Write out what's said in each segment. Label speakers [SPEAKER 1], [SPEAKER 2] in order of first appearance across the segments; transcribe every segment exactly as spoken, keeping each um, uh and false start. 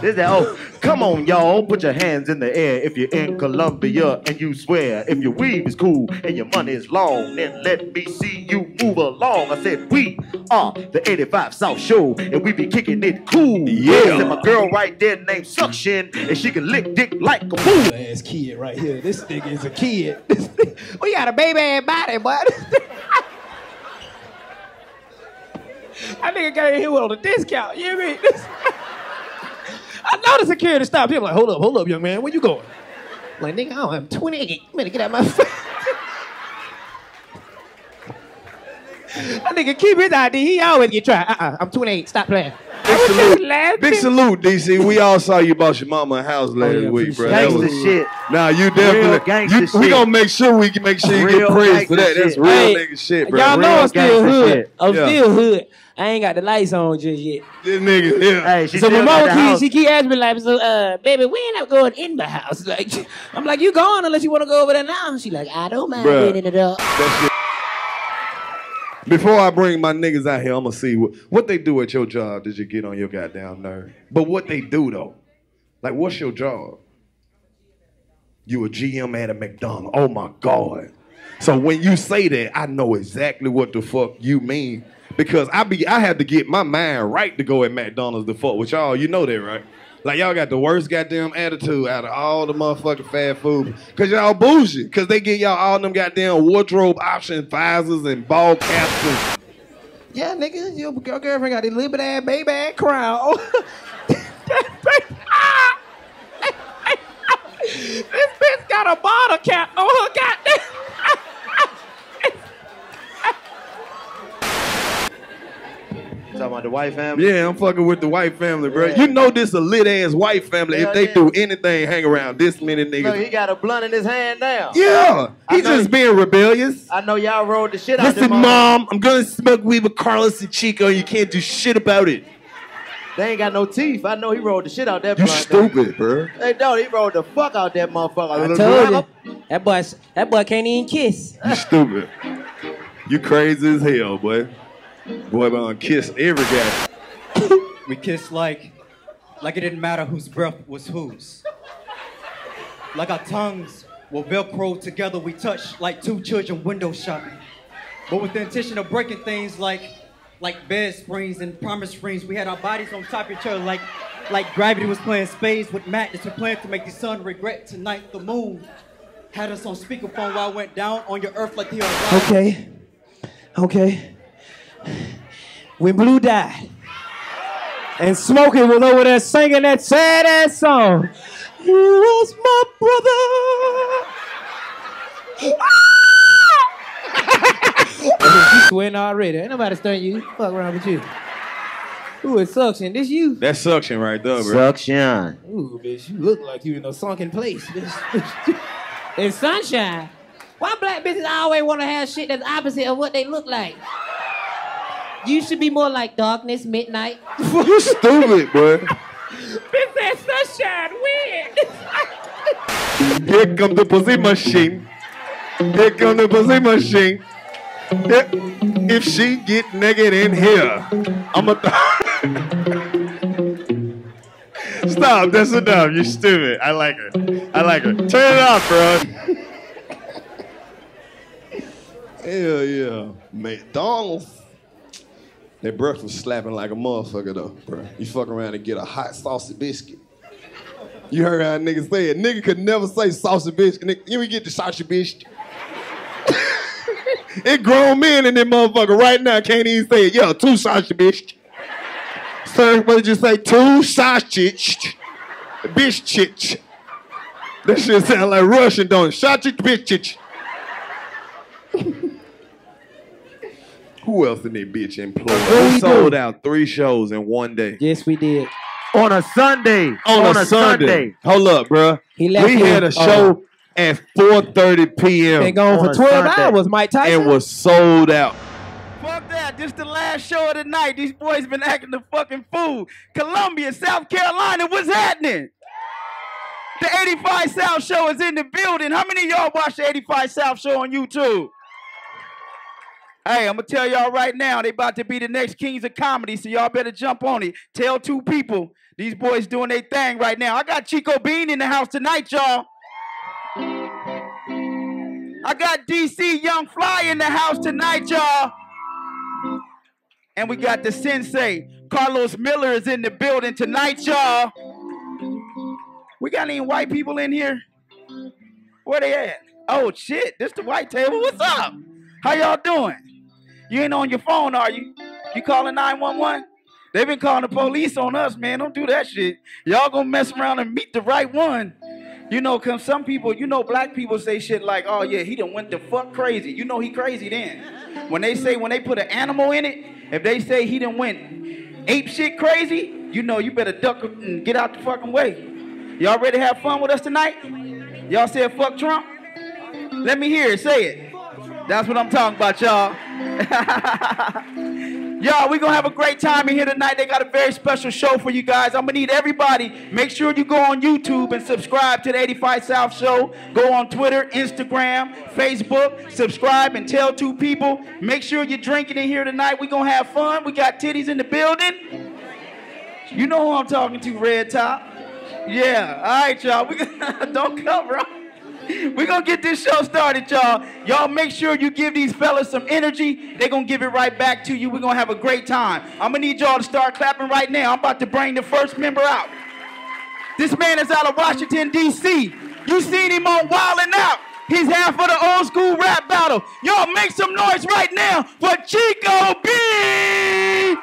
[SPEAKER 1] This that, oh, come on, y'all, put your hands in the air if you're in Columbia and you swear. If your weave is cool and your money is long, then let me see you move along. I said, we are the eighty-five South Show, and we be kicking it cool.
[SPEAKER 2] Yeah.
[SPEAKER 1] And my girl right there named Suction, and she can lick dick like a fool.
[SPEAKER 3] Ass kid right here. This nigga is a kid. We got a baby body, bud. That nigga came here with on a discount. You hear me? I know the security stopped him like, hold up, hold up, young man. Where you going? I'm like, nigga, I'm twenty-eight. You better get out of my face. That nigga keep his I D. He always get tried. Uh-uh, I'm twenty-eight. Stop playing.
[SPEAKER 2] Big salute. Big salute, D C. We all saw you bought your mama a house last oh, yeah, week, bro.
[SPEAKER 1] Gangsta
[SPEAKER 2] was,
[SPEAKER 1] shit.
[SPEAKER 2] Nah, you definitely. You, we gonna make sure we make sure you
[SPEAKER 1] real
[SPEAKER 2] get praise for that.
[SPEAKER 1] Shit.
[SPEAKER 2] That's real
[SPEAKER 3] hey,
[SPEAKER 2] nigga shit, bro.
[SPEAKER 3] Y'all know
[SPEAKER 1] real
[SPEAKER 3] I'm still hood.
[SPEAKER 1] Shit.
[SPEAKER 3] I'm
[SPEAKER 2] yeah.
[SPEAKER 3] still hood. I ain't got the lights on just yet.
[SPEAKER 2] This nigga, yeah.
[SPEAKER 1] Hey, she
[SPEAKER 3] so my mama keep,
[SPEAKER 1] house.
[SPEAKER 3] she keep asking me like, so, uh, baby, when I'm going in the house? Like, I'm like, you going unless you want to go over there now. She like, I don't mind
[SPEAKER 2] Bruh,
[SPEAKER 3] getting it up.
[SPEAKER 2] Before I bring my niggas out here, I'm gonna see what, what they do at your job. Did you get on your goddamn nerve? But what they do though, like, what's your job? You a G M at a McDonald's. Oh my God. So when you say that, I know exactly what the fuck you mean. Because I be I had to get my mind right to go at McDonald's to fuck with y'all. You know that, right? Like, y'all got the worst goddamn attitude out of all the motherfucking fast food. Because y'all bougie. Because they get y'all all them goddamn wardrobe option visors and ball caps. And...
[SPEAKER 3] Yeah, nigga, your, your girlfriend got this little bit ass baby ass crown. This bitch got a bottle cap on her goddamn.
[SPEAKER 1] Talking about the white family?
[SPEAKER 2] Yeah, I'm fucking with the white family, bro.
[SPEAKER 1] Yeah.
[SPEAKER 2] You know this a lit ass white family.
[SPEAKER 1] Hell
[SPEAKER 2] if they
[SPEAKER 1] yeah.
[SPEAKER 2] do anything, hang around this many niggas.
[SPEAKER 1] Look, he got a blunt in his hand now.
[SPEAKER 2] Yeah, he's just
[SPEAKER 1] he,
[SPEAKER 2] being rebellious.
[SPEAKER 1] I know y'all rolled the shit out
[SPEAKER 2] Listen,
[SPEAKER 1] there,
[SPEAKER 2] Mom, I'm gonna smoke weed with Karlous and Chico. You can't do shit about it.
[SPEAKER 1] They ain't got no teeth. I know he rolled the shit out that
[SPEAKER 2] You
[SPEAKER 1] blunt.
[SPEAKER 2] stupid, bro.
[SPEAKER 1] They don't. He rolled the fuck out that motherfucker.
[SPEAKER 3] I told you. That boy, that boy can't even kiss.
[SPEAKER 2] You stupid. You crazy as hell, boy. Boy, I'm gonna kiss every guy.
[SPEAKER 4] We kissed like, like it didn't matter whose breath was whose. Like our tongues were Velcro together, we touched like two children window shopping. But with the intention of breaking things like, like bed springs and promise rings, we had our bodies on top of each other like, like gravity was playing spades with magnets and planned to make the sun regret tonight. The moon had us on speakerphone while I went down on your earth like the horizon.
[SPEAKER 3] Okay, okay. When Blue died, and Smokey was over there singing that sad ass song. He was my brother. You sweating already. Ain't nobody stunning you. Fuck around with you. Who is Suction? This you?
[SPEAKER 2] That's Suction right there, bro.
[SPEAKER 1] Suction.
[SPEAKER 3] Ooh, bitch, you look like you in a sunken place. It's sunshine. Why black bitches always want to have shit that's opposite of what they look like? You should be more like darkness, midnight.
[SPEAKER 2] You stupid, boy.
[SPEAKER 3] Bitch said sunshine, weird.
[SPEAKER 2] Here come the pussy machine. Here come the pussy machine. If she get naked in here, I'ma th- Stop, that's enough. You're stupid. I like her. I like her. Turn it off, bro. Hell yeah. McDonald's. That breath was slapping like a motherfucker though, bro. You fuck around and get a hot saucy biscuit. You heard how niggas say it. Nigga could never say saucy biscuit. Nigga, you get the saucy biscuit. It grown men in that motherfucker right now can't even say it. Yo, two saucy biscuit. Sir, what did you say? Two sausage biscuit. That shit sound like Russian, don't it? Sausage biscuit. Who else in that bitch employed? We sold out three shows in one day.
[SPEAKER 3] Yes, we did.
[SPEAKER 1] On a Sunday.
[SPEAKER 2] On,
[SPEAKER 1] On
[SPEAKER 2] a,
[SPEAKER 1] a
[SPEAKER 2] Sunday.
[SPEAKER 1] Sunday.
[SPEAKER 2] Hold up, bro.
[SPEAKER 3] He left
[SPEAKER 2] we
[SPEAKER 3] here-
[SPEAKER 2] had a show at four thirty p.m.
[SPEAKER 3] Been gone
[SPEAKER 1] On
[SPEAKER 3] for
[SPEAKER 1] a
[SPEAKER 3] twelve
[SPEAKER 1] Sunday.
[SPEAKER 3] hours, Mike Tyson.
[SPEAKER 2] and was sold out.
[SPEAKER 5] Fuck that. This the last show of the night. These boys been acting the fucking fool. Columbia, South Carolina, what's happening? The eighty-five South Show is in the building. How many of y'all watch the eighty-five South Show on YouTube? Hey, I'm gonna tell y'all right now, they about to be the next kings of comedy, so y'all better jump on it. Tell two people. These boys doing their thing right now. I got Chico Bean in the house tonight, y'all. I got D C Young Fly in the house tonight, y'all. And we got the sensei, Karlous Miller is in the building tonight, y'all. We got any white people in here? Where they at? Oh, shit, this the white table. What's up? How y'all doing? You ain't on your phone, are you? You calling nine one one? They been calling the police on us, man. Don't do that shit. Y'all gonna mess around and meet the right one. You know, cause some people, you know, black people say shit like, oh yeah, he done went the fuck crazy. You know he crazy then. When they say, when they put an animal in it, if they say he done went ape shit crazy, you know you better duck and get out the fucking way. Y'all ready to have fun with us tonight? Y'all said fuck Trump? Let me hear it, say it. That's what I'm talking about, y'all. Y'all, we're gonna have a great time in here tonight. They got a very special show for you guys. I'm gonna need everybody, make sure you go on YouTube and subscribe to the eighty-five South Show. Go on Twitter, Instagram, Facebook, subscribe and tell two people. Make sure you're drinking in here tonight. We're gonna have fun. We got titties in the building. You know who I'm talking to, Red Top. Yeah, all right, y'all. We gonna, don't cover up. We're going to get this show started, y'all. Y'all make sure you give these fellas some energy. They're going to give it right back to you. We're going to have a great time. I'm going to need y'all to start clapping right now. I'm about to bring the first member out. This man is out of Washington, D C You seen him on Wildin' Out. He's half of the old school rap battle. Y'all make some noise right now for Chico B.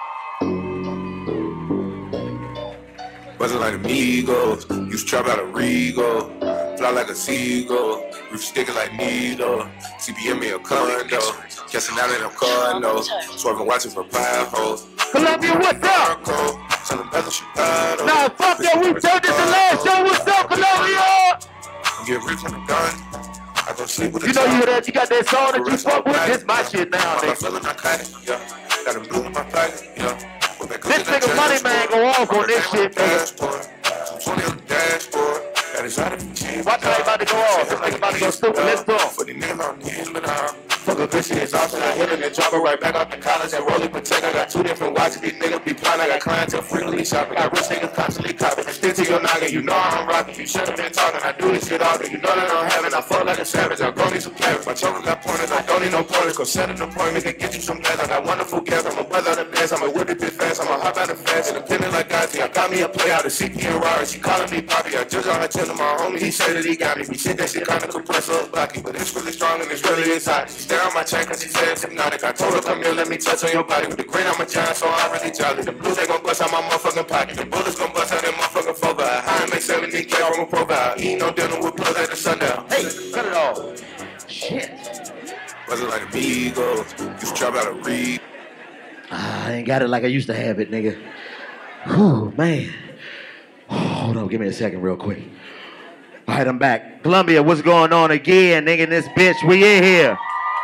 [SPEAKER 6] Buzzing like amigos, you strap out a Regal. Fly like a seagull, roof sticking like needle. C B M me a condo, catching out in a condo. Swerving watching for five hoes.
[SPEAKER 1] Columbia, what's up?
[SPEAKER 6] Selling better Chicago.
[SPEAKER 1] Nah, fuck that, we turned this the last show. What's up, Columbia?
[SPEAKER 6] Get rich on the gun. I go sleep with a
[SPEAKER 1] You know you hear that? You got that song that you fuck with? This my shit now,
[SPEAKER 6] I'm
[SPEAKER 1] nigga.
[SPEAKER 6] feeling narcotic, yeah. Got a blue in my pocket, yeah.
[SPEAKER 1] This nigga Money Man go off on this shit, nigga.
[SPEAKER 6] I'm twenty on the dashboard.
[SPEAKER 1] Watch how they about to go off. This nigga about to go stupid. Let's go.
[SPEAKER 6] For the name on him and I fuck a bitch in his option. I hit him and drop her right back off the college and roll it protect. I got two different watches. These niggas be blind. I got clientele frequently shopping. Got rich niggas constantly copping. Stick to your noggin. You know I'm rocking. You should have been talking. I do this shit all day. You know that I'm having. I fuck like a savage. I go need some carrots. My choker got pointers. I don't need no pointers. Go set an appointment and get you some plans. I got wonderful gas. I'm a weather the best. I'm a whip it bit fast. I'm a hop out of fast. Independent like Gotti. I got me a play out of C P and Rari. She calling me Poppy. I just on her tell my homie. He said that he got me. We shit that shit kinda compressor blocky. But it's really strong and it's really inside. She stare on my chain cause she said it's hypnotic. I told her come here, let me touch on your body. With the green I'm a giant, so I'm really jolly. The blues ain't gon' bust out my motherfucking pocket. The bullets gon' bust out that motherfucking four by. I make seventy K from a profile. He ain't no dealing with blood at the sundown.
[SPEAKER 1] Hey, cut it off. Shit.
[SPEAKER 6] Wasn't like a Beagle. You strap out a reed.
[SPEAKER 1] Ah, I ain't got it like I used to have it, nigga. Whew, man. Oh, hold on, give me a second real quick. All right, I'm back. Columbia, what's going on again, nigga? This bitch, we in here.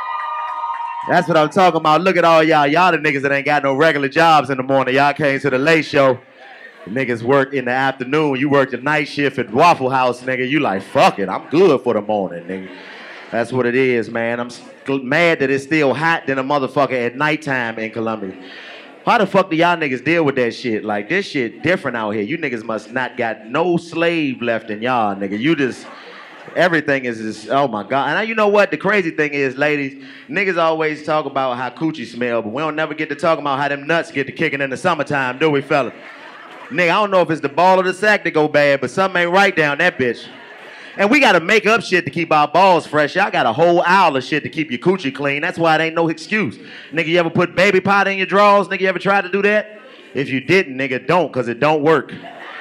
[SPEAKER 1] That's what I'm talking about. Look at all y'all. Y'all the niggas that ain't got no regular jobs in the morning. Y'all came to the late show. The niggas work in the afternoon. You work the night shift at Waffle House, nigga. You like, fuck it. I'm good for the morning, nigga. That's what it is, man. I'm mad that it's still hot than a motherfucker at nighttime in Columbia. How the fuck do y'all niggas deal with that shit? Like, this shit different out here. You niggas must not got no slave left in y'all, nigga. You just, everything is just, oh my God. And you know what? The crazy thing is, ladies, niggas always talk about how coochie smell, but we don't never get to talk about how them nuts get to kicking in the summertime, do we, fella? Nigga, I don't know if it's the ball or the sack that go bad, but something ain't right down that bitch. And we gotta make up shit to keep our balls fresh. Y'all got a whole aisle of shit to keep your coochie clean. That's why it ain't no excuse. Nigga, you ever put baby powder in your drawers? Nigga, you ever tried to do that? If you didn't, nigga, don't, cause it don't work.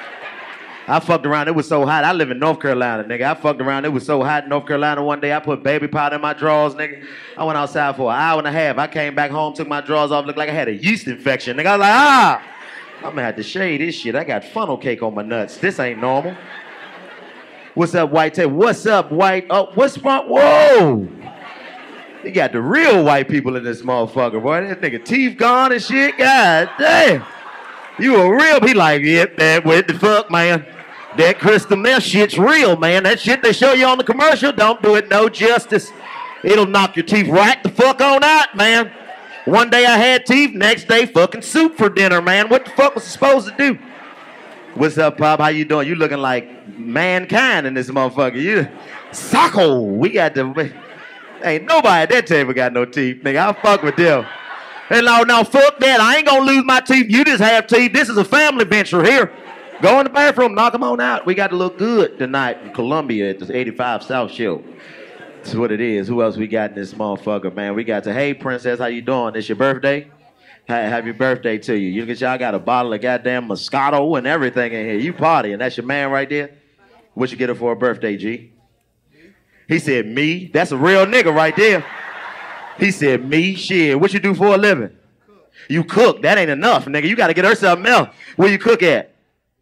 [SPEAKER 1] I fucked around, it was so hot. I live in North Carolina, nigga. I fucked around, it was so hot in North Carolina one day. I put baby powder in my drawers, nigga. I went outside for an hour and a half. I came back home, took my drawers off, looked like I had a yeast infection. Nigga, I was like, ah, I'm gonna have to shade this shit. I got funnel cake on my nuts. This ain't normal. What's up, white tape? What's up, white? Oh, what's wrong? Whoa! You got the real white people in this motherfucker, boy. That nigga teeth gone and shit. God damn. You a real, he like, yep, man, what the fuck, man? That crystal meth shit's real, man. That shit they show you on the commercial don't do it no justice. It'll knock your teeth right the fuck on out, man. One day I had teeth, next day fucking soup for dinner, man. What the fuck was I supposed to do? What's up, Pop? How you doing? You looking like mankind in this motherfucker. You, Socko. We got the... Ain't nobody at that table got no teeth, nigga. I'll fuck with them. Hey, no, no, fuck that. I ain't gonna lose my teeth. You just have teeth. This is a family venture here. Go in the bathroom, knock them on out. We got to look good tonight in Columbia at the eighty-five South Show. That's what it is. Who else we got in this motherfucker, man? We got to, hey, Princess, how you doing? It's your birthday? Happy birthday to you. You get y'all got a bottle of goddamn Moscato and everything in here. You partying. That's your man right there? What you get her for a birthday, G? He said, me? That's a real nigga right there. He said, me? Shit. What you do for a living? You cook. That ain't enough, nigga. You got to get her something else. Where you cook at?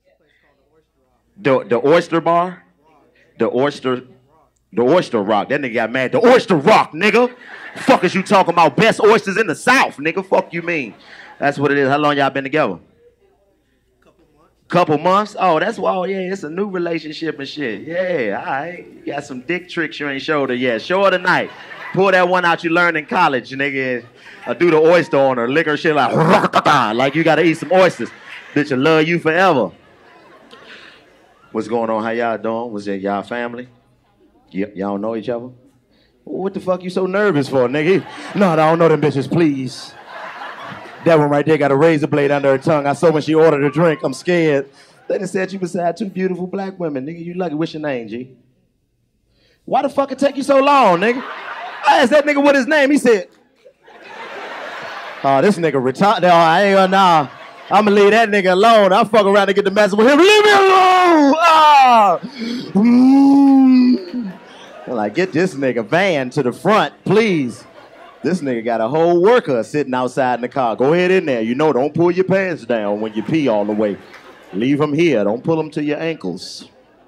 [SPEAKER 1] The, the oyster bar? The oyster... The Oyster Rock. That nigga got mad. The Oyster Rock, nigga. Fuck is you talking about? Best oysters in the South, nigga. Fuck you mean? That's what it is. How long y'all been together? Couple months. Couple months? Oh, that's why. Oh, yeah, it's a new relationship and shit. Yeah, all right. You got some dick tricks you ain't showed her yet. Show her tonight. Pull that one out you learned in college, nigga. Uh, do the oyster on her. Lick her shit like, like you got to eat some oysters. Bitch, I love you forever. What's going on? How y'all doing? Was it y'all family? Y- y'all know each other? What the fuck you so nervous for, nigga? No, I don't know them bitches, please. That one right there got a razor blade under her tongue. I saw when she ordered a drink. I'm scared. They done said you beside two beautiful black women. Nigga, you lucky. What's your name, G? Why the fuck it take you so long, nigga? I asked that nigga what his name. He said, oh, this nigga retarded. Oh, I ain't gonna, nah. I'm gonna leave that nigga alone. I'll fuck around and get the message with him. Leave me alone! Ah! Mm. Like, get this nigga van to the front, please. This nigga got a whole worker sitting outside in the car. Go ahead in there. You know, don't pull your pants down when you pee all the way. Leave them here. Don't pull them to your ankles.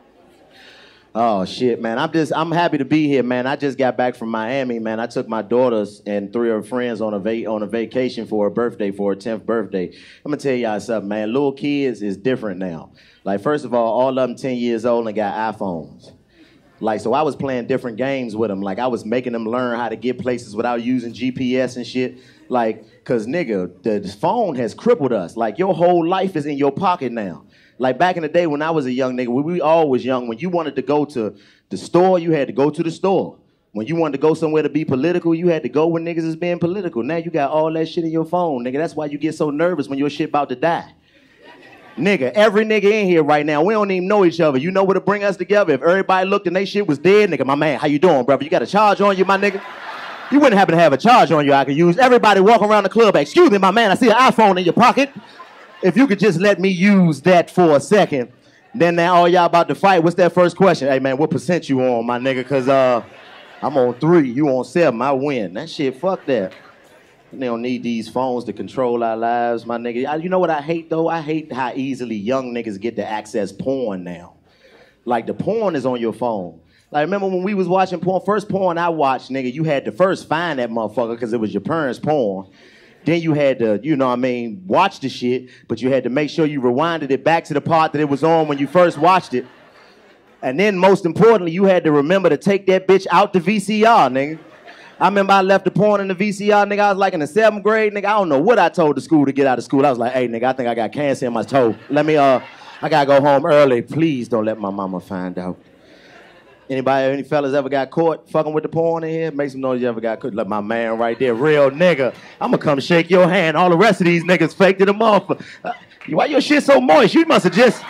[SPEAKER 1] Oh, shit, man. I'm just, I'm happy to be here, man. I just got back from Miami, man. I took my daughters and three of her friends on a va- on a vacation for her birthday, for her tenth birthday. I'm going to tell y'all something, man. Little kids is different now. Like, first of all, all of them ten years old and got iPhones. Like, so I was playing different games with them. Like, I was making them learn how to get places without using G P S and shit. Like, because, nigga, the phone has crippled us. Like, your whole life is in your pocket now. Like, back in the day when I was a young nigga, when we all was young, when you wanted to go to the store, you had to go to the store. When you wanted to go somewhere to be political, you had to go when niggas is being political. Now you got all that shit in your phone, nigga. That's why you get so nervous when your shit about to die. Nigga, every nigga in here right now, we don't even know each other. You know what to bring us together? If everybody looked and they shit was dead, nigga, my man, how you doing, brother? You got a charge on you, my nigga? You wouldn't happen to have a charge on you I could use. Everybody walking around the club, excuse me, my man, I see an iPhone in your pocket. If you could just let me use that for a second, then now all y'all about to fight, what's that first question? Hey, man, what percent you on, my nigga? Because uh, I'm on three, you on seven, I win. That shit, fuck that. They don't need these phones to control our lives, my nigga. You know what I hate, though? I hate how easily young niggas get to access porn now. Like, the porn is on your phone. Like, remember when we was watching porn? First porn I watched, nigga, you had to first find that motherfucker because it was your parents' porn. Then you had to, you know what I mean, watch the shit, but you had to make sure you rewinded it back to the part that it was on when you first watched it. And then, most importantly, you had to remember to take that bitch out the V C R, nigga. I remember I left the porn in the V C R, nigga. I was like in the seventh grade, nigga. I don't know what I told the school to get out of school. I was like, hey, nigga, I think I got cancer in my toe. Let me, uh, I gotta go home early. Please don't let my mama find out. Anybody, any fellas ever got caught fucking with the porn in here? Make some noise you ever got caught. Like my man right there, real nigga. I'ma come shake your hand. All the rest of these niggas faked it them off. Uh, why your shit so moist? You must have just,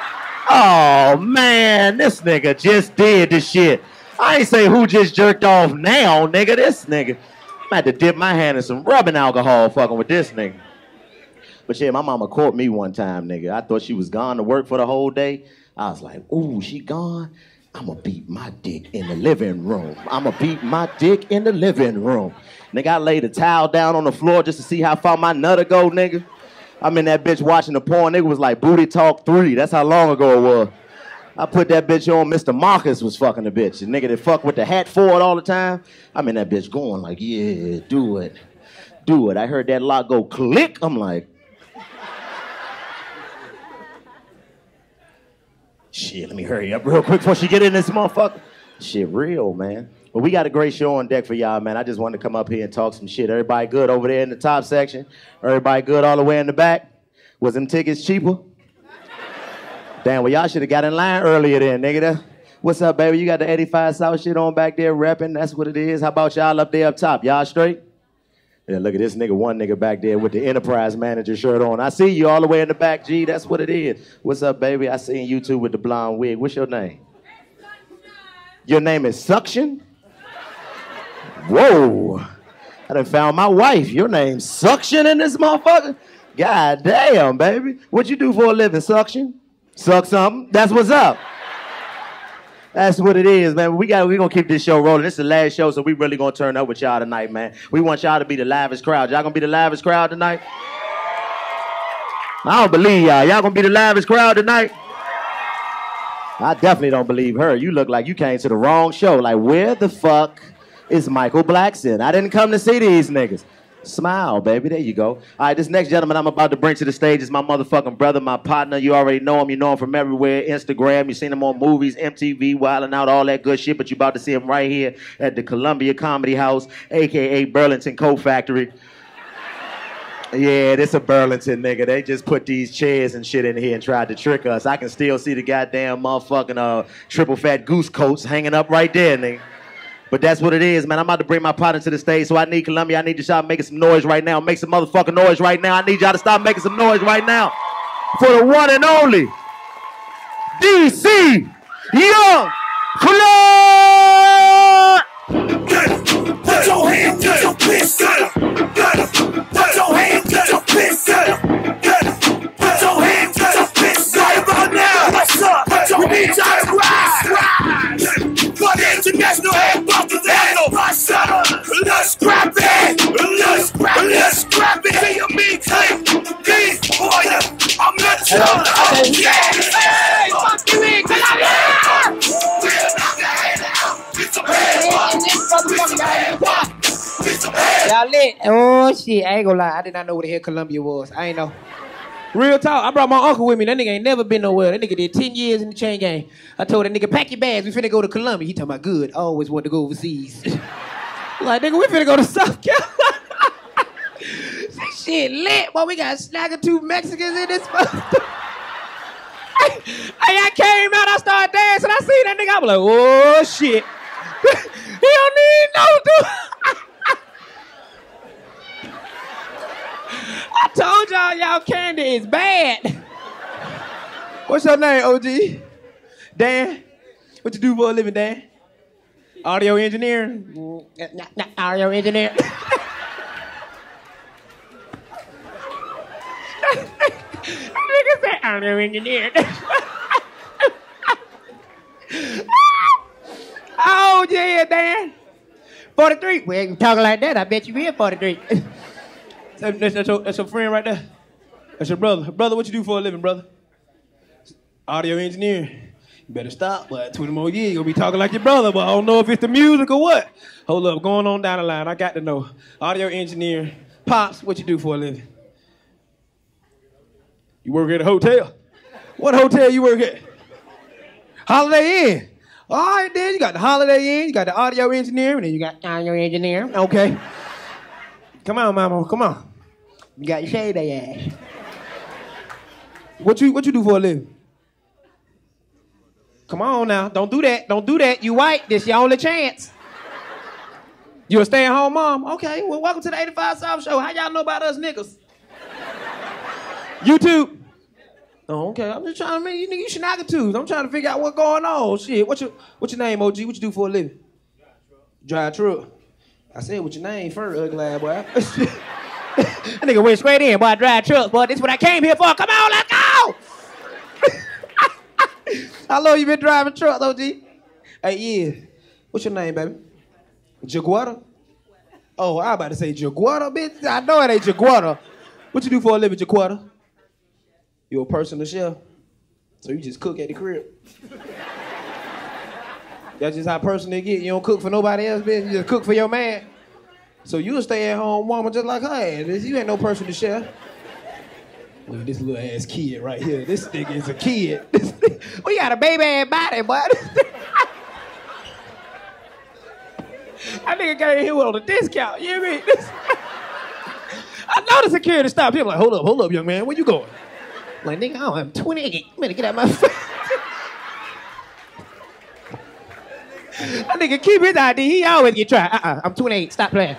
[SPEAKER 1] oh man, this nigga just did this shit. I ain't say who just jerked off now, nigga. This nigga. I had to dip my hand in some rubbing alcohol fucking with this nigga. But yeah, my mama caught me one time, nigga. I thought she was gone to work for the whole day. I was like, ooh, she gone? I'ma beat my dick in the living room. I'ma beat my dick in the living room. Nigga, I laid a towel down on the floor just to see how far my nutter go, nigga. I'm in that bitch watching the porn. Nigga was like Booty Talk three. That's how long ago it was. I put that bitch on. Mister Marcus was fucking the bitch. The nigga that fuck with the hat forward all the time. I'm in that bitch going like, yeah, do it. Do it. I heard that lock go click. I'm like, shit, let me hurry up real quick before she get in this motherfucker. Shit real, man. But we got a great show on deck for y'all, man. I just wanted to come up here and talk some shit. Everybody good over there in the top section? Everybody good all the way in the back? Was them tickets cheaper? Damn, well, y'all should have got in line earlier then, nigga. That, what's up, baby? You got the eighty-five South shit on back there repping. That's what it is. How about y'all up there up top? Y'all straight? Yeah, look at this nigga, one nigga back there with the Enterprise manager shirt on. I see you all the way in the back, G. That's what it is. What's up, baby? I seen you too with the blonde wig. What's your name? Your name is Suction? Whoa. I done found my wife. Your name's Suction in this motherfucker? God damn, baby. What you do for a living, Suction? Suck something? That's what's up. That's what it is, man. We got we gonna keep this show rolling. This is the last show, so we really gonna turn up with y'all tonight, man. We want y'all to be the livest crowd. Y'all gonna be the livest crowd tonight? I don't believe y'all. Y'all gonna be the livest crowd tonight? I definitely don't believe her. You look like you came to the wrong show. Like, where the fuck is Michael Blackson? I didn't come to see these niggas. Smile, baby. There you go. All right, this next gentleman I'm about to bring to the stage is my motherfucking brother, my partner. You already know him. You know him from everywhere. Instagram. You seen him on movies, M T V, Wildin' Out, all that good shit. But you about to see him right here at the Columbia Comedy House, a k a. Burlington Coat Factory. Yeah, this a Burlington nigga. They just put these chairs and shit in here and tried to trick us. I can still see the goddamn motherfucking uh, triple fat goose coats hanging up right there, nigga. But that's what it is, man. I'm about to bring my partner to the stage, so I need Columbia. I need you to stop making some noise right now. Make some motherfucking noise right now. I need y'all to stop making some noise right now for the one and only D C Young Karlous.
[SPEAKER 6] Put your hand to your piss. Put your hand to your piss. Put your hand to your piss. Right about now. What's up? We need y'all to ride. For the international head bumpers and no shut let's scrap it. Let's scrap it. Let's scrap it. See you me take these for you. I'm not sure. Oh yeah. Hey, fuck you in Columbia. We'll knock your head out. Get some head.
[SPEAKER 3] Y'all lit? Oh shit, I ain't gonna lie. I did not know where the hell Columbia was. I ain't know. Real talk, I brought my uncle with me. That nigga ain't never been nowhere. That nigga did ten years in the chain gang. I told that nigga, pack your bags, we finna go to Columbia. He talking about good. I always wanted to go overseas. Like, nigga, we finna go to South Carolina. Shit lit, boy. We got snagger two Mexicans in this motherfucker. Hey, I came out, I started dancing. I seen that nigga, I was like, oh shit. He don't need no dude. I told y'all, y'all candy is bad. What's your name, O G? Dan? What you do for a living, Dan? Audio engineer? Mm, not, not audio engineer. Nigga said audio engineer. Oh, yeah, Dan. forty-three. We ain't talking like that. I bet you is forty-three. That's, that's, your, that's your friend right there. That's your brother. Brother, what you do for a living, brother? Audio engineer. You better stop, but twenty more years, you're gonna be talking like your brother, but I don't know if it's the music or what. Hold up, going on down the line, I got to know. Audio engineer. Pops, what you do for a living? You work at a hotel? What hotel you work at? Holiday Inn. All right, then, you got the Holiday Inn, you got the audio engineer, and then you got audio engineer. Okay. Come on, mama, come on. You got your shade ass. What you what you do for a living? Come on now, don't do that, don't do that. You white, this your only chance. You a stay-at-home mom? Okay, well, welcome to the eighty-five South Show. How y'all know about us niggas? YouTube. Oh, okay, I'm just trying to make you niggas, you shenanigans. I'm trying to figure out what's going on. Shit, what's your what's your name, O G? What you do for a living? Drive truck. Drive truck. I said, what's your name first, ugly ass boy? That nigga went straight in, boy. I drive trucks, boy. This is what I came here for. Come on, let's go! How long you been driving trucks, O G? Hey, yeah. What's your name, baby? Jaguara? Oh, I about to say Jaguara, bitch. I know it ain't Jaguara. What you do for a living, Jaguara? You a personal chef? So you just cook at the crib? That's just how personal it get. You don't cook for nobody else, bitch. You just cook for your man. So you a stay-at-home woman just like her ass. You ain't no personal chef. Look at this little ass kid right here. This nigga is a kid. We got a baby ass body, boy. That nigga got in here with on a discount. You hear me? I know the security stopped him like, hold up, hold up, young man. Where you going? I'm like, nigga, oh, I'm twenty-eight. You better get out my face. That nigga keep his I D. He always get tried. Uh-uh, I'm twenty-eight. Stop playing.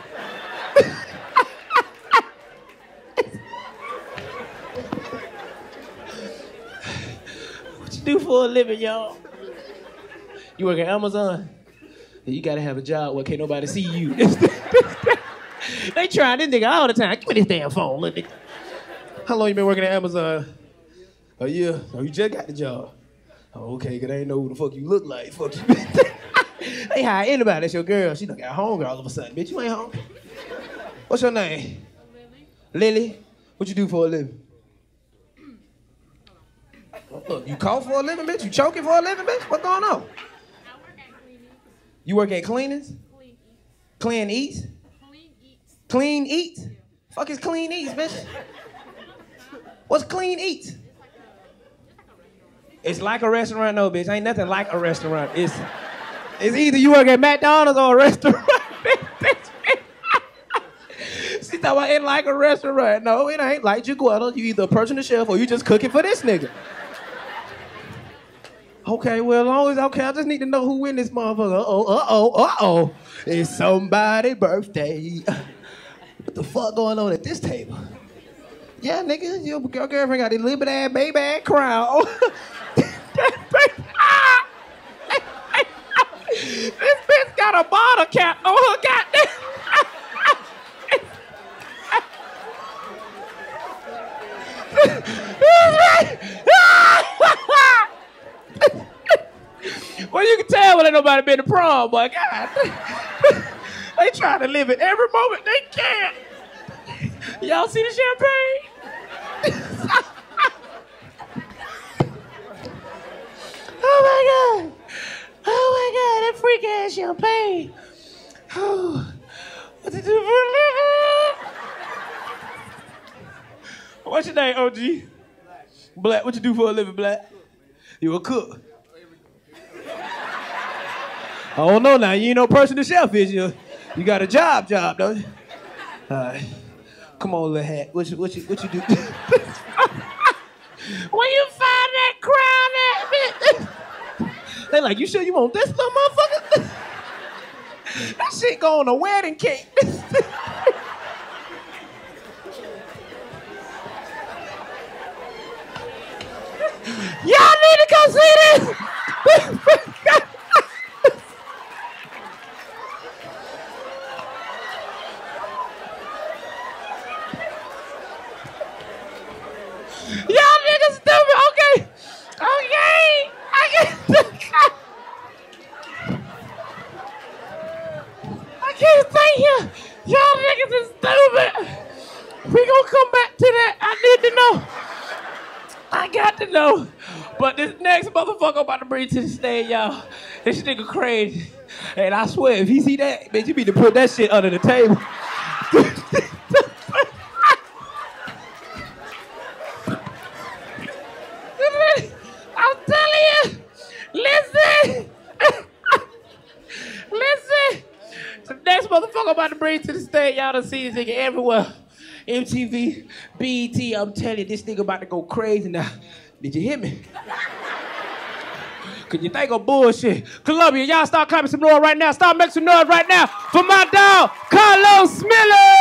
[SPEAKER 3] What you do for a living, y'all? You work at Amazon? You gotta have a job where can't nobody see you. They trying this nigga all the time. Give me this damn phone, little nigga. How long you been working at Amazon? A year. Oh, you just got the job. Oh, okay, cause I ain't know who the fuck you look like. Fuck you. They hire anybody. That's your girl. She done got home all of a sudden. Bitch, you ain't home. What's your name? Lily. Lily? What you do for a living? Look, you cough for a living, bitch? You choking for a living, bitch? What's going on? You work at cleaners? Clean Eats? Clean Eats. Clean Eats? Fuck is Clean Eats, bitch? What's Clean Eats? It's like a restaurant, no, bitch. Ain't nothing like a restaurant. It's it's either you work at McDonald's or a restaurant. She thought about it like a restaurant. No, it ain't like Jaguetta. You either a personal chef or you just cooking for this nigga. Okay, well, as long as, okay, I just need to know who win this motherfucker. Uh-oh, uh-oh, uh-oh. It's somebody's birthday. What the fuck going on at this table? Yeah, nigga, your girlfriend got this little bit ass baby ass crown. This bitch got a bottle cap on her goddamn. Well, you can tell when ain't nobody been to prom, boy. God, they try to live it every moment they can. Y'all see the champagne? Oh my God! Oh my God! That freak ass champagne. Oh, what to do for a living? What's your name, O G? Black. What you do for a living, Black? You a cook. I don't know now. You ain't no personal chef, is you? You got a job, job, don't you? All right. Come on, little hat. What you, what you, what you do? Where you find that crown at, bitch? They like, you sure you want this little motherfucker? That shit go on a wedding cake. Y'all need to come see this. Y'all niggas stupid. Okay. Okay. I can't. I can't stay here. Y'all niggas is stupid. We gonna come back to that. I need to know. I got to know. But this next motherfucker I'm about to bring to the stage, y'all. This nigga crazy. And I swear, if he see that, bitch, you need to put that shit under the table. I'm telling you, listen, listen. The next motherfucker I'm about to bring to the stage, y'all done see this nigga everywhere. M T V, B E T, I'm telling you, this nigga about to go crazy now. Did you hear me? Cause you think of bullshit. Columbia, y'all start clapping some noise right now. Start making some noise right now for my dog, Karlous Miller!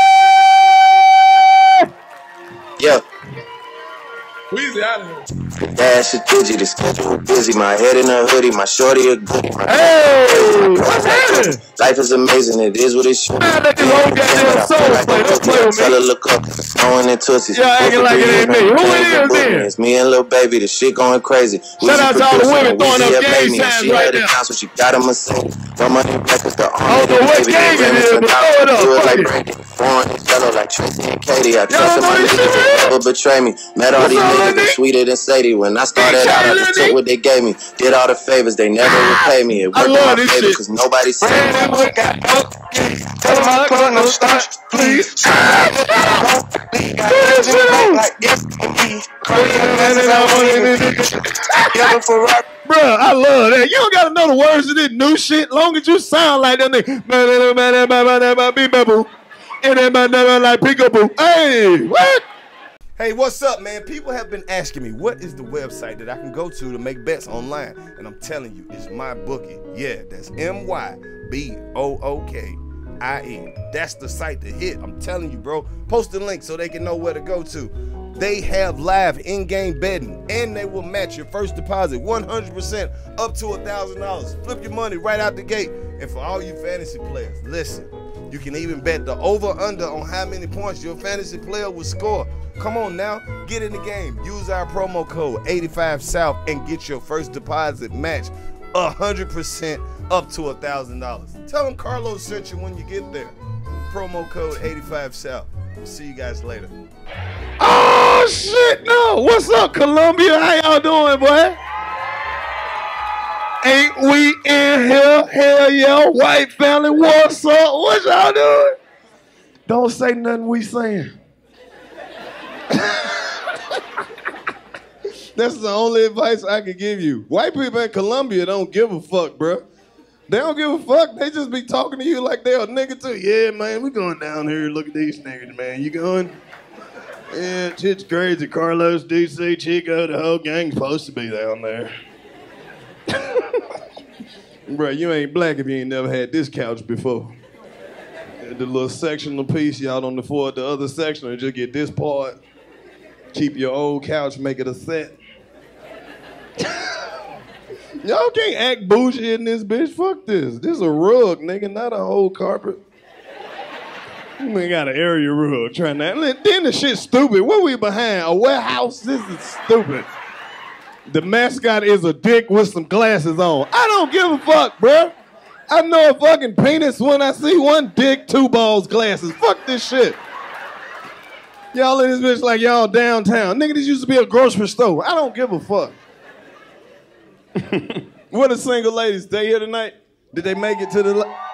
[SPEAKER 6] Yeah.
[SPEAKER 7] Weezy out of here.
[SPEAKER 6] Dash is digi, the schedule busy. My head in a hoodie, my shorty a goodie.
[SPEAKER 7] Hey, what's happening?
[SPEAKER 6] Life is amazing, it is what it should be.
[SPEAKER 7] Man, let this whole goddamn soul play. Don't play with me.
[SPEAKER 6] Tell her look up, throwing in Tootsies.
[SPEAKER 7] Y'all acting like it ain't me. Who it is then?
[SPEAKER 6] It's me and Lil Baby, the shit going crazy.
[SPEAKER 7] Shout out to all the women throwing up gang signs
[SPEAKER 6] She
[SPEAKER 7] right
[SPEAKER 6] had
[SPEAKER 7] now.
[SPEAKER 6] it down, so she got him a Mercedes. No money records, the
[SPEAKER 7] I don't know what gang it is, but throw it up. Fuck it.
[SPEAKER 6] Foreign, it's yellow like Tracy and Katie. I
[SPEAKER 7] Y'all
[SPEAKER 6] trust
[SPEAKER 7] know
[SPEAKER 6] my
[SPEAKER 7] this
[SPEAKER 6] niggas,
[SPEAKER 7] shit,
[SPEAKER 6] they never betray me. Met all
[SPEAKER 7] What's
[SPEAKER 6] these
[SPEAKER 7] all nigga sweeter than Sadie. When I started out, I just took what they gave me. Did all the favors, they never repay me. It worked in my favor because nobody said it.
[SPEAKER 6] Tell them I call no starch, please.
[SPEAKER 2] Bruh, I love that. You don't gotta know the words of this new shit. Long as you sound like that nigga. And then like peekaboo. Hey, what? Hey, what's up, man? People have been asking me, what is the website that I can go to to make bets online? And I'm telling you, it's MyBookie. Yeah, that's M Y B O O K I E. That's the site to hit. I'm telling you, bro. Post the link so they can know where to go to. They have live in-game betting, and they will match your first deposit one hundred percent up to one thousand dollars. Flip your money right out the gate. And for all you fantasy players, listen, you can even bet the over-under on how many points your fantasy player will score. Come on now, get in the game. Use our promo code eighty-five South and get your first deposit match one hundred percent up to one thousand dollars. Tell them Karlous sent you when you get there. Promo code eighty-five South. See you guys later. Oh, shit, no. What's up, Columbia? How y'all doing, boy? Ain't we in here? Hell yeah. White family, what's up? What y'all doing? Don't say nothing we saying. That's the only advice I can give you. White people in Columbia don't give a fuck, bro. They don't give a fuck. They just be talking to you like they're a nigga too. Yeah, man, we going down here. Look at these niggas, man. You going? Yeah, shit's crazy. Karlous, D C, Chico, the whole gang's supposed to be down there. Bro, you ain't black if you ain't never had this couch before. The little sectional piece, y'all don't afford the other section, and just get this part. Keep your old couch, make it a set. Y'all can't act bougie in this bitch. Fuck this. This is a rug, nigga, not a whole carpet. We got an area rug trying to. Then the shit's stupid. What we behind? A warehouse? This is stupid. The mascot is a dick with some glasses on. I don't give a fuck, bruh. I know a fucking penis when I see one dick, two balls, glasses. Fuck this shit. Y'all in this bitch like y'all downtown. Nigga, this used to be a grocery store. I don't give a fuck. What the single ladies? They here tonight? Did they make it to the... La-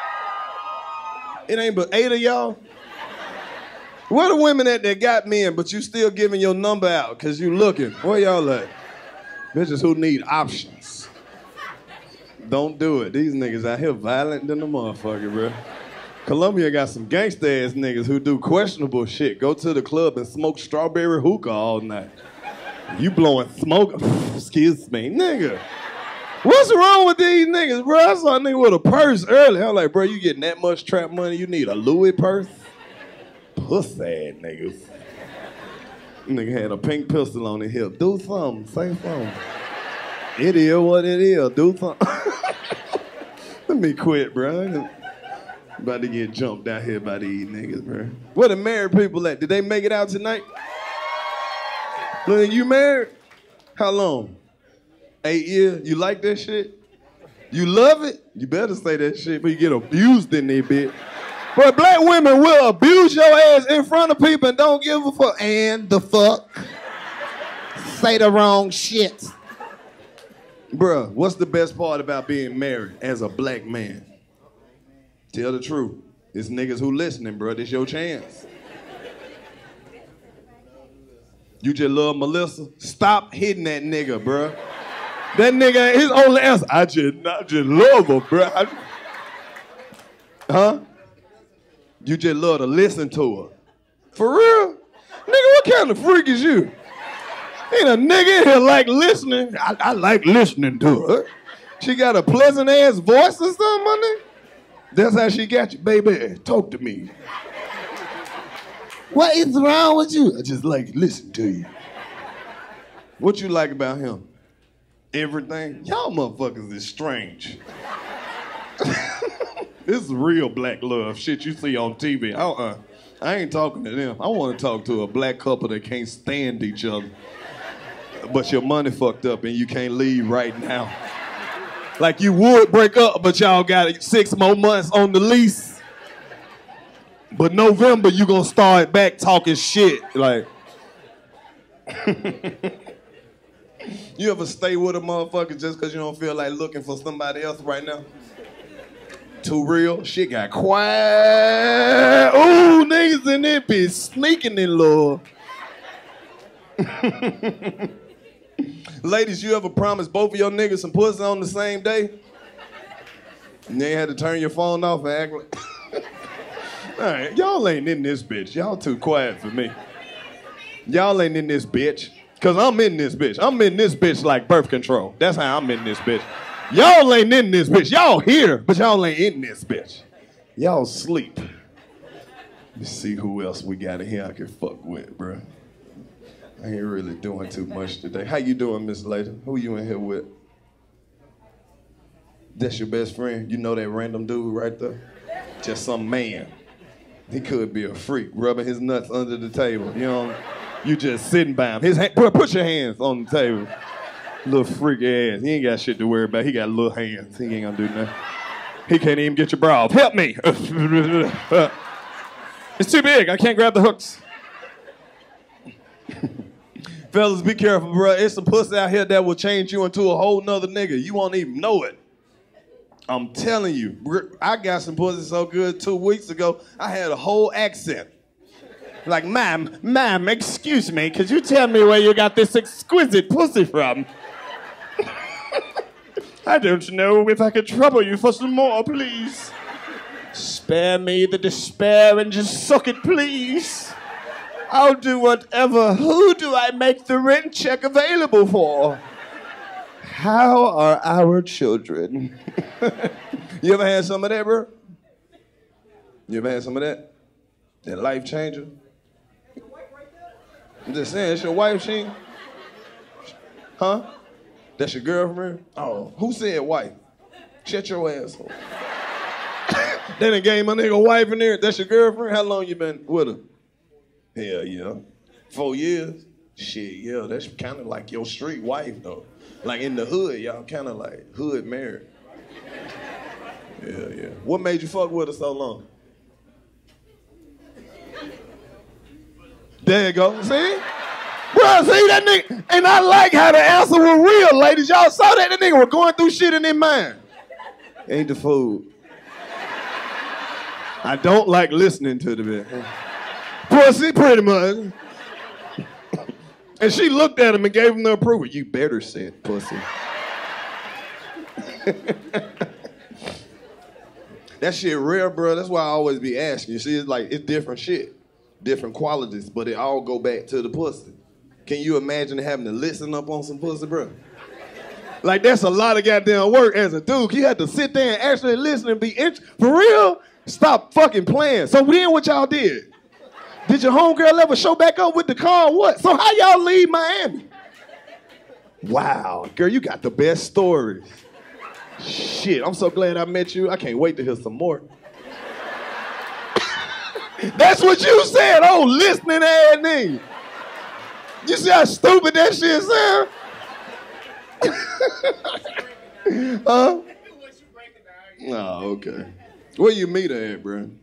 [SPEAKER 2] it ain't but eight of y'all? Where the women at that got men, but you still giving your number out because you looking? Where y'all at? Bitches who need options. Don't do it. These niggas out here violent than the motherfucker, bro. Columbia got some gangsta ass niggas who do questionable shit. Go to the club and smoke strawberry hookah all night. You blowing smoke? Excuse me, nigga. What's wrong with these niggas, bro? I saw a nigga with a purse earlier. I'm like, bro, you getting that much trap money? You need a Louis purse? Pussy ass niggas. Nigga had a pink pistol on his hip. Do something. Say something. It is what it is. Do something. Let me quit, bro. About to get jumped out here by these niggas, bro. Where the married people at? Did they make it out tonight? Look, you married? How long? Eight years? You like that shit? You love it? You better say that shit, but you get abused in there, bitch. But black women will abuse your ass in front of people and don't give a fuck. And the fuck? Say the wrong shit. Bruh, what's the best part about being married as a black man? Tell the truth. It's niggas who listening, bruh. This your chance. You just love Melissa? Stop hitting that nigga, bruh. That nigga, his only answer, I just, I just love her, bruh. I, huh? You just love to listen to her. For real? Nigga, what kind of freak is you? Ain't a nigga in here like listening. I, I like listening to her. She got a pleasant ass voice or something, my nigga? That's how she got you. Baby, talk to me. What is wrong with you? I just like to listen to you. What you like about him? Everything? Y'all motherfuckers is strange. This is real black love shit you see on T V. Uh-uh. I ain't talking to them. I want to talk to a black couple that can't stand each other. But your money fucked up and you can't leave right now. Like you would break up, but y'all got six more months on the lease. But November, you gonna start back talking shit. Like, You ever stay with a motherfucker just because you don't feel like looking for somebody else right now? Too real? Shit got quiet. Ooh, niggas in there be sneaking in love. Ladies, you ever promised both of your niggas some pussy on the same day? And then you had to turn your phone off and act like... All right, y'all ain't in this bitch. Y'all too quiet for me. Y'all ain't in this bitch. Cause I'm in this bitch. I'm in this bitch like birth control. That's how I'm in this bitch. Y'all ain't in this bitch. Y'all here, but y'all ain't in this bitch. Y'all sleep. Let's see who else we got in here I can fuck with, bro. I ain't really doing too much today. How you doing, Miss Lady? Who you in here with? That's your best friend? You know that random dude right there? Just some man. He could be a freak, rubbing his nuts under the table. You know, you just sitting by him. His hand, put, put your hands on the table. Little freak ass. He ain't got shit to worry about. He got little hands. He ain't gonna do nothing. He can't even get your bra off. Help me. It's too big. I can't grab the hooks. Fellas, be careful, bro. It's some pussy out here that will change you into a whole nother nigga. You won't even know it. I'm telling you. I got some pussy so good two weeks ago, I had a whole accent. Like, ma'am, ma'am, excuse me, could you tell me where you got this exquisite pussy from? I don't know if I could trouble you for some more, please. Spare me the despair and just suck it, please. I'll do whatever. Who do I make the rent check available for? How are our children? You ever had some of that, bro? You ever had some of that? That life changer? I'm just saying, it's your wife, she? Huh? That's your girlfriend? Oh, who said wife? Shut your asshole. They done gave my nigga wife in there. That's your girlfriend? How long you been with her? Hell yeah. Four years? Shit, yeah, that's kind of like your street wife, though. Like in the hood, y'all kind of like hood married. Yeah, yeah. What made you fuck with her so long? There you go. See? Bro, see that nigga? And I like how the answer was real, ladies. Y'all saw that? That nigga was going through shit in their mind. Ain't the food. I don't like listening to the bit. Pussy, pretty much. And she looked at him and gave him the approval. You better say it, pussy. That shit rare, bro. That's why I always be asking. You see, it's like, it's different shit. Different qualities, but it all go back to the pussy. Can you imagine having to listen up on some pussy, bro? Like, that's a lot of goddamn work as a dude. You had to sit there and actually listen and be interested. For real? Stop fucking playing. So then what y'all did? Did your homegirl ever show back up with the car or what? So how y'all leave Miami? Wow, girl, you got the best stories. Shit, I'm so glad I met you. I can't wait to hear some more. That's what you said, oh, listening ass nigga. You see how stupid that shit sound? Huh? Oh, okay. Where you meet her at, bro?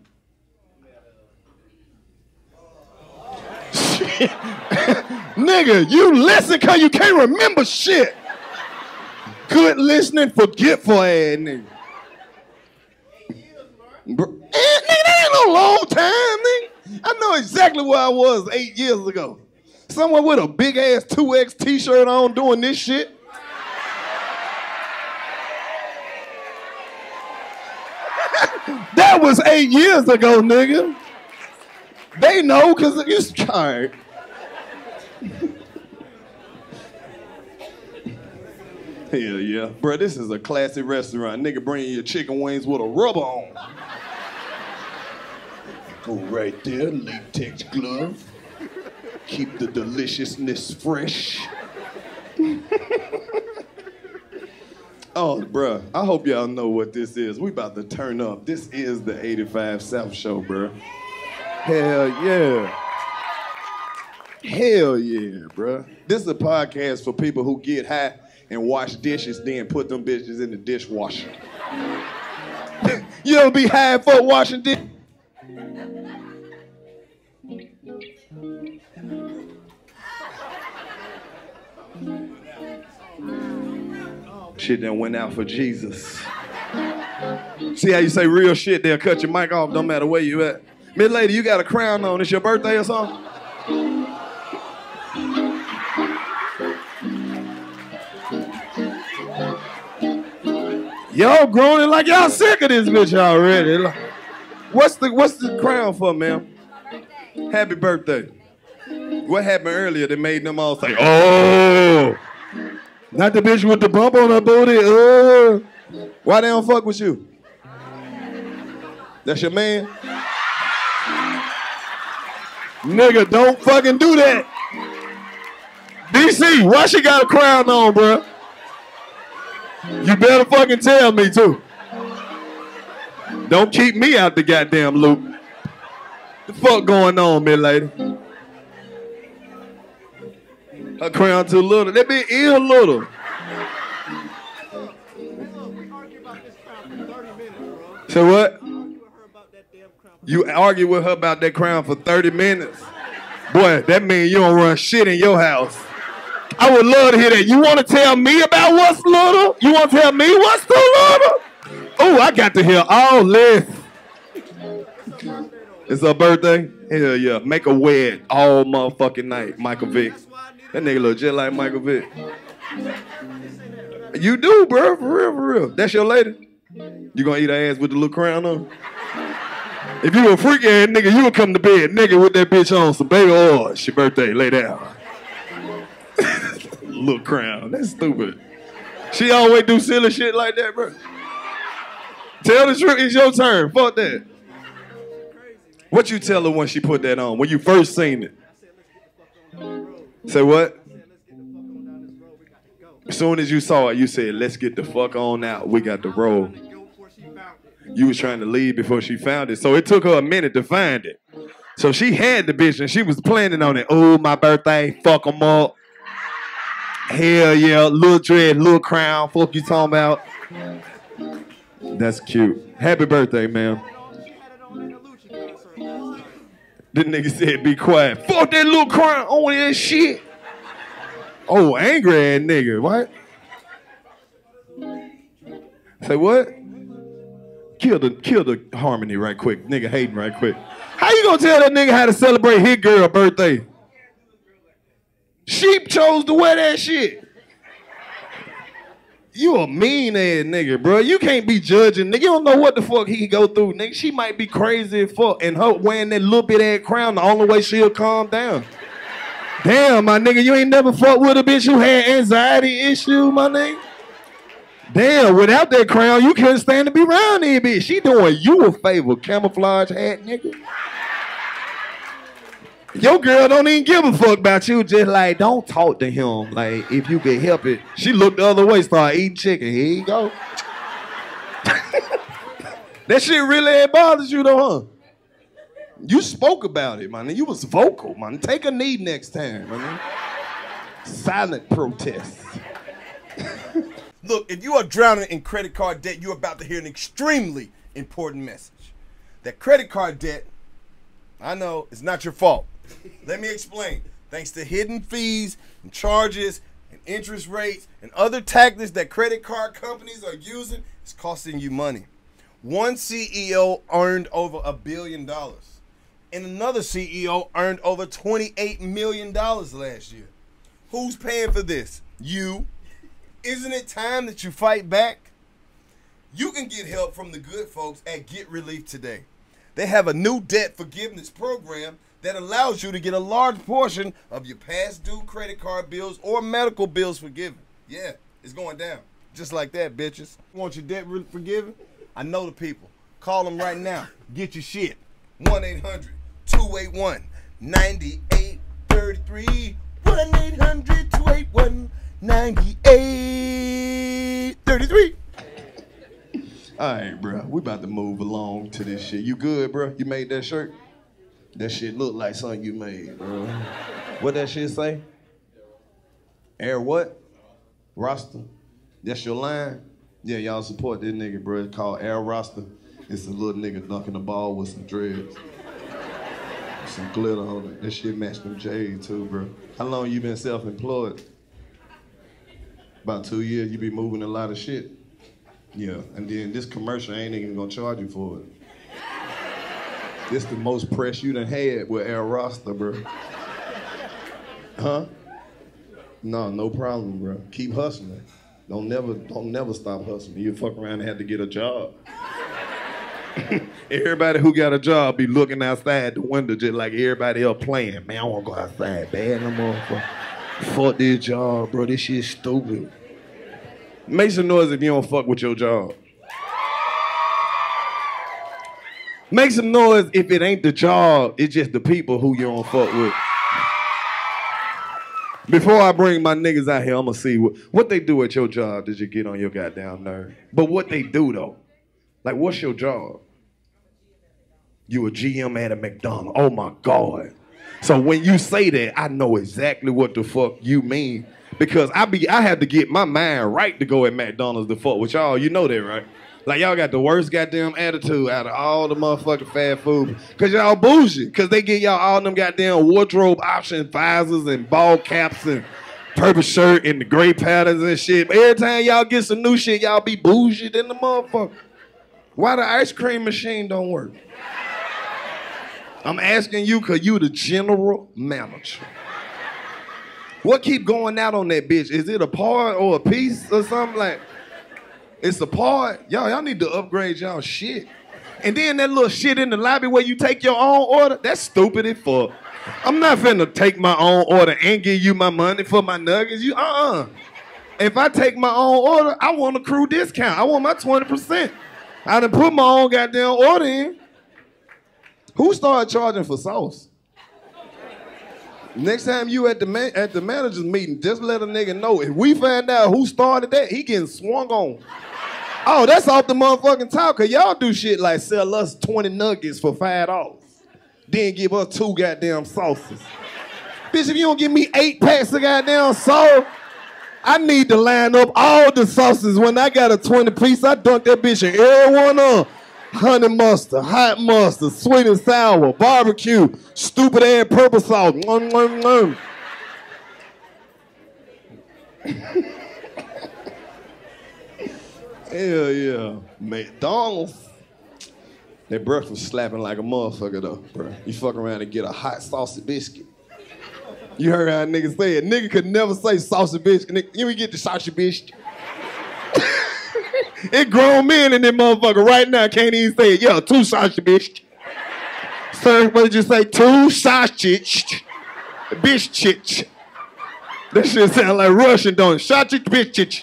[SPEAKER 2] Nigga, you listen cause you can't remember shit. Good listening, forgetful ass nigga. Bro, eh, nigga, that ain't no long time, nigga. I know exactly where I was eight years ago. Someone with a big ass two X t-shirt on doing this shit. That was eight years ago, nigga. They know because it's all right. Hell yeah. Bro, this is a classy restaurant. Nigga bring your chicken wings with a rubber on. Go right there, latex glove. Keep the deliciousness fresh. Oh, bruh, I hope y'all know what this is. We about to turn up. This is the eighty-five South Show, bruh. Hell yeah. Hell yeah, bruh. This is a podcast for people who get high and wash dishes, then put them bitches in the dishwasher. You ever be high for washing dishes? shit that went out for Jesus. See how you say real shit, they'll cut your mic off, don't matter where you at. Miss lady, you got a crown on. It's your birthday or something? Y'all groaning like y'all sick of this bitch already. What's the what's the crown for, ma'am? Happy birthday. What happened earlier that made them all say, oh, not the bitch with the bump on her booty. Oh. Why they don't fuck with you? That's your man? Nigga, don't fucking do that. D C, why she got a crown on, bro? You better fucking tell me, too. Don't keep me out the goddamn loop. The fuck going on, me lady? Her crown too little. That bitch is little. So what? You argue with her about that crown for thirty minutes? Boy, that means you don't run shit in your house. I would love to hear that. You want to tell me about what's little? You want to tell me what's too little? Oh, I got to hear all this. It's her birthday? Hell yeah. Make her wed all motherfucking night, Michael Vick. That nigga look just like Michael Vick. You do, bro. For real, for real. That's your lady? You gonna eat her ass with the little crown on? If you a freak ass nigga, you would come to bed nigga with that bitch on some baby oil. It's your birthday, lay down. Little crown, that's stupid. She always do silly shit like that, bro. Tell the truth, it's your turn. Fuck that. What you tell her when she put that on? When you first seen it? Say what? As soon as you saw it, you said, let's get the fuck on out. We got the roll. You was trying to leave before she found it. So it took her a minute to find it. So she had the bitch and she was planning on it. Oh, my birthday, fuck them up. Hell yeah, little dread, little crown, fuck you talking about. That's cute. Happy birthday, ma'am. This nigga said be quiet. Fuck that little crown on that shit. Oh, angry ass nigga, what? Say what? Kill the kill the harmony right quick. Nigga hating right quick. How you gonna tell that nigga how to celebrate his girl birthday? She chose to wear that shit. You a mean ass nigga, bro. You can't be judging. Nigga, you don't know what the fuck he go through. Nigga, she might be crazy as fuck. And her wearing that little bit ass crown, the only way she'll calm down. Damn, my nigga, you ain't never fucked with a bitch who had anxiety issue, my nigga. Damn, without that crown, you couldn't stand to be around this bitch. She doing you a favor, camouflage hat, nigga. Your girl don't even give a fuck about you, just like, don't talk to him. Like, if you can help it. She looked the other way, started eating chicken. Here you go. That shit really bothers you though, huh? You spoke about it, man. You was vocal, man. Take a knee next time, man. Silent protest.
[SPEAKER 8] Look, if you are drowning in credit card debt, you're about to hear an extremely important message. That credit card debt, I know, it's not your fault. Let me explain. Thanks to hidden fees and charges and interest rates and other tactics that credit card companies are using, it's costing you money. One C E O earned over a billion dollars, and another C E O earned over twenty-eight million dollars last year. Who's paying for this? You. Isn't it time that you fight back? You can get help from the good folks at Get Relief today. They have a new debt forgiveness program that allows you to get a large portion of your past due credit card bills or medical bills forgiven. Yeah, it's going down. Just like that, bitches. Want your debt forgiven? I know the people. Call them right now. Get your shit. one eight hundred two eight one nine eight three three. one eight hundred two eight one nine eight three three.
[SPEAKER 2] All right, bro. We about to move along to this shit. You good, bro? You made that shirt? That shit look like something you made, bro. What that shit say? Air what? Rasta. That's your line? Yeah, y'all support this nigga, bro. It's called Air Rasta. It's a little nigga dunking the ball with some dreads. Some glitter on it. That shit match them J's too, bro. How long you been self-employed? About two years, you be moving a lot of shit. Yeah, and then this commercial ain't even gonna charge you for it. This the most press you done had with Air Roster, bro. Huh? No, no problem, bro. Keep hustling. Don't never, don't never stop hustling. You fuck around and have to get a job. Everybody who got a job be looking outside the window just like everybody else playing. Man, I wanna go outside bad no motherfucker. Fuck this job, bro. This shit stupid. Make some noise if you don't fuck with your job. Make some noise if it ain't the job, it's just the people who you don't fuck with. Before I bring my niggas out here, I'ma see what, what they do at your job did you get on your goddamn nerve. But what they do though, like what's your job? You a G M at a McDonald's, oh my God. So when you say that, I know exactly what the fuck you mean. Because I be, I have to get my mind right to go at McDonald's to fuck with y'all, you know that, right? Like y'all got the worst goddamn attitude out of all the motherfucking fast food. Cause y'all bougie. Cause they get y'all all them goddamn wardrobe option visors and ball caps and purple shirt and the gray patterns and shit. But every time y'all get some new shit, y'all be bougie than the motherfucker. Why the ice cream machine don't work? I'm asking you cause you the general manager. What keep going out on that bitch? Is it a part or a piece or something like? It's a part. Y'all, y'all need to upgrade y'all shit. And then that little shit in the lobby where you take your own order, that's stupid as fuck. I'm not finna take my own order and give you my money for my nuggets. You uh-uh. If I take my own order, I want a crew discount. I want my twenty percent. I done put my own goddamn order in. Who started charging for sauce? Next time you at the man, at the manager's meeting, just let a nigga know. If we find out who started that, he getting swung on. Oh, that's off the motherfucking top, cause y'all do shit like sell us twenty nuggets for five dollars. Then give us two goddamn sauces. Bitch, if you don't give me eight packs of goddamn sauce, I need to line up all the sauces. When I got a twenty piece, I dunk that bitch in every one of them. Honey mustard, hot mustard, sweet and sour, barbecue, stupid ass purple sauce. Mm, mm, mm. Hell yeah. McDonald's. That breakfast slapping like a motherfucker though, bro. You fuck around and get a hot saucy biscuit. You heard how niggas say it. Nigga could never say saucy biscuit. Nigga, you get the saucy biscuit. It grown men in that motherfucker right now can't even say it. Yo, two sausage biscuit. Sir, what did you say? Two sausage biscuit. That shit sound like Russian, don't it? Sausage biscuit.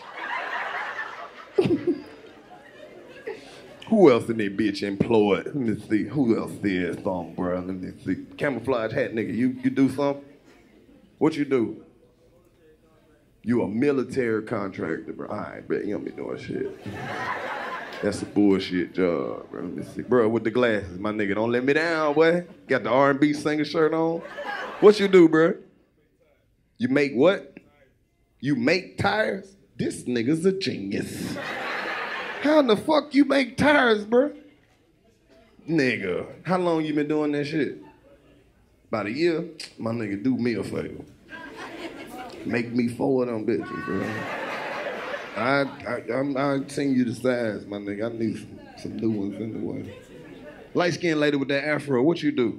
[SPEAKER 2] Who else in that bitch employed? Let me see. Who else there? Something, bro. Let me see. Camouflage hat nigga. You you do something? What you do? You a military contractor, bro. All right, bet you don't be doing shit. That's a bullshit job, bro. Let me see. Bro, with the glasses, my nigga, don't let me down, boy. Got the R and B singer shirt on. What you do, bro? You make what? You make tires? This nigga's a genius. How in the fuck you make tires, bro? Nigga, how long you been doing that shit? About a year? My nigga, do me a favor. Make me four of them bitches, bro. I, I, I'm, I seen you the size, my nigga. I need some, some new ones in the way. Light-skinned lady with that afro, what you do?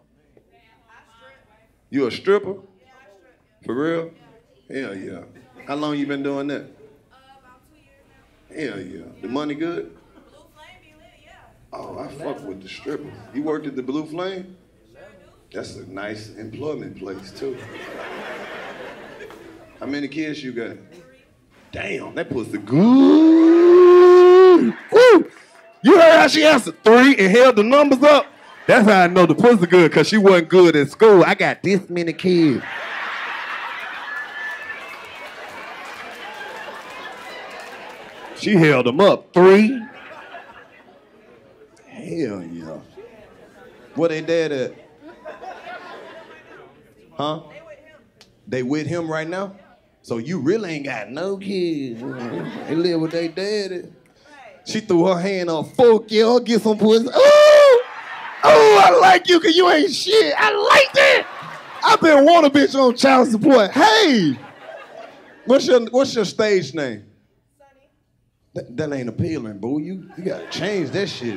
[SPEAKER 2] You a stripper? For real? Hell yeah. How long you been doing that?
[SPEAKER 9] Uh, about two years now.
[SPEAKER 2] Hell yeah. The money good?
[SPEAKER 9] Blue Flame be lit, yeah.
[SPEAKER 2] Oh, I fuck with the strippers. You worked at the Blue Flame? That's a nice employment place, too. How many kids you got? Damn, that pussy good. Woo! You heard how she answered three and held the numbers up? That's how I know the pussy good, because she wasn't good at school. I got this many kids. She held them up. Three. Hell yeah. Where they dad at? Huh? They with him right now? So you really ain't got no kids. They live with their daddy. She threw her hand on, fuck y'all, get some pussy. Oh! Oh, I like you because you ain't shit. I like that. I been want a bitch on child support. Hey! What's your What's your stage name? That, that ain't appealing, boo. You you gotta change that shit.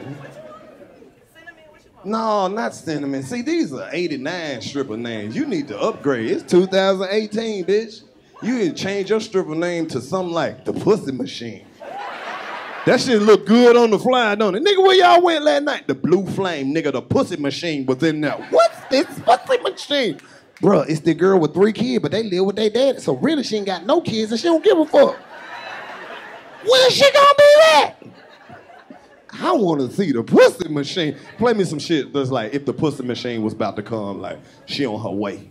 [SPEAKER 2] No, not cinnamon. See, these are eighty-nine stripper names. You need to upgrade. It's two thousand eighteen, bitch. You need to change your stripper name to something like the Pussy Machine. That shit look good on the fly, don't it? Nigga, where y'all went last night? The Blue Flame, nigga, the Pussy Machine was in there. What's this Pussy Machine? Bruh, it's the girl with three kids, but they live with their daddy. So really, she ain't got no kids and she don't give a fuck. Where's she gonna be at? I wanna see the Pussy Machine. Play me some shit that's like if the Pussy Machine was about to come, like she on her way.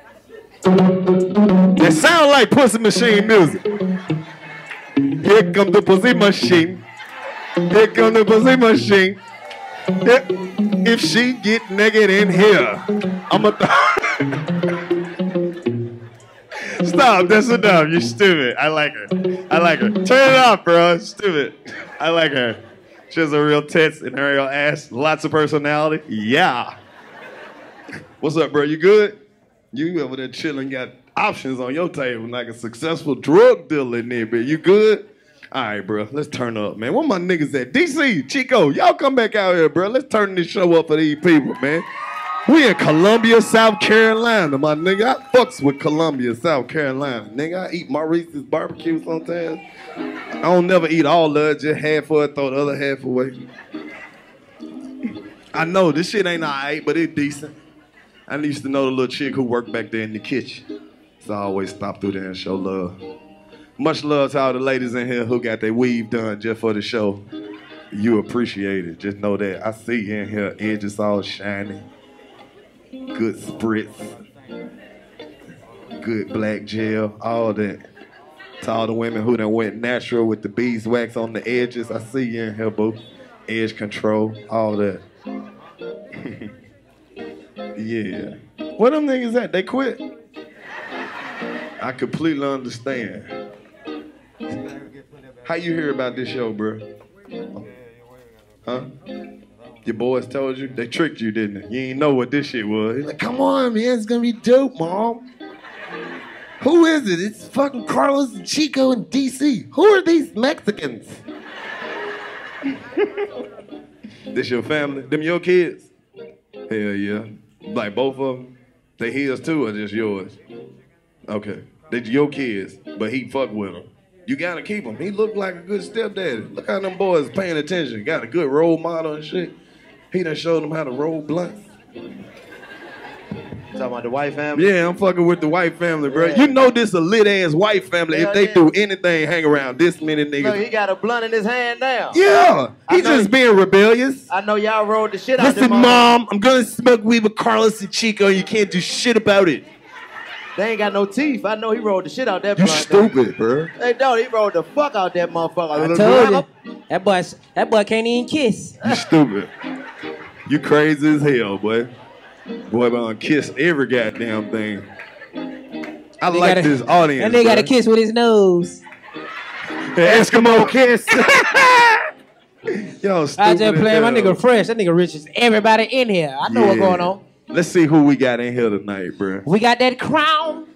[SPEAKER 2] It sound like Pussy Machine music. Here come the Pussy Machine. Here come the Pussy Machine. If she get naked in here, I'ma stop, that's enough. You're stupid. I like her. I like her. Turn it off, bro. Stupid. I like her. She has a real tits and her real ass. Lots of personality. Yeah. What's up, bro? You good? You over there chilling, got options on your table like a successful drug dealer in there, but you good? All right, bro. Let's turn up, man. Where my niggas at? D C, Chico, y'all come back out here, bro. Let's turn this show up for these people, man. We in Columbia, South Carolina, my nigga. I fucks with Columbia, South Carolina. Nigga, I eat Maurice's barbecue sometimes. I don't never eat all of it, just half of it, throw the other half away. I know, this shit ain't all right, but it's decent. I used to know the little chick who worked back there in the kitchen. So I always stop through there and show love. Much love to all the ladies in here who got their weave done just for the show. You appreciate it. Just know that. I see you in here, edges all shiny. Good spritz. Good black gel, all that. To all the women who done went natural with the beeswax on the edges, I see you in here, boo. Edge control, all that. Yeah. Where them niggas at? They quit? I completely understand. How you hear about this show, bro? Huh? Your boys told you? They tricked you, didn't they? You ain't know what this shit was. He's like, come on, man, it's gonna be dope, Mom. Who is it? It's fucking Karlous and Chico and D C. Who are these Mexicans? This your family? Them your kids? Hell yeah. Like both of them? They his too or just yours? Okay. They your kids, but he fuck with them. You gotta keep him. He look like a good stepdaddy. Look how them boys paying attention. Got a good role model and shit. He done showed them how to roll blunts.
[SPEAKER 1] Talking about the white family?
[SPEAKER 2] Yeah, I'm fucking with the white family, bro.
[SPEAKER 1] Yeah.
[SPEAKER 2] You know this a lit ass white family.
[SPEAKER 1] Hell
[SPEAKER 2] if they
[SPEAKER 1] yeah.
[SPEAKER 2] do anything, hang around this many niggas.
[SPEAKER 1] Look, he got a blunt in his hand now.
[SPEAKER 2] Yeah, he just
[SPEAKER 1] he,
[SPEAKER 2] being rebellious.
[SPEAKER 1] I know y'all rolled the shit out
[SPEAKER 2] Listen,
[SPEAKER 1] them
[SPEAKER 2] Mom, I'm gonna smoke weed with Karlous and Chico. You can't do shit about it.
[SPEAKER 1] They ain't got no teeth. I know he rolled the shit out that
[SPEAKER 2] You
[SPEAKER 1] blunt.
[SPEAKER 2] stupid, bro.
[SPEAKER 1] Hey, don't. He rolled the fuck out that motherfucker.
[SPEAKER 3] I told you. That boy, that boy can't even kiss.
[SPEAKER 2] You stupid. You crazy as hell, boy. Boy, gonna kiss every goddamn thing. I
[SPEAKER 3] They
[SPEAKER 2] like
[SPEAKER 3] gotta,
[SPEAKER 2] this audience.
[SPEAKER 3] And they got a kiss with his nose.
[SPEAKER 2] The Eskimo kiss. Yo, stupid.
[SPEAKER 3] I just playing my
[SPEAKER 2] as hell.
[SPEAKER 3] nigga fresh. That nigga rich as everybody in here. I know
[SPEAKER 2] Yeah.
[SPEAKER 3] what's going on.
[SPEAKER 2] Let's see who we got in here tonight, bro.
[SPEAKER 3] We got that crown.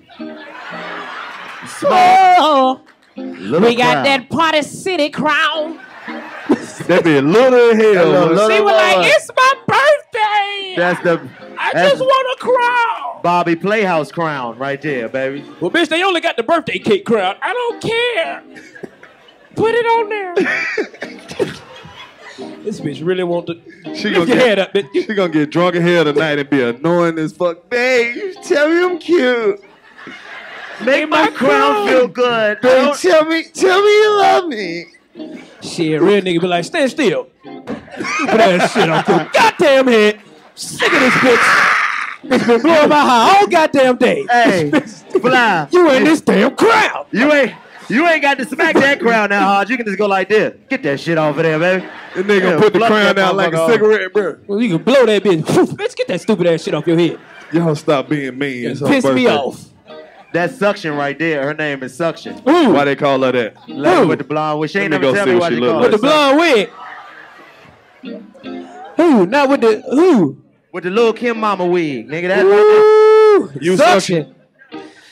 [SPEAKER 3] Oh,
[SPEAKER 2] Little
[SPEAKER 3] we got
[SPEAKER 2] crown.
[SPEAKER 3] that Party City crown.
[SPEAKER 2] That be little as hell.
[SPEAKER 1] Little-
[SPEAKER 2] boy.
[SPEAKER 1] little-
[SPEAKER 3] She was like, it's my birthday.
[SPEAKER 1] That's the
[SPEAKER 3] I
[SPEAKER 1] that's
[SPEAKER 3] just want a crown.
[SPEAKER 1] Bobby Playhouse crown right there, baby.
[SPEAKER 3] Well, bitch, they only got the birthday cake crown. I don't care. Put it on there. This bitch really want to
[SPEAKER 2] She
[SPEAKER 3] lift
[SPEAKER 2] gonna
[SPEAKER 3] your
[SPEAKER 2] get,
[SPEAKER 3] head up, bitch.
[SPEAKER 2] She gonna get drunk in here tonight and be annoying as fuck. Babe, tell me I'm cute.
[SPEAKER 1] Make my crown feel good.
[SPEAKER 2] Babe,
[SPEAKER 1] Don't-
[SPEAKER 2] tell me, tell me you love me.
[SPEAKER 3] Shit, real nigga be like, stand still. Put that shit on your goddamn head. Sick of this bitch. Bitch been blowing my high all goddamn day.
[SPEAKER 1] Hey, fly.
[SPEAKER 3] You in this damn crowd.
[SPEAKER 1] You ain't you ain't got to smack that crown now, hard. You can just go like this. Get that shit off of there, baby.
[SPEAKER 2] That nigga
[SPEAKER 1] Yeah,
[SPEAKER 2] put the
[SPEAKER 1] flush
[SPEAKER 2] crown
[SPEAKER 1] that
[SPEAKER 2] out like a
[SPEAKER 1] motherfucker off.
[SPEAKER 2] cigarette, bro.
[SPEAKER 3] Well, you can blow that bitch. Bitch, get that stupid ass shit off your head.
[SPEAKER 2] Y'all stop being mean. It's her
[SPEAKER 3] Piss me
[SPEAKER 2] birthday.
[SPEAKER 3] off.
[SPEAKER 1] That's Suction right there. Her name is Suction.
[SPEAKER 3] Ooh,
[SPEAKER 2] Why they call her that?
[SPEAKER 1] Lady with the blonde wig. She ain't
[SPEAKER 2] Let me
[SPEAKER 1] never
[SPEAKER 2] go
[SPEAKER 1] tell
[SPEAKER 2] see
[SPEAKER 1] me
[SPEAKER 2] what
[SPEAKER 1] why
[SPEAKER 2] she
[SPEAKER 1] she
[SPEAKER 2] look
[SPEAKER 1] call
[SPEAKER 2] like.
[SPEAKER 1] her
[SPEAKER 3] with the
[SPEAKER 1] Suction.
[SPEAKER 3] blonde wig. Who? Not with the who?
[SPEAKER 1] With the little Kim Mama wig, nigga. That's
[SPEAKER 3] Ooh,
[SPEAKER 2] You
[SPEAKER 3] suction.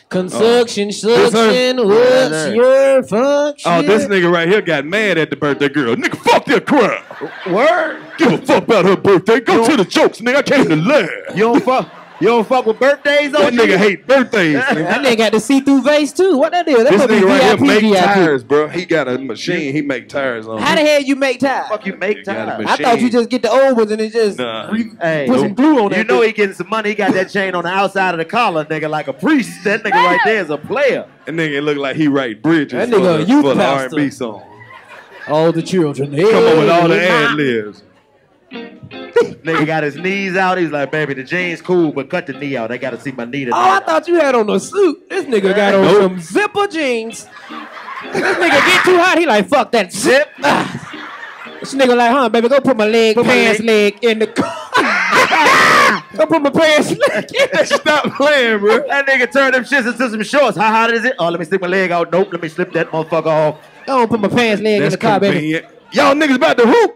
[SPEAKER 3] Construction,
[SPEAKER 2] uh,
[SPEAKER 3] suction, what's your function?
[SPEAKER 2] Oh, this nigga right here got mad at the birthday girl. Nigga, fuck that crowd.
[SPEAKER 1] Word.
[SPEAKER 2] Give a fuck about her birthday. Go to the jokes, nigga. I came to laugh.
[SPEAKER 1] You don't fuck. You don't fuck with birthdays,
[SPEAKER 2] That nigga hate birthdays. Nigga.
[SPEAKER 3] That nigga got the see-through vase too. What that is? That
[SPEAKER 2] This
[SPEAKER 3] must be
[SPEAKER 2] nigga right here
[SPEAKER 3] V I P,
[SPEAKER 2] make
[SPEAKER 3] V I P.
[SPEAKER 2] tires, bro. He got a machine. He make tires on.
[SPEAKER 3] How the hell you make tires?
[SPEAKER 1] Fuck you make
[SPEAKER 2] He got a
[SPEAKER 1] time.
[SPEAKER 3] I thought you just get the old ones and it just
[SPEAKER 2] Nah.
[SPEAKER 1] Hey,
[SPEAKER 3] put some glue on
[SPEAKER 1] you
[SPEAKER 3] that.
[SPEAKER 1] know
[SPEAKER 3] bitch.
[SPEAKER 1] he getting some money. He got that chain on the outside of the collar, nigga, like a priest. That nigga right there is a player.
[SPEAKER 2] That nigga look like he write bridges
[SPEAKER 3] That
[SPEAKER 2] for
[SPEAKER 3] nigga a
[SPEAKER 2] the,
[SPEAKER 3] youth
[SPEAKER 2] for the R
[SPEAKER 3] pastor.
[SPEAKER 2] and B song.
[SPEAKER 3] all the children.
[SPEAKER 2] Come on with all the
[SPEAKER 3] Hey,
[SPEAKER 2] ad
[SPEAKER 3] ma-
[SPEAKER 2] libs.
[SPEAKER 1] Nigga got his knees out. He's like, baby, the jeans cool, but cut the knee out. They got to see my knee
[SPEAKER 3] Oh, I
[SPEAKER 1] tonight.
[SPEAKER 3] thought you had on a suit. This nigga got on
[SPEAKER 2] Nope.
[SPEAKER 3] some zipper jeans. This nigga get too hot, he like, fuck that zip. Ah. This nigga like, huh, baby, go put my leg,
[SPEAKER 1] Put my
[SPEAKER 3] pants leg. in the car. Go put my pants leg in the
[SPEAKER 2] Stop playing, bro.
[SPEAKER 1] That nigga turned them shits into some shorts. How hot is it? Oh, let me stick my leg out. Nope, let me slip that motherfucker off.
[SPEAKER 3] Go put my pants leg
[SPEAKER 2] That's
[SPEAKER 3] in the car, baby.
[SPEAKER 2] convenient. Y'all niggas about to hoop.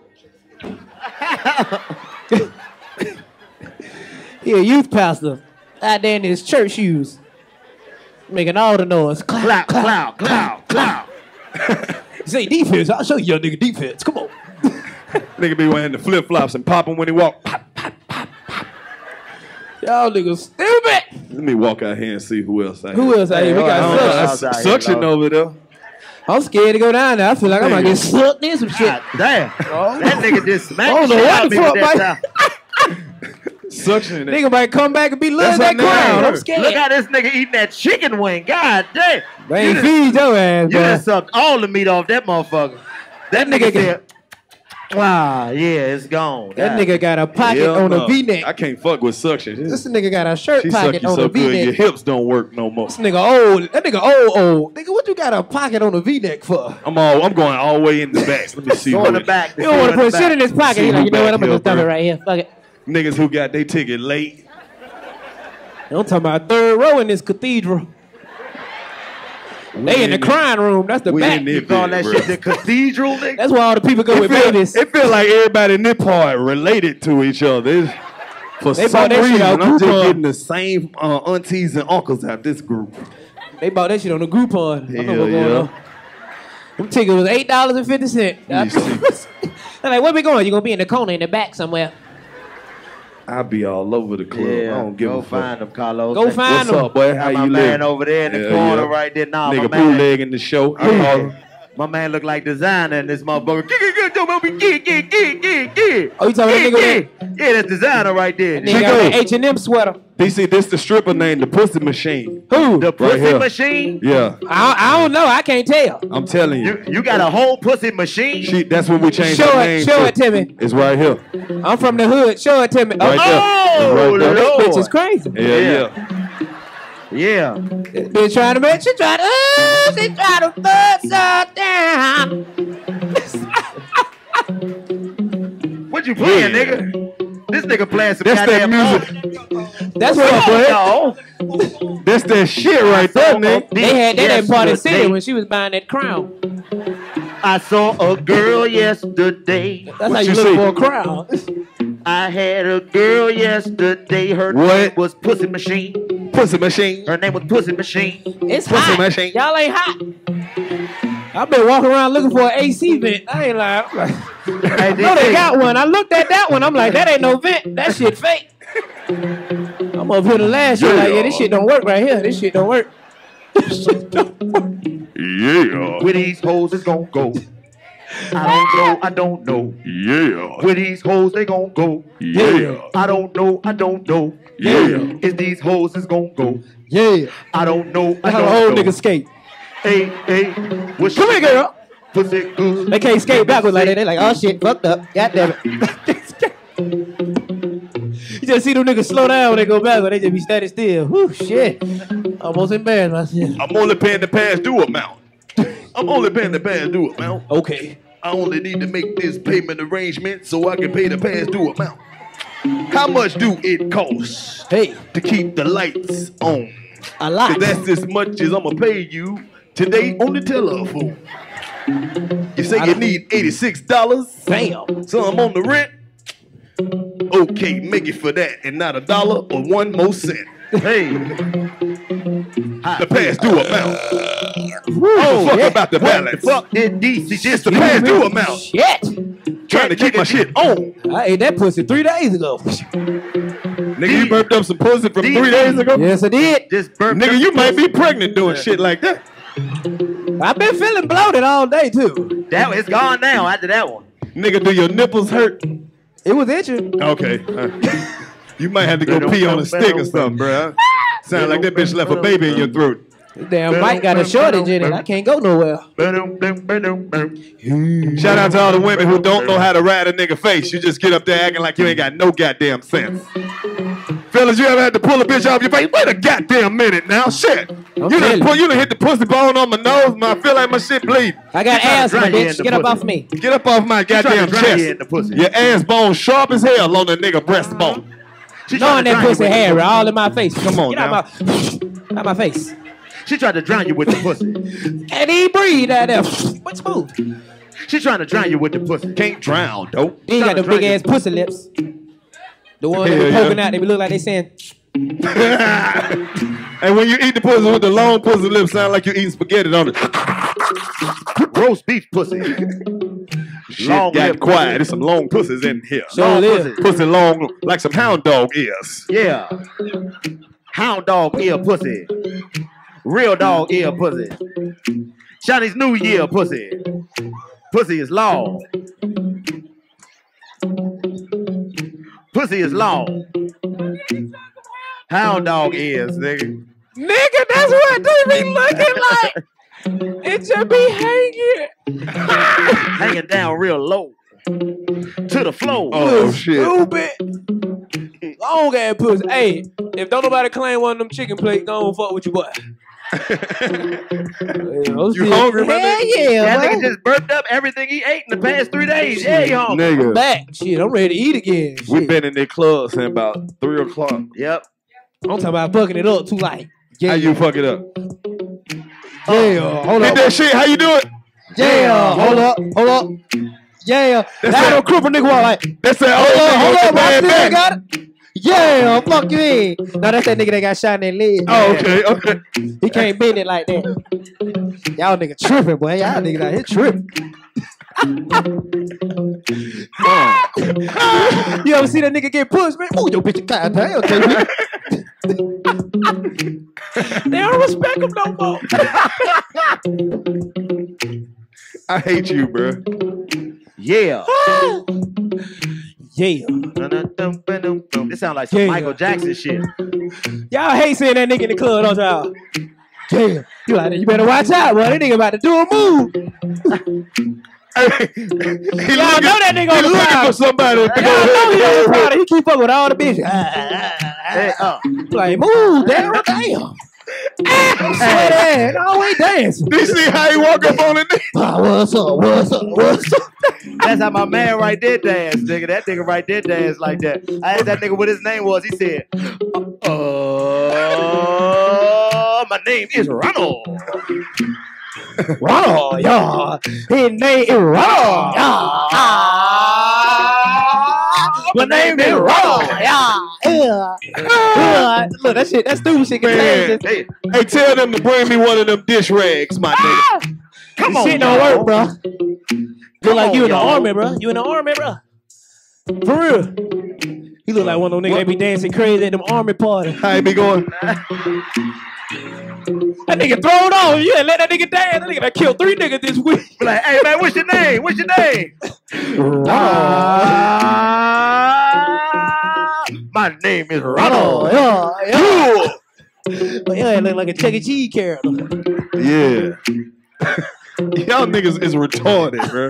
[SPEAKER 3] He a youth pastor. Out there in his church shoes. Making all the noise. Clap,
[SPEAKER 1] Clout, clout, clout, clout.
[SPEAKER 3] Say defense. I'll show you your nigga defense. Come on.
[SPEAKER 2] Nigga be wearing the flip flops and popping when he walk. Pop.
[SPEAKER 3] Y'all niggas stupid.
[SPEAKER 2] Let me walk out here and see who else I
[SPEAKER 3] Who else out here? We
[SPEAKER 1] I
[SPEAKER 3] got
[SPEAKER 1] don't know.
[SPEAKER 3] suction.
[SPEAKER 1] Outside,
[SPEAKER 2] Suction
[SPEAKER 1] you know.
[SPEAKER 2] over there.
[SPEAKER 3] I'm scared to go down there. I feel like I might get sucked in some shit.
[SPEAKER 1] God damn. That nigga just
[SPEAKER 3] I
[SPEAKER 1] smacked
[SPEAKER 3] don't
[SPEAKER 1] the
[SPEAKER 3] know
[SPEAKER 1] shit
[SPEAKER 3] what
[SPEAKER 1] out of
[SPEAKER 3] the
[SPEAKER 1] me
[SPEAKER 3] fuck,
[SPEAKER 1] with that
[SPEAKER 3] Mike.
[SPEAKER 1] time.
[SPEAKER 2] Suction.
[SPEAKER 3] Nigga might come back and be loving that
[SPEAKER 2] That's what nigga
[SPEAKER 3] crowd. I'm
[SPEAKER 2] heard.
[SPEAKER 3] scared.
[SPEAKER 1] Look how this nigga eating that chicken wing. God damn.
[SPEAKER 3] They
[SPEAKER 1] You
[SPEAKER 3] ain't
[SPEAKER 1] done-
[SPEAKER 3] feed your ass,
[SPEAKER 1] You
[SPEAKER 3] bro.
[SPEAKER 1] done sucked all the meat off that motherfucker. That nigga said, ah, yeah, it's gone.
[SPEAKER 3] That
[SPEAKER 1] God.
[SPEAKER 3] nigga got a pocket
[SPEAKER 2] Hell
[SPEAKER 3] on
[SPEAKER 2] no.
[SPEAKER 3] a V-neck.
[SPEAKER 2] I can't fuck with suction.
[SPEAKER 3] This nigga got a shirt
[SPEAKER 2] She suck
[SPEAKER 3] pocket
[SPEAKER 2] you
[SPEAKER 3] on
[SPEAKER 2] so
[SPEAKER 3] a
[SPEAKER 2] good, your
[SPEAKER 3] V-neck.
[SPEAKER 2] hips don't work no more.
[SPEAKER 3] This nigga old. That nigga old, old. Nigga, what you got a pocket on a V-neck for?
[SPEAKER 2] I'm all. I'm going all the way in the back. Let me see.
[SPEAKER 1] Go
[SPEAKER 2] what
[SPEAKER 1] in the
[SPEAKER 2] it-
[SPEAKER 1] back.
[SPEAKER 3] You don't want to put shit in his pocket.
[SPEAKER 2] See
[SPEAKER 3] He like,
[SPEAKER 2] who
[SPEAKER 3] you know what? I'm
[SPEAKER 2] back
[SPEAKER 3] gonna
[SPEAKER 2] here,
[SPEAKER 3] stuff it
[SPEAKER 2] bro.
[SPEAKER 3] right here. Fuck it.
[SPEAKER 2] Niggas who got their ticket late.
[SPEAKER 3] I'm talking about third row in this cathedral. They in the crying room. That's the
[SPEAKER 2] We
[SPEAKER 3] back.
[SPEAKER 2] in there,
[SPEAKER 1] You call that
[SPEAKER 2] bro.
[SPEAKER 1] shit the cathedral, nigga?
[SPEAKER 3] That's where all the people go
[SPEAKER 2] It
[SPEAKER 3] with
[SPEAKER 2] feel,
[SPEAKER 3] babies.
[SPEAKER 2] it feel like everybody in this part related to each other. It's- for
[SPEAKER 3] They
[SPEAKER 2] some
[SPEAKER 3] bought that shit
[SPEAKER 2] reason,
[SPEAKER 3] out
[SPEAKER 2] I'm just
[SPEAKER 3] Groupon.
[SPEAKER 2] getting the same uh, aunties and uncles out this group.
[SPEAKER 3] They bought that shit on the Groupon. I know
[SPEAKER 2] Hell
[SPEAKER 3] what's going
[SPEAKER 2] yeah.
[SPEAKER 3] on. Them tickets was eight dollars and fifty cents.
[SPEAKER 2] Let me see.
[SPEAKER 3] They're like, where we going? You gonna be in the corner in the back somewhere?
[SPEAKER 2] I be all over the club. I don't give
[SPEAKER 1] go
[SPEAKER 2] a fuck.
[SPEAKER 1] find them, Carlos.
[SPEAKER 3] Go find
[SPEAKER 2] What's
[SPEAKER 3] them.
[SPEAKER 2] up, boy? How
[SPEAKER 1] Got my
[SPEAKER 2] you
[SPEAKER 1] man
[SPEAKER 2] living?
[SPEAKER 1] over there in the
[SPEAKER 2] Yeah,
[SPEAKER 1] corner
[SPEAKER 2] yeah.
[SPEAKER 1] right there. Nah, my
[SPEAKER 2] Nigga
[SPEAKER 1] man.
[SPEAKER 2] bootleg in the show. I call him.
[SPEAKER 1] My man look like designer in this motherfucker. Get, get, get, don't be get, get, get, get, get.
[SPEAKER 3] Oh, you talking about that nigga
[SPEAKER 1] Get, get. Yeah, that's designer right there.
[SPEAKER 3] Nigga got that H and M sweater.
[SPEAKER 2] D C, this the stripper named the Pussy Machine.
[SPEAKER 3] Who?
[SPEAKER 1] The
[SPEAKER 2] Right
[SPEAKER 1] pussy
[SPEAKER 2] here.
[SPEAKER 1] machine?
[SPEAKER 2] Yeah,
[SPEAKER 3] I, I don't know. I can't tell.
[SPEAKER 2] I'm telling you.
[SPEAKER 1] You, you got a whole pussy machine?
[SPEAKER 2] She, that's what we changed
[SPEAKER 3] Show
[SPEAKER 2] her
[SPEAKER 3] it-
[SPEAKER 2] name
[SPEAKER 3] show
[SPEAKER 2] to.
[SPEAKER 3] it to me.
[SPEAKER 2] It's right here.
[SPEAKER 3] I'm from the hood. Show it to me.
[SPEAKER 2] Right
[SPEAKER 3] oh,
[SPEAKER 2] there.
[SPEAKER 1] Oh,
[SPEAKER 2] It's right there.
[SPEAKER 3] this
[SPEAKER 1] Lord.
[SPEAKER 3] bitch is crazy.
[SPEAKER 2] Yeah, yeah.
[SPEAKER 1] Yeah.
[SPEAKER 3] This bitch trying to make. She trying to. Oh, she trying to fuck so down.
[SPEAKER 1] What you playing,
[SPEAKER 2] Yeah.
[SPEAKER 1] nigga? This nigga playing some
[SPEAKER 2] That's that
[SPEAKER 1] goddamn
[SPEAKER 2] music.
[SPEAKER 3] That's what up, boy.
[SPEAKER 1] Yo.
[SPEAKER 2] That's that shit right there, nigga.
[SPEAKER 3] They had that at Party City
[SPEAKER 1] Yesterday,
[SPEAKER 3] when she was buying that crown.
[SPEAKER 1] I saw a girl yesterday.
[SPEAKER 3] That's
[SPEAKER 2] What
[SPEAKER 3] how you,
[SPEAKER 2] you
[SPEAKER 3] look
[SPEAKER 2] see?
[SPEAKER 3] for a crown.
[SPEAKER 1] I had a girl yesterday. Her
[SPEAKER 2] What?
[SPEAKER 1] name was Pussy Machine.
[SPEAKER 2] Pussy Machine.
[SPEAKER 1] Her name was Pussy Machine.
[SPEAKER 3] It's
[SPEAKER 2] Pussy
[SPEAKER 3] hot.
[SPEAKER 2] machine.
[SPEAKER 3] Y'all ain't hot. I've been walking around looking for an A C vent. I ain't like, I'm like
[SPEAKER 1] Hey,
[SPEAKER 3] no, they got one. I looked at that one. I'm like, that ain't no vent. That shit fake. I'm up here the last year like, yeah, this shit don't work right here. This shit don't work.
[SPEAKER 2] Yeah.
[SPEAKER 1] Where these hoes is gonna go? I don't know, I don't know.
[SPEAKER 2] Yeah.
[SPEAKER 1] Where these hoes they gonna go?
[SPEAKER 2] Yeah.
[SPEAKER 1] I don't know, I don't know.
[SPEAKER 2] Yeah.
[SPEAKER 1] Is these hoes is gonna go?
[SPEAKER 3] Yeah.
[SPEAKER 1] I don't know, I
[SPEAKER 3] That's how the
[SPEAKER 1] don't
[SPEAKER 3] old
[SPEAKER 1] know.
[SPEAKER 3] niggas skate.
[SPEAKER 1] Hey, hey, what's
[SPEAKER 3] Come here, girl.
[SPEAKER 1] Pussy good.
[SPEAKER 3] They can't skate backwards like that. They like, oh shit, fucked up. God damn it. You just see them niggas slow down when they go backwards. They just be standing still. Whew, shit. Almost embarrassed myself.
[SPEAKER 2] I'm only paying the past due amount. I'm only paying the past due amount.
[SPEAKER 3] Okay.
[SPEAKER 2] I only need to make this payment arrangement so I can pay the past due amount. How much do it cost
[SPEAKER 3] Hey,
[SPEAKER 2] to keep the lights on?
[SPEAKER 3] a lot.
[SPEAKER 2] Cause that's as much as I'ma pay you today on the telephone. You say you need eighty-six dollars?
[SPEAKER 3] Bam.
[SPEAKER 2] So I'm on the rent? Okay, make it for that and not a dollar or one more cent.
[SPEAKER 1] Hey,
[SPEAKER 2] The past due amount.
[SPEAKER 1] Oh,
[SPEAKER 2] fuck
[SPEAKER 1] yeah.
[SPEAKER 2] about the
[SPEAKER 1] What
[SPEAKER 2] balance.
[SPEAKER 1] the fuck did D C just
[SPEAKER 2] The past due amount.
[SPEAKER 3] Shit.
[SPEAKER 2] Trying to keep my shit on.
[SPEAKER 3] I ate that pussy three days ago.
[SPEAKER 2] Nigga, you burped up some pussy from three days ago?
[SPEAKER 3] Yes, I did.
[SPEAKER 1] Just burped
[SPEAKER 2] Nigga,
[SPEAKER 1] up
[SPEAKER 2] you
[SPEAKER 1] the
[SPEAKER 2] might be
[SPEAKER 1] pussy.
[SPEAKER 2] pregnant doing shit like that.
[SPEAKER 3] I've been feeling bloated all day too.
[SPEAKER 1] That it's gone now after that one.
[SPEAKER 2] Nigga, do your nipples hurt?
[SPEAKER 3] It was itching.
[SPEAKER 2] Okay. Uh, you might have to go pee on a stick or something, bruh. Sound like that bitch left a baby in your throat.
[SPEAKER 3] Damn Mike got a shortage in it. I can't go nowhere.
[SPEAKER 2] Shout out to all the women who don't know how to ride a nigga face. You just get up there acting like you ain't got no goddamn sense. Fellas, you ever had to pull a bitch off your face? Wait a goddamn minute now. Shit. You done, pull, you done hit the pussy bone on my nose, man. I feel like my shit bleed.
[SPEAKER 3] I got asthma,
[SPEAKER 1] dry you in
[SPEAKER 3] bitch.
[SPEAKER 1] the
[SPEAKER 3] Get up
[SPEAKER 1] pussy.
[SPEAKER 3] off me.
[SPEAKER 2] Get up off my goddamn
[SPEAKER 1] dry you
[SPEAKER 2] chest.
[SPEAKER 1] in the pussy.
[SPEAKER 2] Your ass bone sharp as hell on the nigga breastbone.
[SPEAKER 1] She
[SPEAKER 3] Knowing
[SPEAKER 1] tried to
[SPEAKER 3] that
[SPEAKER 1] drown you
[SPEAKER 3] pussy
[SPEAKER 1] with the
[SPEAKER 3] hair
[SPEAKER 1] pussy.
[SPEAKER 3] all in my face.
[SPEAKER 2] Come on
[SPEAKER 3] Get
[SPEAKER 2] now.
[SPEAKER 3] out my, out my face.
[SPEAKER 1] She tried to drown you with the pussy.
[SPEAKER 3] Can't even breathe out there. What's smooth?
[SPEAKER 1] She trying to drown you with the pussy.
[SPEAKER 2] Can't drown, dope.
[SPEAKER 3] They ain't got no
[SPEAKER 1] Trying to
[SPEAKER 3] big ass
[SPEAKER 1] drown
[SPEAKER 3] pussy lips. The ones that
[SPEAKER 2] Hell
[SPEAKER 3] be
[SPEAKER 2] yeah.
[SPEAKER 3] poking out, they be look like they saying,
[SPEAKER 2] And when you eat the pussy with the long pussy lips, sound like you eating spaghetti, don't it?
[SPEAKER 1] Roast beef pussy.
[SPEAKER 2] Shit
[SPEAKER 1] Long
[SPEAKER 2] got
[SPEAKER 1] lip
[SPEAKER 2] quiet.
[SPEAKER 1] pussy.
[SPEAKER 2] There's some long pussies in here.
[SPEAKER 3] Sure
[SPEAKER 1] Long
[SPEAKER 3] live.
[SPEAKER 1] pussy.
[SPEAKER 2] Pussy long like some hound dog ears.
[SPEAKER 1] Yeah. Hound dog ear pussy. Real dog ear pussy. Chinese New Year pussy. Pussy is long. Pussy is long. Hound dog ears, nigga.
[SPEAKER 3] nigga, that's what they be looking like. It just be hanging.
[SPEAKER 1] Hanging down real low. To the floor.
[SPEAKER 2] Oh, shit.
[SPEAKER 3] Stupid. Long ass pussy. Hey, if don't nobody claim one of them chicken plates, go on fuck with your boy.
[SPEAKER 2] You hungry, my
[SPEAKER 3] Hell
[SPEAKER 2] nigga?
[SPEAKER 3] yeah,
[SPEAKER 1] That
[SPEAKER 3] boy.
[SPEAKER 1] nigga just burped up everything he ate in the past three days. Yeah, he hungry.
[SPEAKER 2] Nigga,
[SPEAKER 3] Back. Shit, I'm ready to eat again.
[SPEAKER 2] we
[SPEAKER 3] Shit.
[SPEAKER 2] been in the club since about three o'clock.
[SPEAKER 1] Yep.
[SPEAKER 3] I'm talking about fucking it up too like. Yeah,
[SPEAKER 2] How you fuck it up?
[SPEAKER 3] yeah, hold
[SPEAKER 2] Hit
[SPEAKER 3] up.
[SPEAKER 2] that shit. How you do it?
[SPEAKER 3] Yeah, hold up, hold up. Yeah,
[SPEAKER 2] That's
[SPEAKER 3] that's
[SPEAKER 2] it.
[SPEAKER 3] how a cripple nigga walk like.
[SPEAKER 2] That's that
[SPEAKER 3] Hold
[SPEAKER 2] old
[SPEAKER 3] up,
[SPEAKER 2] nigga
[SPEAKER 3] hold
[SPEAKER 2] with
[SPEAKER 3] up,
[SPEAKER 2] the
[SPEAKER 3] I
[SPEAKER 2] bad
[SPEAKER 3] still
[SPEAKER 2] back.
[SPEAKER 3] got it. Yeah, fuck you in. No, that's that nigga that got shot in their leg.
[SPEAKER 2] Oh, okay, okay.
[SPEAKER 3] He can't bend it like that. Y'all nigga tripping, boy. Y'all niggas out here tripping. You ever see that nigga get pushed, man? Ooh, yo, bitch, goddamn, baby. They don't respect him no more.
[SPEAKER 2] I hate you, bro.
[SPEAKER 1] Yeah.
[SPEAKER 3] Yeah.
[SPEAKER 1] This sound like some
[SPEAKER 3] Yeah.
[SPEAKER 1] Michael Jackson shit.
[SPEAKER 3] Y'all hate seeing that nigga in the club, don't y'all? Yeah. You like that? You better watch out, boy. That nigga about to do a move.
[SPEAKER 2] He
[SPEAKER 3] Y'all
[SPEAKER 2] looking-
[SPEAKER 3] know that nigga
[SPEAKER 2] he
[SPEAKER 3] on the
[SPEAKER 2] looking
[SPEAKER 3] prowl.
[SPEAKER 2] for somebody. to
[SPEAKER 3] Y'all know he on the
[SPEAKER 2] go.
[SPEAKER 3] prowl. He keep up with all the bitches. Ah, ah, ah,
[SPEAKER 1] Hey, uh,
[SPEAKER 3] Like, move, damn, damn. Sweat ass. Always dancing.
[SPEAKER 2] Do you see how he walk up on the nigga?
[SPEAKER 3] Ah, what's up? What's up? What's up?
[SPEAKER 1] that's how my man right there dance, nigga. That nigga right there dance like that. I asked that nigga what his name was. He said, uh, my name is Ronald.
[SPEAKER 3] Ronald, yeah. His name is Ronald, yeah. My name is Ronald, yeah. Yeah. Yeah. Look, that shit, that stupid shit
[SPEAKER 2] Man,
[SPEAKER 3] contagious.
[SPEAKER 1] Hey,
[SPEAKER 2] hey, tell them to bring me one of them dish rags, my nigga.
[SPEAKER 1] come
[SPEAKER 3] This
[SPEAKER 1] on,
[SPEAKER 3] shit don't
[SPEAKER 1] y'all.
[SPEAKER 3] work, bro. Look like
[SPEAKER 1] on,
[SPEAKER 3] you in the
[SPEAKER 1] y'all.
[SPEAKER 3] army, bro. You in the army, bro. For real. He look like one of them niggas that be dancing crazy at them army parties.
[SPEAKER 2] How he be going?
[SPEAKER 3] That nigga thrown off. You ain't let that nigga dance. That nigga done killed three niggas this week.
[SPEAKER 1] Be like, hey man, what's your name? What's your name? Ah, my name is
[SPEAKER 3] Ronald,
[SPEAKER 1] Ronald.
[SPEAKER 3] yeah, yeah. But yeah, it look like a Chuck E. Cheese character.
[SPEAKER 2] Yeah. Y'all niggas is retarded, bro.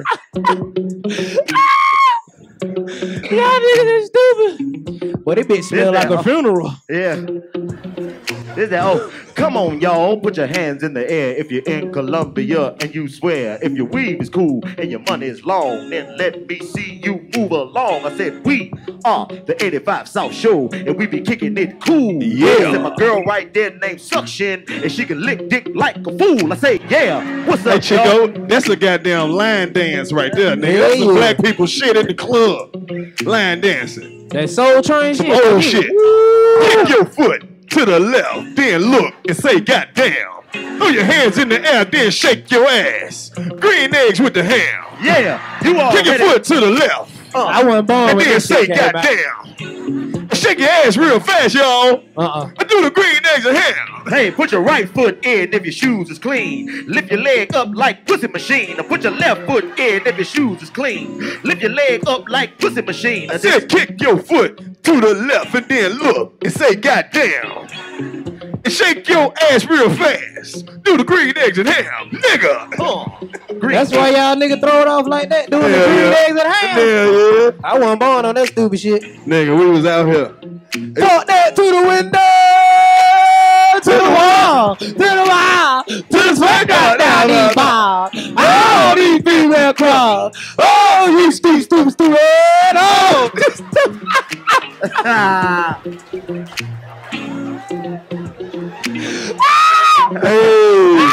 [SPEAKER 3] Y'all niggas is stupid. Boy, that bitch smell
[SPEAKER 1] This
[SPEAKER 3] like
[SPEAKER 1] that-
[SPEAKER 3] a funeral.
[SPEAKER 1] Yeah. This that, oh, come on, y'all. Put your hands in the air if you're in Colombia and you swear. If your weave is cool and your money is long, then let me see you move along. I said, we are the eighty-five South Show, and we be kicking it cool.
[SPEAKER 2] Yeah.
[SPEAKER 1] And my girl right there named Suction, and she can lick dick like a fool. I say, yeah. What's
[SPEAKER 2] Hey,
[SPEAKER 1] up, y'all?
[SPEAKER 2] Chico, that's a goddamn line dance right there, nigga. That's some
[SPEAKER 3] Yeah.
[SPEAKER 2] black people shit in the club. Line dancing.
[SPEAKER 3] That Soul Train shit.
[SPEAKER 2] Oh, shit. Kick your foot. to the left, then look and say goddamn. Throw your hands in the air, then shake your ass. Green eggs with the ham.
[SPEAKER 1] Yeah, you all
[SPEAKER 2] Kick your foot to the left.
[SPEAKER 3] Uh, I wasn't born
[SPEAKER 2] and
[SPEAKER 3] with
[SPEAKER 2] then
[SPEAKER 3] this
[SPEAKER 2] say
[SPEAKER 3] shit came out.
[SPEAKER 2] goddamn. Shake your ass real fast, y'all.
[SPEAKER 3] Uh-uh.
[SPEAKER 2] I do the green eggs and ham.
[SPEAKER 1] Hey, put your right foot in if your shoes is clean. Lift your leg up like pussy machine. Now put your left foot in if your shoes is clean. Lift your leg up like pussy machine.
[SPEAKER 2] I said kick your foot to the left and then look and say goddamn. And shake your ass real fast. Do the green eggs and ham, nigga.
[SPEAKER 1] Uh, green
[SPEAKER 3] That's why y'all nigga throw it off like that, doing
[SPEAKER 2] Hell
[SPEAKER 3] the green
[SPEAKER 2] yeah.
[SPEAKER 3] eggs and ham.
[SPEAKER 2] Hell yeah.
[SPEAKER 3] I wasn't born on that stupid shit.
[SPEAKER 2] Nigga, we was out here.
[SPEAKER 3] Fuck that to the window, to the wall, to the wall, to the sweat down these balls. Oh, these female crawls. Oh, you stupid, stupid, stupid. Oh,
[SPEAKER 2] Hey.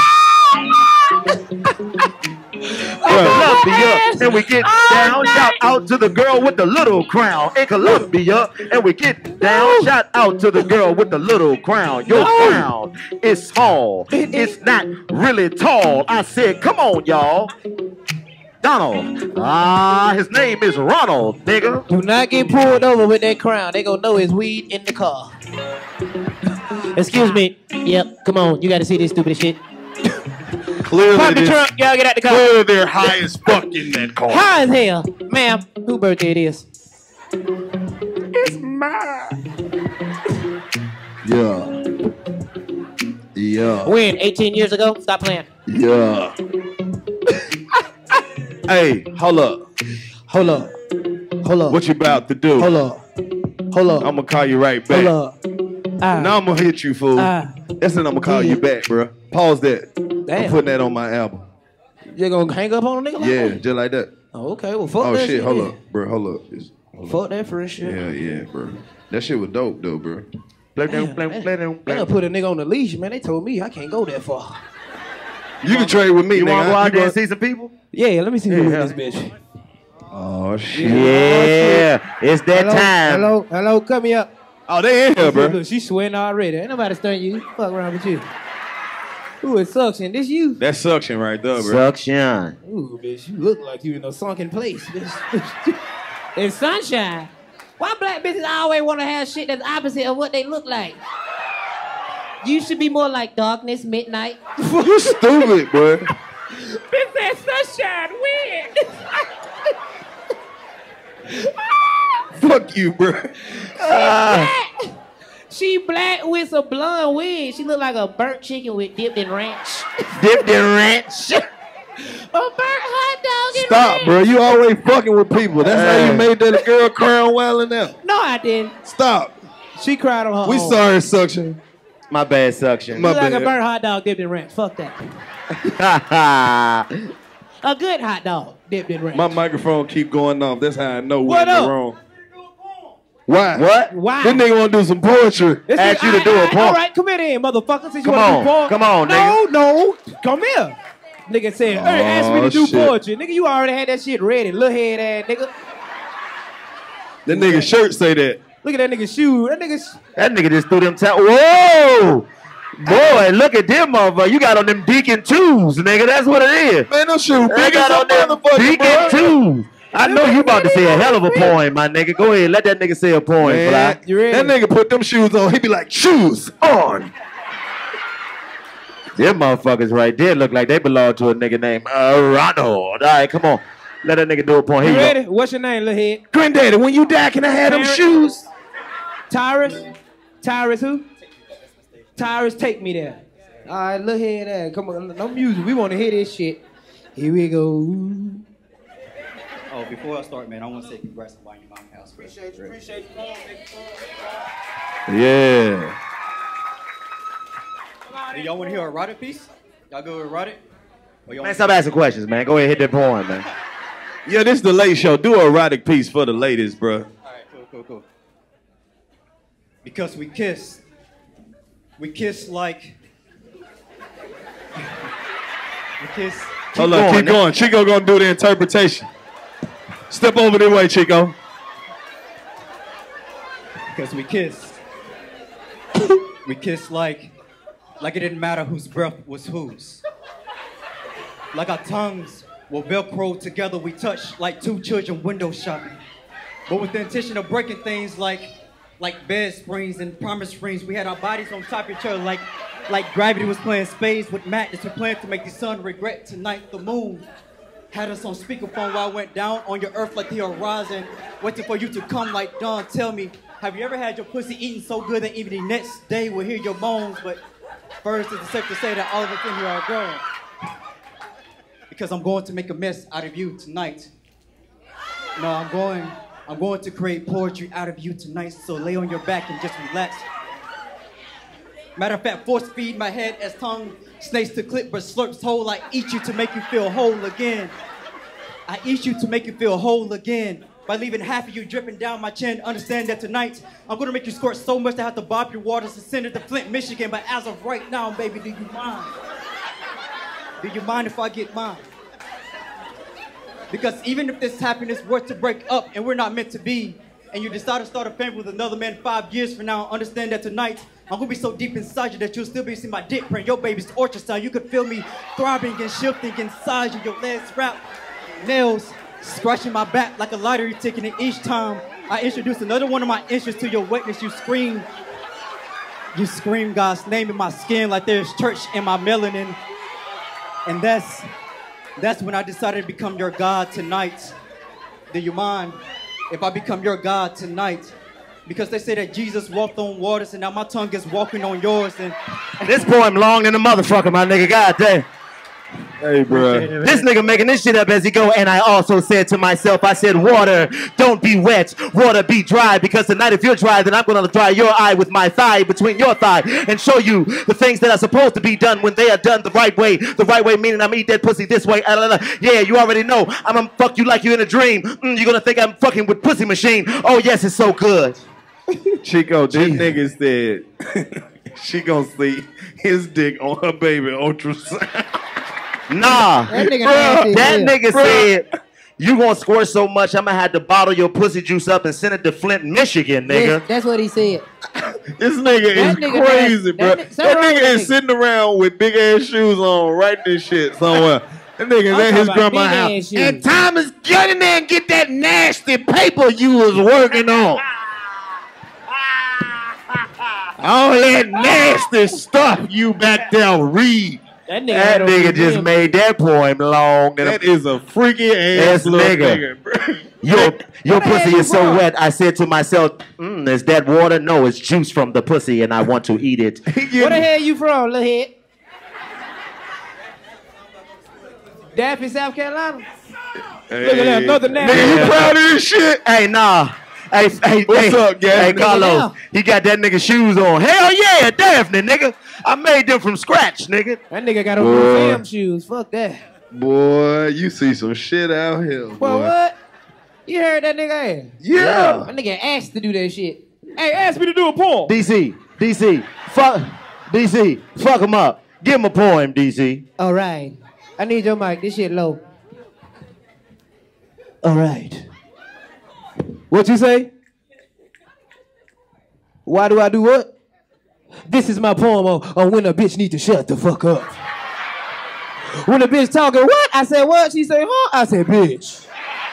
[SPEAKER 1] Columbia, and we get down. Shout out to the girl with the little crown. In Columbia, and we get down. Shout out to the girl with the little crown. Your crown is small. It's not really tall. I said, come on, y'all. Donald. Ah, his name is Ronald, nigga.
[SPEAKER 3] do not get pulled over with that crown. They gonna know it's weed in the car. Excuse me. Yep, come on. You gotta see this stupid shit.
[SPEAKER 2] Clearly,
[SPEAKER 3] Park the
[SPEAKER 2] this,
[SPEAKER 3] trunk. Y'all get out the car.
[SPEAKER 2] clearly they're high as fuck in that car.
[SPEAKER 3] High as hell. Ma'am, whose birthday it is?
[SPEAKER 2] It's mine. Yeah. Yeah.
[SPEAKER 3] When? eighteen years ago? Stop playing.
[SPEAKER 2] Yeah. Hey, hold up.
[SPEAKER 3] Hold up. Hold up.
[SPEAKER 2] What you about to do?
[SPEAKER 3] Hold up. Hold up.
[SPEAKER 2] I'm gonna call you right back.
[SPEAKER 3] Hold up. Ah.
[SPEAKER 2] Now I'm gonna hit you, fool.
[SPEAKER 3] Ah.
[SPEAKER 2] That's it. I'm gonna call you back, bro. Pause that.
[SPEAKER 3] Damn.
[SPEAKER 2] I'm putting that on my album.
[SPEAKER 3] You gonna hang up on a nigga like
[SPEAKER 2] Yeah,
[SPEAKER 3] that?
[SPEAKER 2] just like that.
[SPEAKER 3] Oh, okay. Well, fuck
[SPEAKER 2] Oh
[SPEAKER 3] that
[SPEAKER 2] shit,
[SPEAKER 3] shit.
[SPEAKER 2] hold
[SPEAKER 3] then.
[SPEAKER 2] up, bro. Hold up. It's- hold up.
[SPEAKER 3] Fuck that fresh shit.
[SPEAKER 2] Yeah, yeah, bro. That shit was dope, though, bro.
[SPEAKER 1] Play
[SPEAKER 3] Damn,
[SPEAKER 1] down, play,
[SPEAKER 3] man.
[SPEAKER 1] play down,
[SPEAKER 3] They
[SPEAKER 1] play
[SPEAKER 3] done
[SPEAKER 1] down.
[SPEAKER 3] put a nigga on the leash, man. They told me I can't go that far.
[SPEAKER 2] You can trade with me,
[SPEAKER 1] You
[SPEAKER 2] nigga.
[SPEAKER 1] wanna go out
[SPEAKER 2] You
[SPEAKER 1] there and
[SPEAKER 2] gonna-
[SPEAKER 1] see some people?
[SPEAKER 3] Yeah, let me see who
[SPEAKER 1] Yeah.
[SPEAKER 3] in this bitch.
[SPEAKER 2] Oh shit.
[SPEAKER 1] Yeah, it's that
[SPEAKER 3] Hello,
[SPEAKER 1] time.
[SPEAKER 3] hello, hello, come here up.
[SPEAKER 2] Oh, they in here, bro.
[SPEAKER 3] Look, she's sweating already. Ain't nobody stunning you. Fuck around with you. Ooh, it suction. This you.
[SPEAKER 2] That's suction right there, bro.
[SPEAKER 1] Suction.
[SPEAKER 3] Ooh, bitch, you look like you in a sunken place. Bitch. It's sunshine. Why black bitches always want to have shit that's opposite of what they look like? You should be more like darkness, midnight.
[SPEAKER 2] You stupid, bro.
[SPEAKER 3] Bitch said sunshine, weird.
[SPEAKER 2] Fuck you, bro.
[SPEAKER 3] She black with a blonde wig. She look like a burnt chicken with dipped in ranch.
[SPEAKER 1] Dipped in ranch.
[SPEAKER 3] A burnt hot dog in
[SPEAKER 2] Stop,
[SPEAKER 3] ranch.
[SPEAKER 2] bro. You always fucking with people. That's how you made that girl crown well in there.
[SPEAKER 3] No, I didn't.
[SPEAKER 2] Stop.
[SPEAKER 3] She cried on her
[SPEAKER 2] We
[SPEAKER 3] own.
[SPEAKER 2] sorry, suction.
[SPEAKER 1] My bad, suction.
[SPEAKER 2] My
[SPEAKER 3] Look like
[SPEAKER 2] bad.
[SPEAKER 3] a burnt hot dog dipped in ranch. Fuck that. A good hot dog dipped in ranch.
[SPEAKER 2] My microphone keep going off. That's how I know we're
[SPEAKER 3] What
[SPEAKER 2] in the
[SPEAKER 3] up?
[SPEAKER 2] wrong. Why?
[SPEAKER 1] What?
[SPEAKER 3] Why?
[SPEAKER 2] This nigga want to do some poetry.
[SPEAKER 3] This
[SPEAKER 1] Ask
[SPEAKER 3] nigga-
[SPEAKER 1] you to do a
[SPEAKER 3] alright,
[SPEAKER 1] poem.
[SPEAKER 3] All right, come here then, motherfucker. Since you
[SPEAKER 1] Come
[SPEAKER 3] wanna
[SPEAKER 1] on.
[SPEAKER 3] do poem.
[SPEAKER 1] Come on,
[SPEAKER 3] No, no. Come here. Nigga said, hey, ask me to
[SPEAKER 2] Oh,
[SPEAKER 3] do
[SPEAKER 2] shit.
[SPEAKER 3] poetry. Nigga, you already had that shit ready. Little head ass nigga.
[SPEAKER 2] That nigga shirt say that.
[SPEAKER 3] Look at that nigga shoe. That nigga. sh-
[SPEAKER 1] That nigga just threw them ta- Whoa! Boy, look at them motherfucker. You got on them Deacon twos, nigga. That's what it is.
[SPEAKER 2] Man, no shit.
[SPEAKER 1] They
[SPEAKER 2] Big as
[SPEAKER 1] got
[SPEAKER 2] a
[SPEAKER 1] on them
[SPEAKER 2] motherfucker,
[SPEAKER 1] Deacon
[SPEAKER 2] bro.
[SPEAKER 1] twos. I know you about to say a hell of a poem, my nigga. Go ahead, let that nigga say a poem,
[SPEAKER 2] Man,
[SPEAKER 1] fly.
[SPEAKER 3] You ready?
[SPEAKER 2] that nigga put them shoes on. He be like, shoes on.
[SPEAKER 1] Them motherfuckers right there look like they belong to a nigga named uh, Ronald. All right, come on. Let that nigga do a poem. Here
[SPEAKER 3] You
[SPEAKER 1] you
[SPEAKER 3] ready? What's your name, little head?
[SPEAKER 2] Granddaddy, when you die, can I have them
[SPEAKER 3] Parent.
[SPEAKER 2] shoes?
[SPEAKER 3] Tyrus? Tyrus who? Tyrus, take me there. All right, little head ass. Come on, no music. We want to hear this shit. Here we go.
[SPEAKER 4] Oh, before I start, man, I want to say congrats on buying your mom's house. Appreciate you. Appreciate
[SPEAKER 2] go. Yeah.
[SPEAKER 4] you. Y'all want to hear a erotic piece? Y'all go erotic? Or y'all
[SPEAKER 1] Man, stop asking questions, man. Go ahead, hit that poem, man.
[SPEAKER 2] Yeah, this is the late show. Do an erotic piece for the ladies, bro.
[SPEAKER 4] All right, cool, cool, cool. Because we kiss. We kiss like. we kiss.
[SPEAKER 2] Hold on,
[SPEAKER 1] going,
[SPEAKER 2] keep
[SPEAKER 1] nigga.
[SPEAKER 2] going. Chico gonna do the interpretation. Step over the way, Chico.
[SPEAKER 4] Because we kiss. We kissed like, like it didn't matter whose breath was whose. Like our tongues were Velcro together, we touched like two children window shopping. But with the intention of breaking things like, like bed springs and promise rings, we had our bodies on top of each other like, like gravity was playing spades with madness. We planned to make the sun regret tonight. The moon had us on speakerphone while I went down on your earth like the horizon, waiting for you to come like dawn. Tell me, have you ever had your pussy eaten so good that even the next day we'll hear your moans? But first, it's safe to say that all of us in here are grown. Because I'm going to make a mess out of you tonight. No, I'm going, I'm going to create poetry out of you tonight, so lay on your back and just relax. Matter of fact, force feed my head as tongue snakes to clip but slurps whole. I eat you to make you feel whole again. I eat you to make you feel whole again. By leaving half of you dripping down my chin, understand that tonight I'm gonna make you squirt so much that I have to bob your waters and send it to Flint, Michigan. But as of right now, baby, do you mind? Do you mind if I get mine? Because even if this happiness were to break up and we're not meant to be, and you decide to start a family with another man five years from now, understand that tonight I'm gonna be so deep inside you that you'll still be seeing my dick print, your baby's ultrasound. You could feel me throbbing and shifting inside you, your legs wrapped, nails scratching my back like a lottery ticket. And each time I introduce another one of my interests to your wetness, you scream, you scream God's name in my skin like there's church in my melanin. And that's, that's when I decided to become your God tonight. Do you mind if I become your God tonight? Because they say that Jesus walked on waters and now my tongue is walking on yours. And
[SPEAKER 1] this poem long than a motherfucker, my nigga. God damn.
[SPEAKER 2] Hey, bro.
[SPEAKER 1] This nigga making this shit up as he go, and I also said to myself, I said, water, don't be wet, water, be dry, because tonight if you're dry, then I'm gonna dry your eye with my thigh between your thigh and show you the things that are supposed to be done when they are done the right way. The right way meaning I'm eat that pussy this way. Yeah, you already know. I'm gonna fuck you like you in a dream. Mm, you're gonna think I'm fucking with pussy machine. Oh yes, it's so good.
[SPEAKER 2] Chico, this nigga said she gonna see his dick on her baby ultrasound.
[SPEAKER 1] Nah,
[SPEAKER 3] that nigga,
[SPEAKER 1] bruh, that nigga
[SPEAKER 2] bruh.
[SPEAKER 1] said, you gonna squirt so much, I'm gonna have to bottle your pussy juice up and send it to Flint, Michigan, nigga.
[SPEAKER 3] Yes, that's what he said.
[SPEAKER 2] This nigga
[SPEAKER 3] That
[SPEAKER 2] is
[SPEAKER 3] nigga
[SPEAKER 2] crazy,
[SPEAKER 3] nasty.
[SPEAKER 2] bro.
[SPEAKER 3] That
[SPEAKER 2] That,
[SPEAKER 3] ni-
[SPEAKER 2] nigga
[SPEAKER 3] that
[SPEAKER 2] is
[SPEAKER 3] nigga.
[SPEAKER 2] sitting around with big ass shoes on, writing this shit somewhere. That nigga's
[SPEAKER 3] I'm
[SPEAKER 2] at his
[SPEAKER 3] talking about
[SPEAKER 2] grandma's
[SPEAKER 3] big
[SPEAKER 2] house.
[SPEAKER 3] ass shoes.
[SPEAKER 1] And Thomas, get in there and get that nasty paper you was working on. All that nasty stuff you back there read.
[SPEAKER 3] That nigga,
[SPEAKER 1] That
[SPEAKER 3] had on
[SPEAKER 1] nigga
[SPEAKER 3] the
[SPEAKER 1] just
[SPEAKER 3] rim.
[SPEAKER 1] made that poem long. than a-
[SPEAKER 2] That is a freaky
[SPEAKER 1] Yes,
[SPEAKER 2] ass little
[SPEAKER 1] nigga.
[SPEAKER 2] nigga, bro.
[SPEAKER 1] Your, your
[SPEAKER 3] the hell
[SPEAKER 1] pussy
[SPEAKER 3] you
[SPEAKER 1] is so
[SPEAKER 3] from?
[SPEAKER 1] wet. I said to myself, mm, is that water? No, it's juice from the pussy, and I want to eat it.
[SPEAKER 3] Where the hell you from, little head? Daffy, South Carolina?
[SPEAKER 2] Hey,
[SPEAKER 3] Look at that, another name.
[SPEAKER 2] Nigga, you proud of this shit?
[SPEAKER 1] Hey, nah. Hey, hey,
[SPEAKER 2] What's
[SPEAKER 1] hey,
[SPEAKER 2] up, gang?
[SPEAKER 1] Hey,
[SPEAKER 2] Nigga,
[SPEAKER 1] Karlous,
[SPEAKER 3] now.
[SPEAKER 1] he got that nigga shoes on. Hell yeah, Daphne, nigga. I made them from scratch, nigga.
[SPEAKER 3] That nigga got on
[SPEAKER 2] Boy.
[SPEAKER 3] new fam shoes. Fuck that.
[SPEAKER 2] Boy, you see some shit out here, boy.
[SPEAKER 3] Well, what? You heard that nigga ass?
[SPEAKER 2] Yeah.
[SPEAKER 3] That nigga asked to do that shit. Hey, asked me to do a poem.
[SPEAKER 1] D C, D C, fuck, D C, fuck him up. Give him a poem, D C.
[SPEAKER 3] All right. I need your mic. This shit low. All right. What you say? Why do I do what? This is my poem on, on when a bitch need to shut the fuck up. When a bitch talking, what? I said, what? She said, huh? I said, bitch.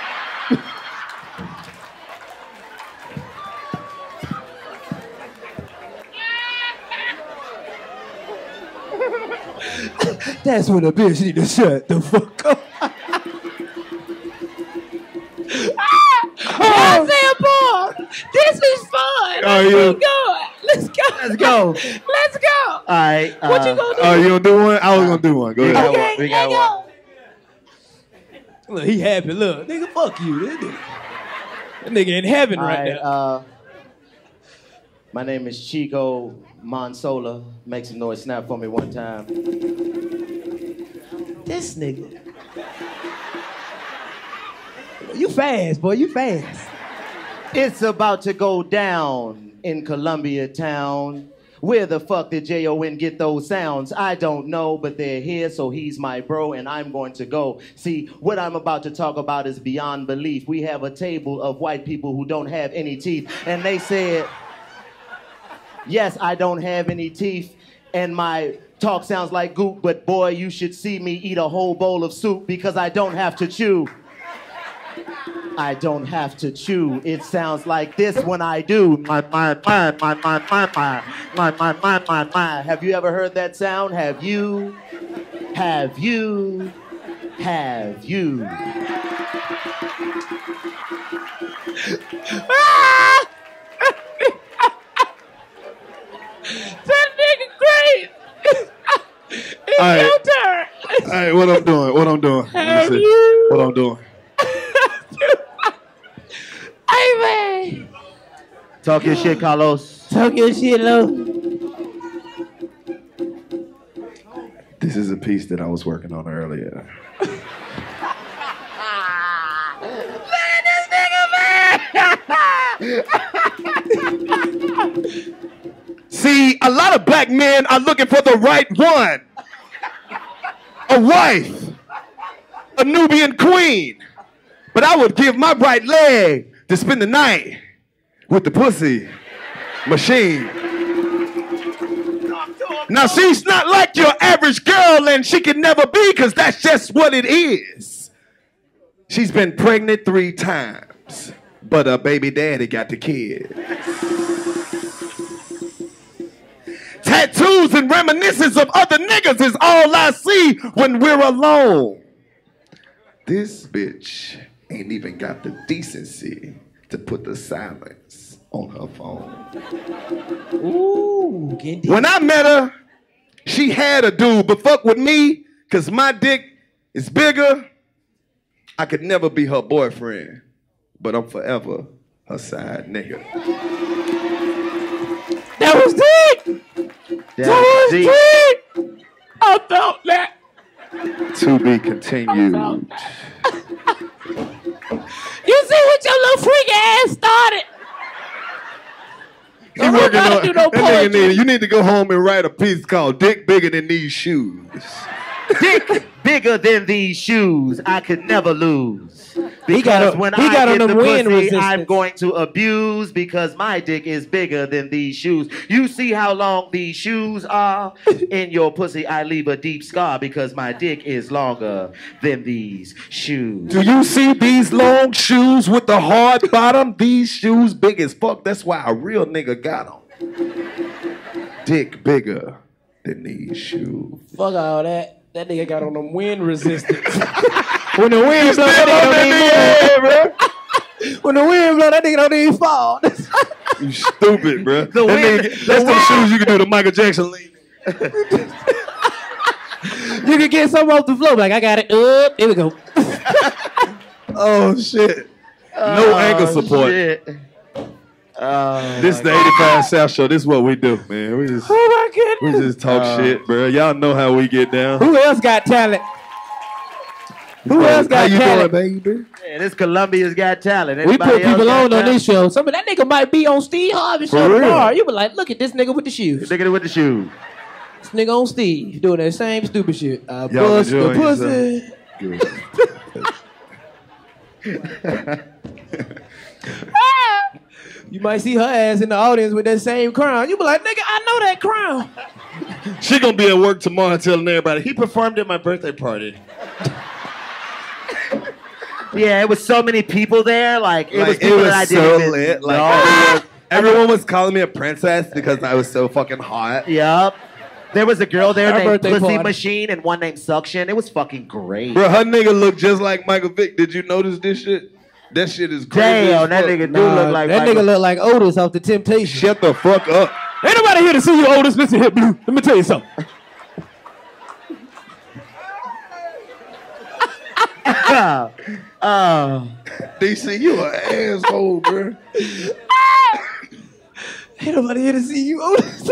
[SPEAKER 3] That's when a bitch need to shut the fuck up. I said, boy, this is fun.
[SPEAKER 2] Oh,
[SPEAKER 3] Let's
[SPEAKER 2] yeah.
[SPEAKER 3] keep going. Let's go.
[SPEAKER 1] Let's go.
[SPEAKER 3] Let's go.
[SPEAKER 1] All right.
[SPEAKER 3] What you
[SPEAKER 1] uh,
[SPEAKER 3] gonna do?
[SPEAKER 2] Oh, you gonna do one? I was gonna do one. Go
[SPEAKER 1] We got
[SPEAKER 2] ahead.
[SPEAKER 1] one. We got one.
[SPEAKER 3] Look, he happy. Look, nigga, fuck you. That nigga, that nigga in heaven
[SPEAKER 1] All
[SPEAKER 3] right,
[SPEAKER 1] right,
[SPEAKER 3] now.
[SPEAKER 1] uh, my name is Chico Monsola. Make some noise, snap for me one time. This nigga.
[SPEAKER 3] You fast, boy. You fast.
[SPEAKER 1] It's about to go down in Columbia town. Where the fuck did J O N get those sounds? I don't know, but they're here, so he's my bro, and I'm going to go. See, what I'm about to talk about is beyond belief. We have a table of white people who don't have any teeth, and they said, Yes, I don't have any teeth, and my talk sounds like goop, but boy, you should see me eat a whole bowl of soup because I don't have to chew. I don't have to chew. It sounds like this when I do. My, my, my, my, my, my, my, my, my, my, my, my. Have you ever heard that sound? Have you? Have you? Have you?
[SPEAKER 3] That nigga great. It's
[SPEAKER 2] All right.
[SPEAKER 3] your turn.
[SPEAKER 2] All right, what I'm doing? What I'm doing? Let me
[SPEAKER 3] Have
[SPEAKER 2] see.
[SPEAKER 3] you?
[SPEAKER 2] What I'm doing?
[SPEAKER 3] Hey, man.
[SPEAKER 1] Talk your shit, Karlous.
[SPEAKER 3] Talk your shit, Lo.
[SPEAKER 2] This is a piece that I was working on earlier. See, a lot of black men are looking for the right one. A wife. A Nubian queen. But I would give my right leg to spend the night with the pussy machine. Now, she's not like your average girl, and she can never be, because that's just what it is. She's been pregnant three times, but her baby daddy got the kid. Tattoos and reminiscence of other niggas is all I see when we're alone. This bitch ain't even got the decency to put the silence on her phone.
[SPEAKER 3] Ooh, getting
[SPEAKER 2] When I met her, she had a dude, but fuck with me, cause my dick is bigger. I could never be her boyfriend, but I'm forever her side nigga.
[SPEAKER 3] That was dick. That was
[SPEAKER 1] deep.
[SPEAKER 3] dick. I felt that.
[SPEAKER 2] To be continued.
[SPEAKER 3] You see what your little freak ass started?
[SPEAKER 2] He working
[SPEAKER 3] gotta
[SPEAKER 2] on
[SPEAKER 3] do no
[SPEAKER 2] that nigga
[SPEAKER 3] poetry.
[SPEAKER 2] need, you need to go home and write a piece called Dick Bigger Than These Shoes.
[SPEAKER 1] Dick bigger than these shoes. I could never lose. Because
[SPEAKER 3] He got a-
[SPEAKER 1] when
[SPEAKER 3] he
[SPEAKER 1] I
[SPEAKER 3] got on
[SPEAKER 1] get
[SPEAKER 3] the
[SPEAKER 1] the
[SPEAKER 3] wind
[SPEAKER 1] pussy,
[SPEAKER 3] resistance.
[SPEAKER 1] I'm going to abuse because my dick is bigger than these shoes. You see how long these shoes are? In your pussy, I leave a deep scar because my dick is longer than these shoes.
[SPEAKER 2] Do you see these long shoes with the hard bottom? These shoes big as fuck. That's why a real nigga got them. Dick bigger than these shoes.
[SPEAKER 3] Fuck all that. That nigga got on them wind resistance. When the wind blow, that nigga don't even When the wind blow, that nigga don't even fall.
[SPEAKER 2] You stupid, bro.
[SPEAKER 1] The
[SPEAKER 2] That
[SPEAKER 1] wind-
[SPEAKER 2] nigga, that's the shoes you can do the Michael Jackson lean.
[SPEAKER 3] You can get something off the floor. Like, I got it. Up. Here we go.
[SPEAKER 2] Oh shit. No
[SPEAKER 1] Oh,
[SPEAKER 2] ankle support.
[SPEAKER 1] shit. Oh,
[SPEAKER 2] This is the eighty-five South Show. This is what we do, man. We just
[SPEAKER 3] Oh, my
[SPEAKER 2] we
[SPEAKER 3] goodness.
[SPEAKER 2] just talk shit, bro. Y'all know how we get down.
[SPEAKER 3] Who else got talent? Who else
[SPEAKER 2] How
[SPEAKER 3] got
[SPEAKER 2] you
[SPEAKER 3] talent?
[SPEAKER 2] doing, baby?
[SPEAKER 1] Man, this Columbia's got talent.
[SPEAKER 3] We
[SPEAKER 1] Anybody
[SPEAKER 3] put
[SPEAKER 1] else
[SPEAKER 3] people
[SPEAKER 1] got
[SPEAKER 3] on on
[SPEAKER 1] talent?
[SPEAKER 3] this show. Some of that nigga might be on Steve Harvey show
[SPEAKER 2] real?
[SPEAKER 3] tomorrow. You be like, look at this nigga with the shoes.
[SPEAKER 1] Look at it with the shoes.
[SPEAKER 3] This nigga on Steve doing that same stupid shit. I
[SPEAKER 2] Y'all
[SPEAKER 3] bust the
[SPEAKER 2] enjoying
[SPEAKER 3] pussy.
[SPEAKER 2] Good.
[SPEAKER 3] You might see her ass in the audience with that same crown. You be like, nigga, I know that crown.
[SPEAKER 2] She gonna be at work tomorrow telling everybody he performed at my birthday party.
[SPEAKER 1] Yeah, it was so many people there. Like it was
[SPEAKER 2] Like,
[SPEAKER 1] people
[SPEAKER 2] it was
[SPEAKER 1] that I
[SPEAKER 2] so
[SPEAKER 1] didn't even
[SPEAKER 2] lit. Like
[SPEAKER 1] know.
[SPEAKER 2] everyone, everyone was calling me a princess because I was so fucking hot.
[SPEAKER 1] Yup. There was a girl there
[SPEAKER 3] Our
[SPEAKER 1] named
[SPEAKER 3] birthday
[SPEAKER 1] Pussy
[SPEAKER 3] party.
[SPEAKER 1] Machine and one named Suction. It was fucking great.
[SPEAKER 2] Bro, her nigga looked just like Michael Vick. Did you notice this shit? That shit is crazy.
[SPEAKER 1] Damn,
[SPEAKER 2] as
[SPEAKER 1] that
[SPEAKER 2] fuck.
[SPEAKER 1] nigga do look like
[SPEAKER 3] that
[SPEAKER 1] Michael.
[SPEAKER 3] nigga look like Otis off the Temptation.
[SPEAKER 2] Shut the fuck up.
[SPEAKER 3] Ain't nobody here to see you, Otis. Listen here, Blue. Let me tell you something.
[SPEAKER 1] Oh.
[SPEAKER 2] D C, you an asshole, bro.
[SPEAKER 3] Ain't nobody here to see you, Otis.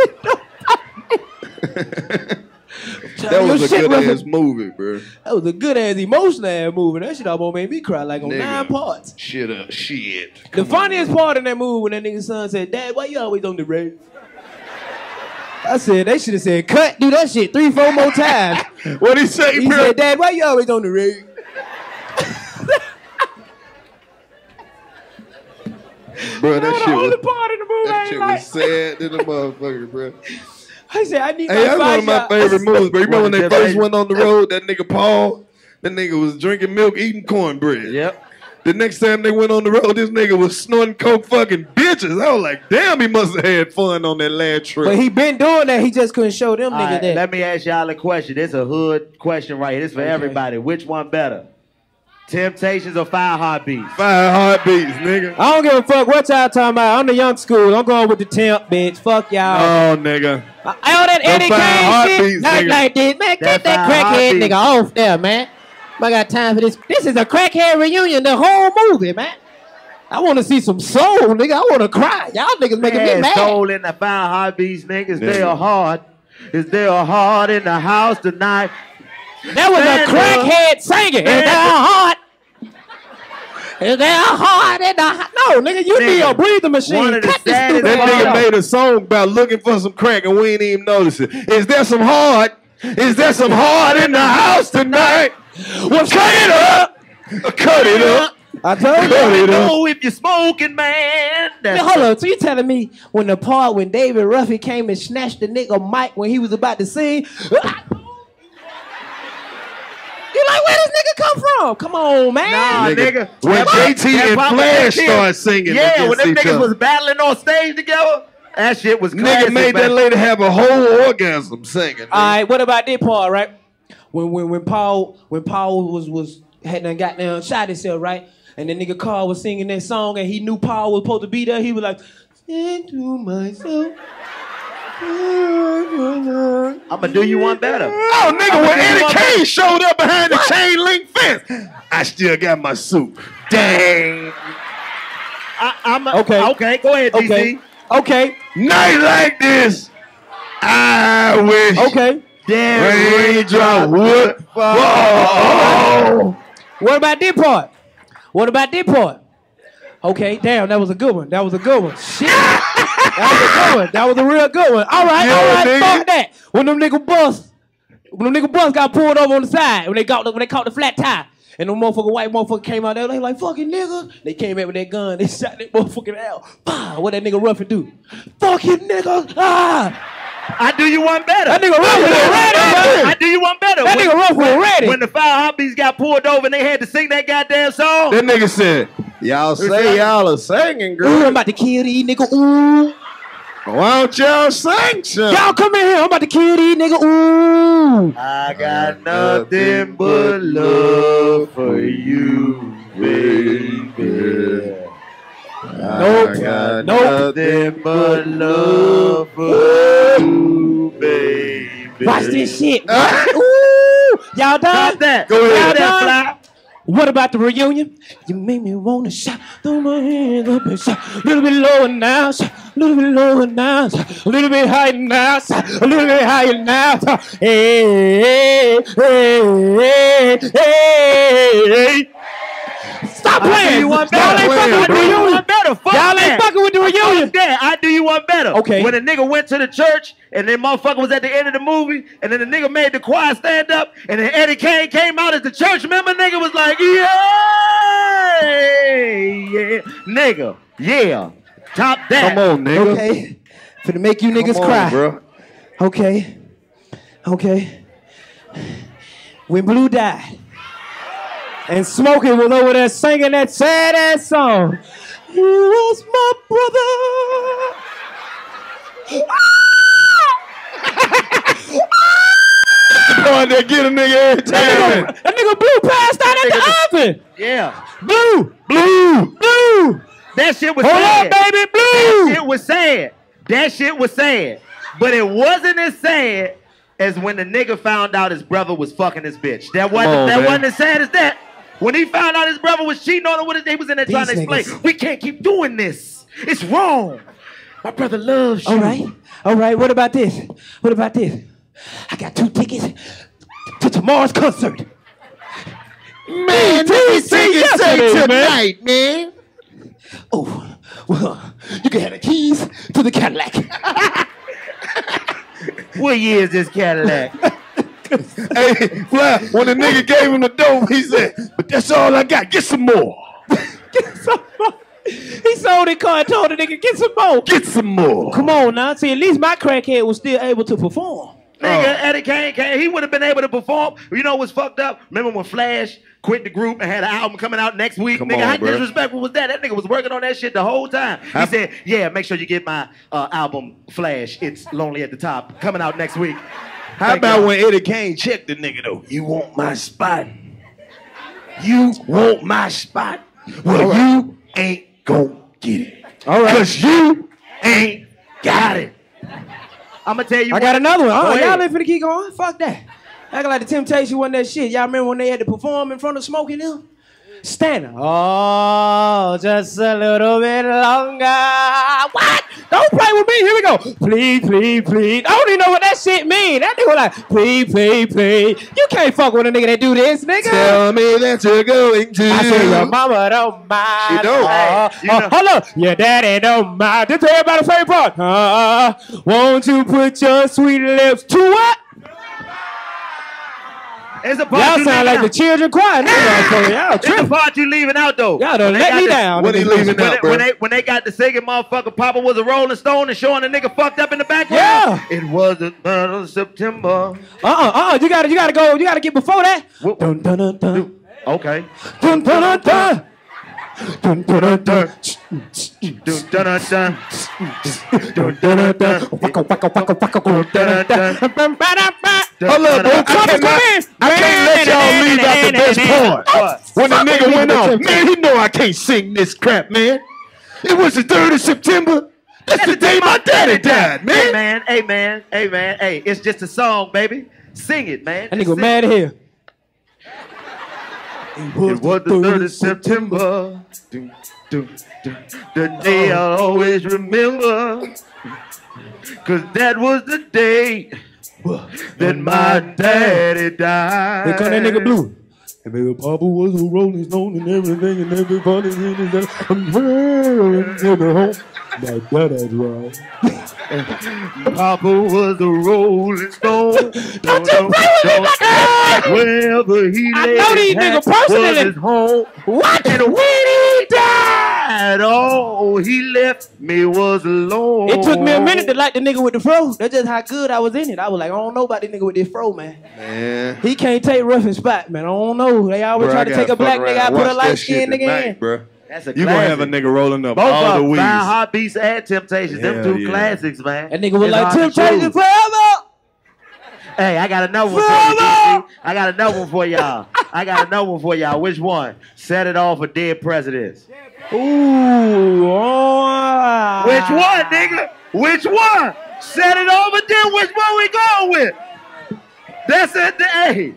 [SPEAKER 2] That was
[SPEAKER 3] Your
[SPEAKER 2] a
[SPEAKER 3] shit
[SPEAKER 2] good
[SPEAKER 3] was-
[SPEAKER 2] ass movie, bro.
[SPEAKER 3] That was a good ass emotional ass movie. That shit almost made me cry like on
[SPEAKER 2] Nigga.
[SPEAKER 3] nine parts.
[SPEAKER 2] Shit up, shit.
[SPEAKER 3] The funniest part in that movie when that nigga's son said, Dad, why you always on the radio? I said, they should have said, cut, do that shit three, four more times.
[SPEAKER 2] What'd he say,
[SPEAKER 3] He
[SPEAKER 2] bro?
[SPEAKER 3] said, Dad, why you always on the radio?
[SPEAKER 2] bro. That shit
[SPEAKER 3] the only
[SPEAKER 2] was,
[SPEAKER 3] part in the movie I
[SPEAKER 2] that
[SPEAKER 3] ain't
[SPEAKER 2] shit
[SPEAKER 3] like.
[SPEAKER 2] was sad to the motherfucker, bro.
[SPEAKER 3] I said, I need
[SPEAKER 2] Hey,
[SPEAKER 3] my
[SPEAKER 2] that's one of my
[SPEAKER 3] five
[SPEAKER 2] favorite movies, bro. You remember when they
[SPEAKER 1] What,
[SPEAKER 2] first
[SPEAKER 1] the-
[SPEAKER 2] went on the road? That nigga Paul, that nigga was drinking milk, eating cornbread.
[SPEAKER 1] Yep.
[SPEAKER 2] The next time they went on the road, this nigga was snorting coke fucking bitches. I was like, damn, he must have had fun on that last trip.
[SPEAKER 3] But he been doing that. He just couldn't show them
[SPEAKER 1] All
[SPEAKER 3] niggas
[SPEAKER 1] right,
[SPEAKER 3] that.
[SPEAKER 1] let me ask y'all a question. This is a hood question right here. This is for
[SPEAKER 3] Okay.
[SPEAKER 1] everybody. Which one better? Temptations or Five Heartbeats?
[SPEAKER 2] Five heartbeats, nigga.
[SPEAKER 3] I don't give a fuck what y'all talking about. I'm the young school. I'm going with the temp, bitch. Fuck y'all.
[SPEAKER 2] Oh, nigga.
[SPEAKER 3] I, all that Eddie
[SPEAKER 2] Five
[SPEAKER 3] Kane
[SPEAKER 2] Heartbeats,
[SPEAKER 3] shit. Not
[SPEAKER 2] nigga.
[SPEAKER 3] like this. Man,
[SPEAKER 1] That
[SPEAKER 3] get that
[SPEAKER 1] Five
[SPEAKER 3] crackhead
[SPEAKER 1] Heartbeats.
[SPEAKER 3] nigga off there, man. I got time for this. This is a crackhead reunion, the whole movie, man. I want to see some soul, nigga. I want to cry. Y'all niggas making me
[SPEAKER 1] Yeah,
[SPEAKER 3] mad.
[SPEAKER 1] soul in the Five Heartbeats, niggas. They
[SPEAKER 2] Nigga.
[SPEAKER 1] are hard. Is there a heart in the house tonight?
[SPEAKER 3] That was
[SPEAKER 1] Stand
[SPEAKER 3] a crackhead singing. Is
[SPEAKER 1] Stand
[SPEAKER 3] there a heart? Is there a heart in the house? No, nigga, you need
[SPEAKER 1] Nigga,
[SPEAKER 3] a breathing machine.
[SPEAKER 1] one of the
[SPEAKER 3] Cut this
[SPEAKER 1] saddest
[SPEAKER 3] stupid
[SPEAKER 2] That
[SPEAKER 3] ass
[SPEAKER 2] nigga
[SPEAKER 3] off.
[SPEAKER 2] made a song about looking for some crack and we ain't even notice it. Is there some heart? Is there some heart in the house tonight? Well, cut it up. Cut it up.
[SPEAKER 3] I told you.
[SPEAKER 2] Cut it up.
[SPEAKER 1] know if you're smoking, man. That's
[SPEAKER 3] Man, hold on. So you telling me when the part when David Ruffy came and snatched the nigga mic when he was about to sing? You like, where this nigga come from? Come on, man.
[SPEAKER 1] Nah,
[SPEAKER 2] Nigga,
[SPEAKER 1] nigga.
[SPEAKER 2] when
[SPEAKER 1] That-
[SPEAKER 2] J T
[SPEAKER 1] that
[SPEAKER 2] and
[SPEAKER 1] Papa
[SPEAKER 2] Flash
[SPEAKER 1] J T
[SPEAKER 2] started singing
[SPEAKER 1] Yeah, when
[SPEAKER 2] against
[SPEAKER 1] them
[SPEAKER 2] each
[SPEAKER 1] niggas
[SPEAKER 2] other.
[SPEAKER 1] was battling on stage together, that shit was classic,
[SPEAKER 2] Nigga made
[SPEAKER 1] man.
[SPEAKER 2] that lady have a whole orgasm singing.
[SPEAKER 3] All right, what about this part, right? When when when Paul when Paul was was had done got down shot himself, right? And the nigga Carl was singing that song, and he knew Paul was supposed to be there. He was like, "Think to myself."
[SPEAKER 1] I'ma do you one better.
[SPEAKER 2] Oh, nigga, when Eddie Kane showed up behind the chain link fence, I still got my suit. Dang.
[SPEAKER 1] I, I'm a,
[SPEAKER 3] Okay.
[SPEAKER 1] Okay, go ahead, D C.
[SPEAKER 3] Okay, okay,
[SPEAKER 2] Night like this, I wish
[SPEAKER 3] okay.
[SPEAKER 1] Damn,
[SPEAKER 2] raindrop would fall.
[SPEAKER 3] What about this part? What about this part? Okay, damn, that was a good one. That was a good one. Shit. That was a good one. That was a real good one. All right,
[SPEAKER 2] Yeah,
[SPEAKER 3] all right,
[SPEAKER 2] nigga.
[SPEAKER 3] fuck that. When them nigga bus, when them nigga bus got pulled over on the side, when they got the, when they caught the flat tire, and the motherfucker white motherfucker came out there, they like, fucking nigga. They came out with that gun, they shot that motherfucking out. Bah, what that nigga Ruffin do? Fucking nigga. Ah.
[SPEAKER 1] I do you one better.
[SPEAKER 3] That nigga Ruffin was ready, bro.
[SPEAKER 1] I do you one better.
[SPEAKER 3] That
[SPEAKER 1] When-
[SPEAKER 3] nigga Ruffin was ready.
[SPEAKER 1] When the Five Heartbeats got pulled over and they had to sing that goddamn song.
[SPEAKER 2] That nigga said, y'all say y'all are singing,
[SPEAKER 3] Ooh,
[SPEAKER 2] girl.
[SPEAKER 3] I'm about to kill these nigga. Ooh.
[SPEAKER 2] Why don't y'all sing something?
[SPEAKER 3] Y'all come in here. I'm about to kill these nigga. Ooh.
[SPEAKER 1] I got nothing but love for you, baby.
[SPEAKER 3] Nope.
[SPEAKER 2] I got
[SPEAKER 3] Nope.
[SPEAKER 1] Nothing but love for you, baby.
[SPEAKER 3] Watch this shit. Ooh. Y'all done?
[SPEAKER 1] Stop that.
[SPEAKER 2] Go ahead.
[SPEAKER 3] Y'all
[SPEAKER 1] Stop
[SPEAKER 3] done?
[SPEAKER 1] that, fly.
[SPEAKER 3] What about the reunion? You make me wanna shout, throw my hands up and shout. A little bit lower now, shout. A little bit lower now, shout. A little bit higher now, shout. A little bit higher now, shout. Hey, hey, hey, hey. Stop
[SPEAKER 1] I do
[SPEAKER 3] playing.
[SPEAKER 1] you one
[SPEAKER 3] Y'all
[SPEAKER 1] better.
[SPEAKER 3] ain't fucking with the
[SPEAKER 1] I do you
[SPEAKER 3] reunion.
[SPEAKER 1] one better. Fuck
[SPEAKER 3] Y'all
[SPEAKER 1] that.
[SPEAKER 3] ain't fucking with the reunion.
[SPEAKER 1] Fuck that. I do you one better.
[SPEAKER 3] Okay.
[SPEAKER 1] When a nigga went to the church and then motherfucker was at the end of the movie and then the nigga made the choir stand up and then Eddie Kane came out as the church member, nigga was like, yeah, yeah, nigga, yeah. Top that.
[SPEAKER 2] Come on, nigga.
[SPEAKER 3] Okay. Finna make you niggas
[SPEAKER 2] Come on,
[SPEAKER 3] cry.
[SPEAKER 2] bro.
[SPEAKER 3] Okay. Okay. When Blue died and Smokey was over there singing that sad ass song. He was my brother.
[SPEAKER 2] Going there, get a nigga every
[SPEAKER 3] That nigga,
[SPEAKER 2] time.
[SPEAKER 3] that nigga Blue passed out at the oven.
[SPEAKER 1] Yeah.
[SPEAKER 3] Blue, blue, blue.
[SPEAKER 1] That shit was
[SPEAKER 3] Hold
[SPEAKER 1] sad.
[SPEAKER 3] up, baby,
[SPEAKER 1] That
[SPEAKER 3] blue.
[SPEAKER 1] shit was sad. That shit was sad. But it wasn't as sad as when the nigga found out his brother was fucking his bitch. That wasn't
[SPEAKER 2] on,
[SPEAKER 1] that
[SPEAKER 2] man.
[SPEAKER 1] wasn't as sad as that. When he found out his brother was cheating on him with his, he was in there trying to
[SPEAKER 3] These
[SPEAKER 1] explain.
[SPEAKER 3] niggas.
[SPEAKER 1] We can't keep doing this. It's wrong. My brother loves you.
[SPEAKER 3] All right, all right. What about this? What about this? I got two tickets to tomorrow's concert.
[SPEAKER 2] Man,
[SPEAKER 3] let me see you say
[SPEAKER 2] tonight, man.
[SPEAKER 3] Oh, well, you can have the keys to the Cadillac.
[SPEAKER 1] What year is this Cadillac?
[SPEAKER 2] Hey, Fly, when the nigga gave him the dope, he said, but that's all I got. Get some more.
[SPEAKER 3] Get some more. He sold the car and told the nigga, get some more.
[SPEAKER 2] Get some more.
[SPEAKER 3] Come on now. See, at least my crackhead was still able to perform.
[SPEAKER 1] Nigga,
[SPEAKER 2] Oh.
[SPEAKER 1] Eddie Kane, Kane, he would have been able to perform. You know what's fucked up? Remember when Flash quit the group and had an album coming out next week?
[SPEAKER 2] Come
[SPEAKER 1] nigga,
[SPEAKER 2] on,
[SPEAKER 1] how
[SPEAKER 2] bro.
[SPEAKER 1] disrespectful was that? That nigga was working on that shit the whole time. He
[SPEAKER 2] How-
[SPEAKER 1] said, yeah, make sure you get my uh, album, Flash. It's Lonely at the Top, coming out next week.
[SPEAKER 2] How
[SPEAKER 1] Thank
[SPEAKER 2] about
[SPEAKER 1] y'all.
[SPEAKER 2] when Eddie Kane checked the nigga though? You want my spot? You want my spot? Well, you ain't gon' get it.
[SPEAKER 3] All right.
[SPEAKER 2] Cause you ain't got it.
[SPEAKER 1] I'm gonna tell you
[SPEAKER 3] I
[SPEAKER 1] what-
[SPEAKER 3] got another one.
[SPEAKER 1] Go
[SPEAKER 3] Oh,
[SPEAKER 1] ahead.
[SPEAKER 3] y'all ain't finna keep going? Fuck that. Acting like the Temptation wasn't that shit. Y'all remember when they had to perform in front of Smokey them? Standing. Oh, just a little bit longer. What? Don't play with me. Here we go. Please, please, please. I don't even know what that shit mean. That nigga was like, please, please, please. You can't fuck with a nigga that do this, nigga.
[SPEAKER 2] Tell me that you're going to.
[SPEAKER 3] I say your mama don't mind.
[SPEAKER 2] She don't.
[SPEAKER 3] Uh,
[SPEAKER 1] Hey, you
[SPEAKER 3] uh,
[SPEAKER 1] know-
[SPEAKER 3] hold up. Your daddy don't mind. This everybody's favorite part. Uh, won't you put your sweet lips to what?
[SPEAKER 1] It's a part
[SPEAKER 3] Y'all
[SPEAKER 1] you
[SPEAKER 3] sound like
[SPEAKER 1] leaving
[SPEAKER 3] the children crying. Nigga, so y'all
[SPEAKER 1] out. It's the
[SPEAKER 3] tripping.
[SPEAKER 1] part you leaving out though.
[SPEAKER 3] Y'all done
[SPEAKER 1] When they
[SPEAKER 3] let
[SPEAKER 1] got
[SPEAKER 3] me
[SPEAKER 1] the-
[SPEAKER 3] down.
[SPEAKER 2] What he
[SPEAKER 3] in this
[SPEAKER 2] leaving
[SPEAKER 3] bitch.
[SPEAKER 1] When
[SPEAKER 2] out,
[SPEAKER 1] they,
[SPEAKER 2] bro?
[SPEAKER 1] when they when they got the singing motherfucker, Papa was a Rolling Stone and showing the nigga fucked up in the background.
[SPEAKER 3] Yeah.
[SPEAKER 1] It was the third of September.
[SPEAKER 3] Uh-uh, uh-uh. You gotta, you gotta go. You gotta get before that.
[SPEAKER 1] What-
[SPEAKER 3] Dun, dun, dun, dun.
[SPEAKER 1] Okay.
[SPEAKER 3] Dun, dun, dun, dun. Dun, dun, dun, dun.
[SPEAKER 1] Dun, dun, dun, dun.
[SPEAKER 3] Dun, dun, dun, dun. Waka, waka, waka, waka, go, dun, dun, dun. Bum, ba, da, ba.
[SPEAKER 2] Hold up, bro. I
[SPEAKER 3] Come
[SPEAKER 2] cannot,
[SPEAKER 3] in.
[SPEAKER 2] I can't let y'all leave out the best part.
[SPEAKER 1] What?
[SPEAKER 2] When the nigga
[SPEAKER 3] me
[SPEAKER 2] went
[SPEAKER 3] with
[SPEAKER 2] off,
[SPEAKER 3] the
[SPEAKER 2] man, he know I can't sing this crap, man. It was the third of September. That's the day my daddy died,
[SPEAKER 1] Hey
[SPEAKER 2] man.
[SPEAKER 1] man, hey man, hey man, hey. It's just a song, baby. Sing it, man.
[SPEAKER 3] That nigga
[SPEAKER 1] Sing
[SPEAKER 3] mad
[SPEAKER 1] it.
[SPEAKER 3] here.
[SPEAKER 1] It was the third of September. Dun, dun, dun. The day I'll always remember. Cause that was the day that my daddy died.
[SPEAKER 3] Here come that nigga Blue. And baby Papa was a Rolling Stone and everything and everybody in his I'm home. Like that is right.
[SPEAKER 1] Papa was a Rolling Stone.
[SPEAKER 3] Don't you play with me like that!
[SPEAKER 1] Wherever he
[SPEAKER 3] I
[SPEAKER 1] lay
[SPEAKER 3] know
[SPEAKER 1] his
[SPEAKER 3] these
[SPEAKER 1] hat
[SPEAKER 3] niggas personally.
[SPEAKER 1] was his home.
[SPEAKER 3] What?
[SPEAKER 1] And when he died, all he left me was alone.
[SPEAKER 3] It took me a minute to like the nigga with the fro. That's just how good I was in it. I was like, I don't know about this nigga with this fro, man.
[SPEAKER 2] Man.
[SPEAKER 3] He can't take rough and spot, man. I don't know. They always
[SPEAKER 2] Bro,
[SPEAKER 3] try
[SPEAKER 2] I
[SPEAKER 3] to
[SPEAKER 2] gotta
[SPEAKER 3] take a
[SPEAKER 2] fuck
[SPEAKER 3] black
[SPEAKER 2] around
[SPEAKER 3] nigga, I
[SPEAKER 2] and
[SPEAKER 3] put a
[SPEAKER 2] watch
[SPEAKER 3] light
[SPEAKER 2] that shit
[SPEAKER 3] skinned nigga
[SPEAKER 2] tonight,
[SPEAKER 3] in.
[SPEAKER 2] bro.
[SPEAKER 1] That's a
[SPEAKER 2] You gonna have a
[SPEAKER 1] classic.
[SPEAKER 2] nigga rolling up
[SPEAKER 1] Both
[SPEAKER 2] all
[SPEAKER 1] of
[SPEAKER 2] the
[SPEAKER 1] them,
[SPEAKER 2] weeds.
[SPEAKER 1] Fine Heartbeats and Temptations. Them
[SPEAKER 2] Hell
[SPEAKER 1] two
[SPEAKER 2] yeah.
[SPEAKER 1] classics, man.
[SPEAKER 3] That nigga was
[SPEAKER 1] It's
[SPEAKER 3] like,
[SPEAKER 1] hard to
[SPEAKER 3] Temptation
[SPEAKER 1] choose.
[SPEAKER 3] forever.
[SPEAKER 1] Hey, I got another one for you, D C. I got another one for y'all. I got another one for y'all. Which one? Set it off for dead presidents.
[SPEAKER 3] Ooh. Oh.
[SPEAKER 1] Which one, nigga? Which one? Set it over then. Which one we going with? That's it. Hey.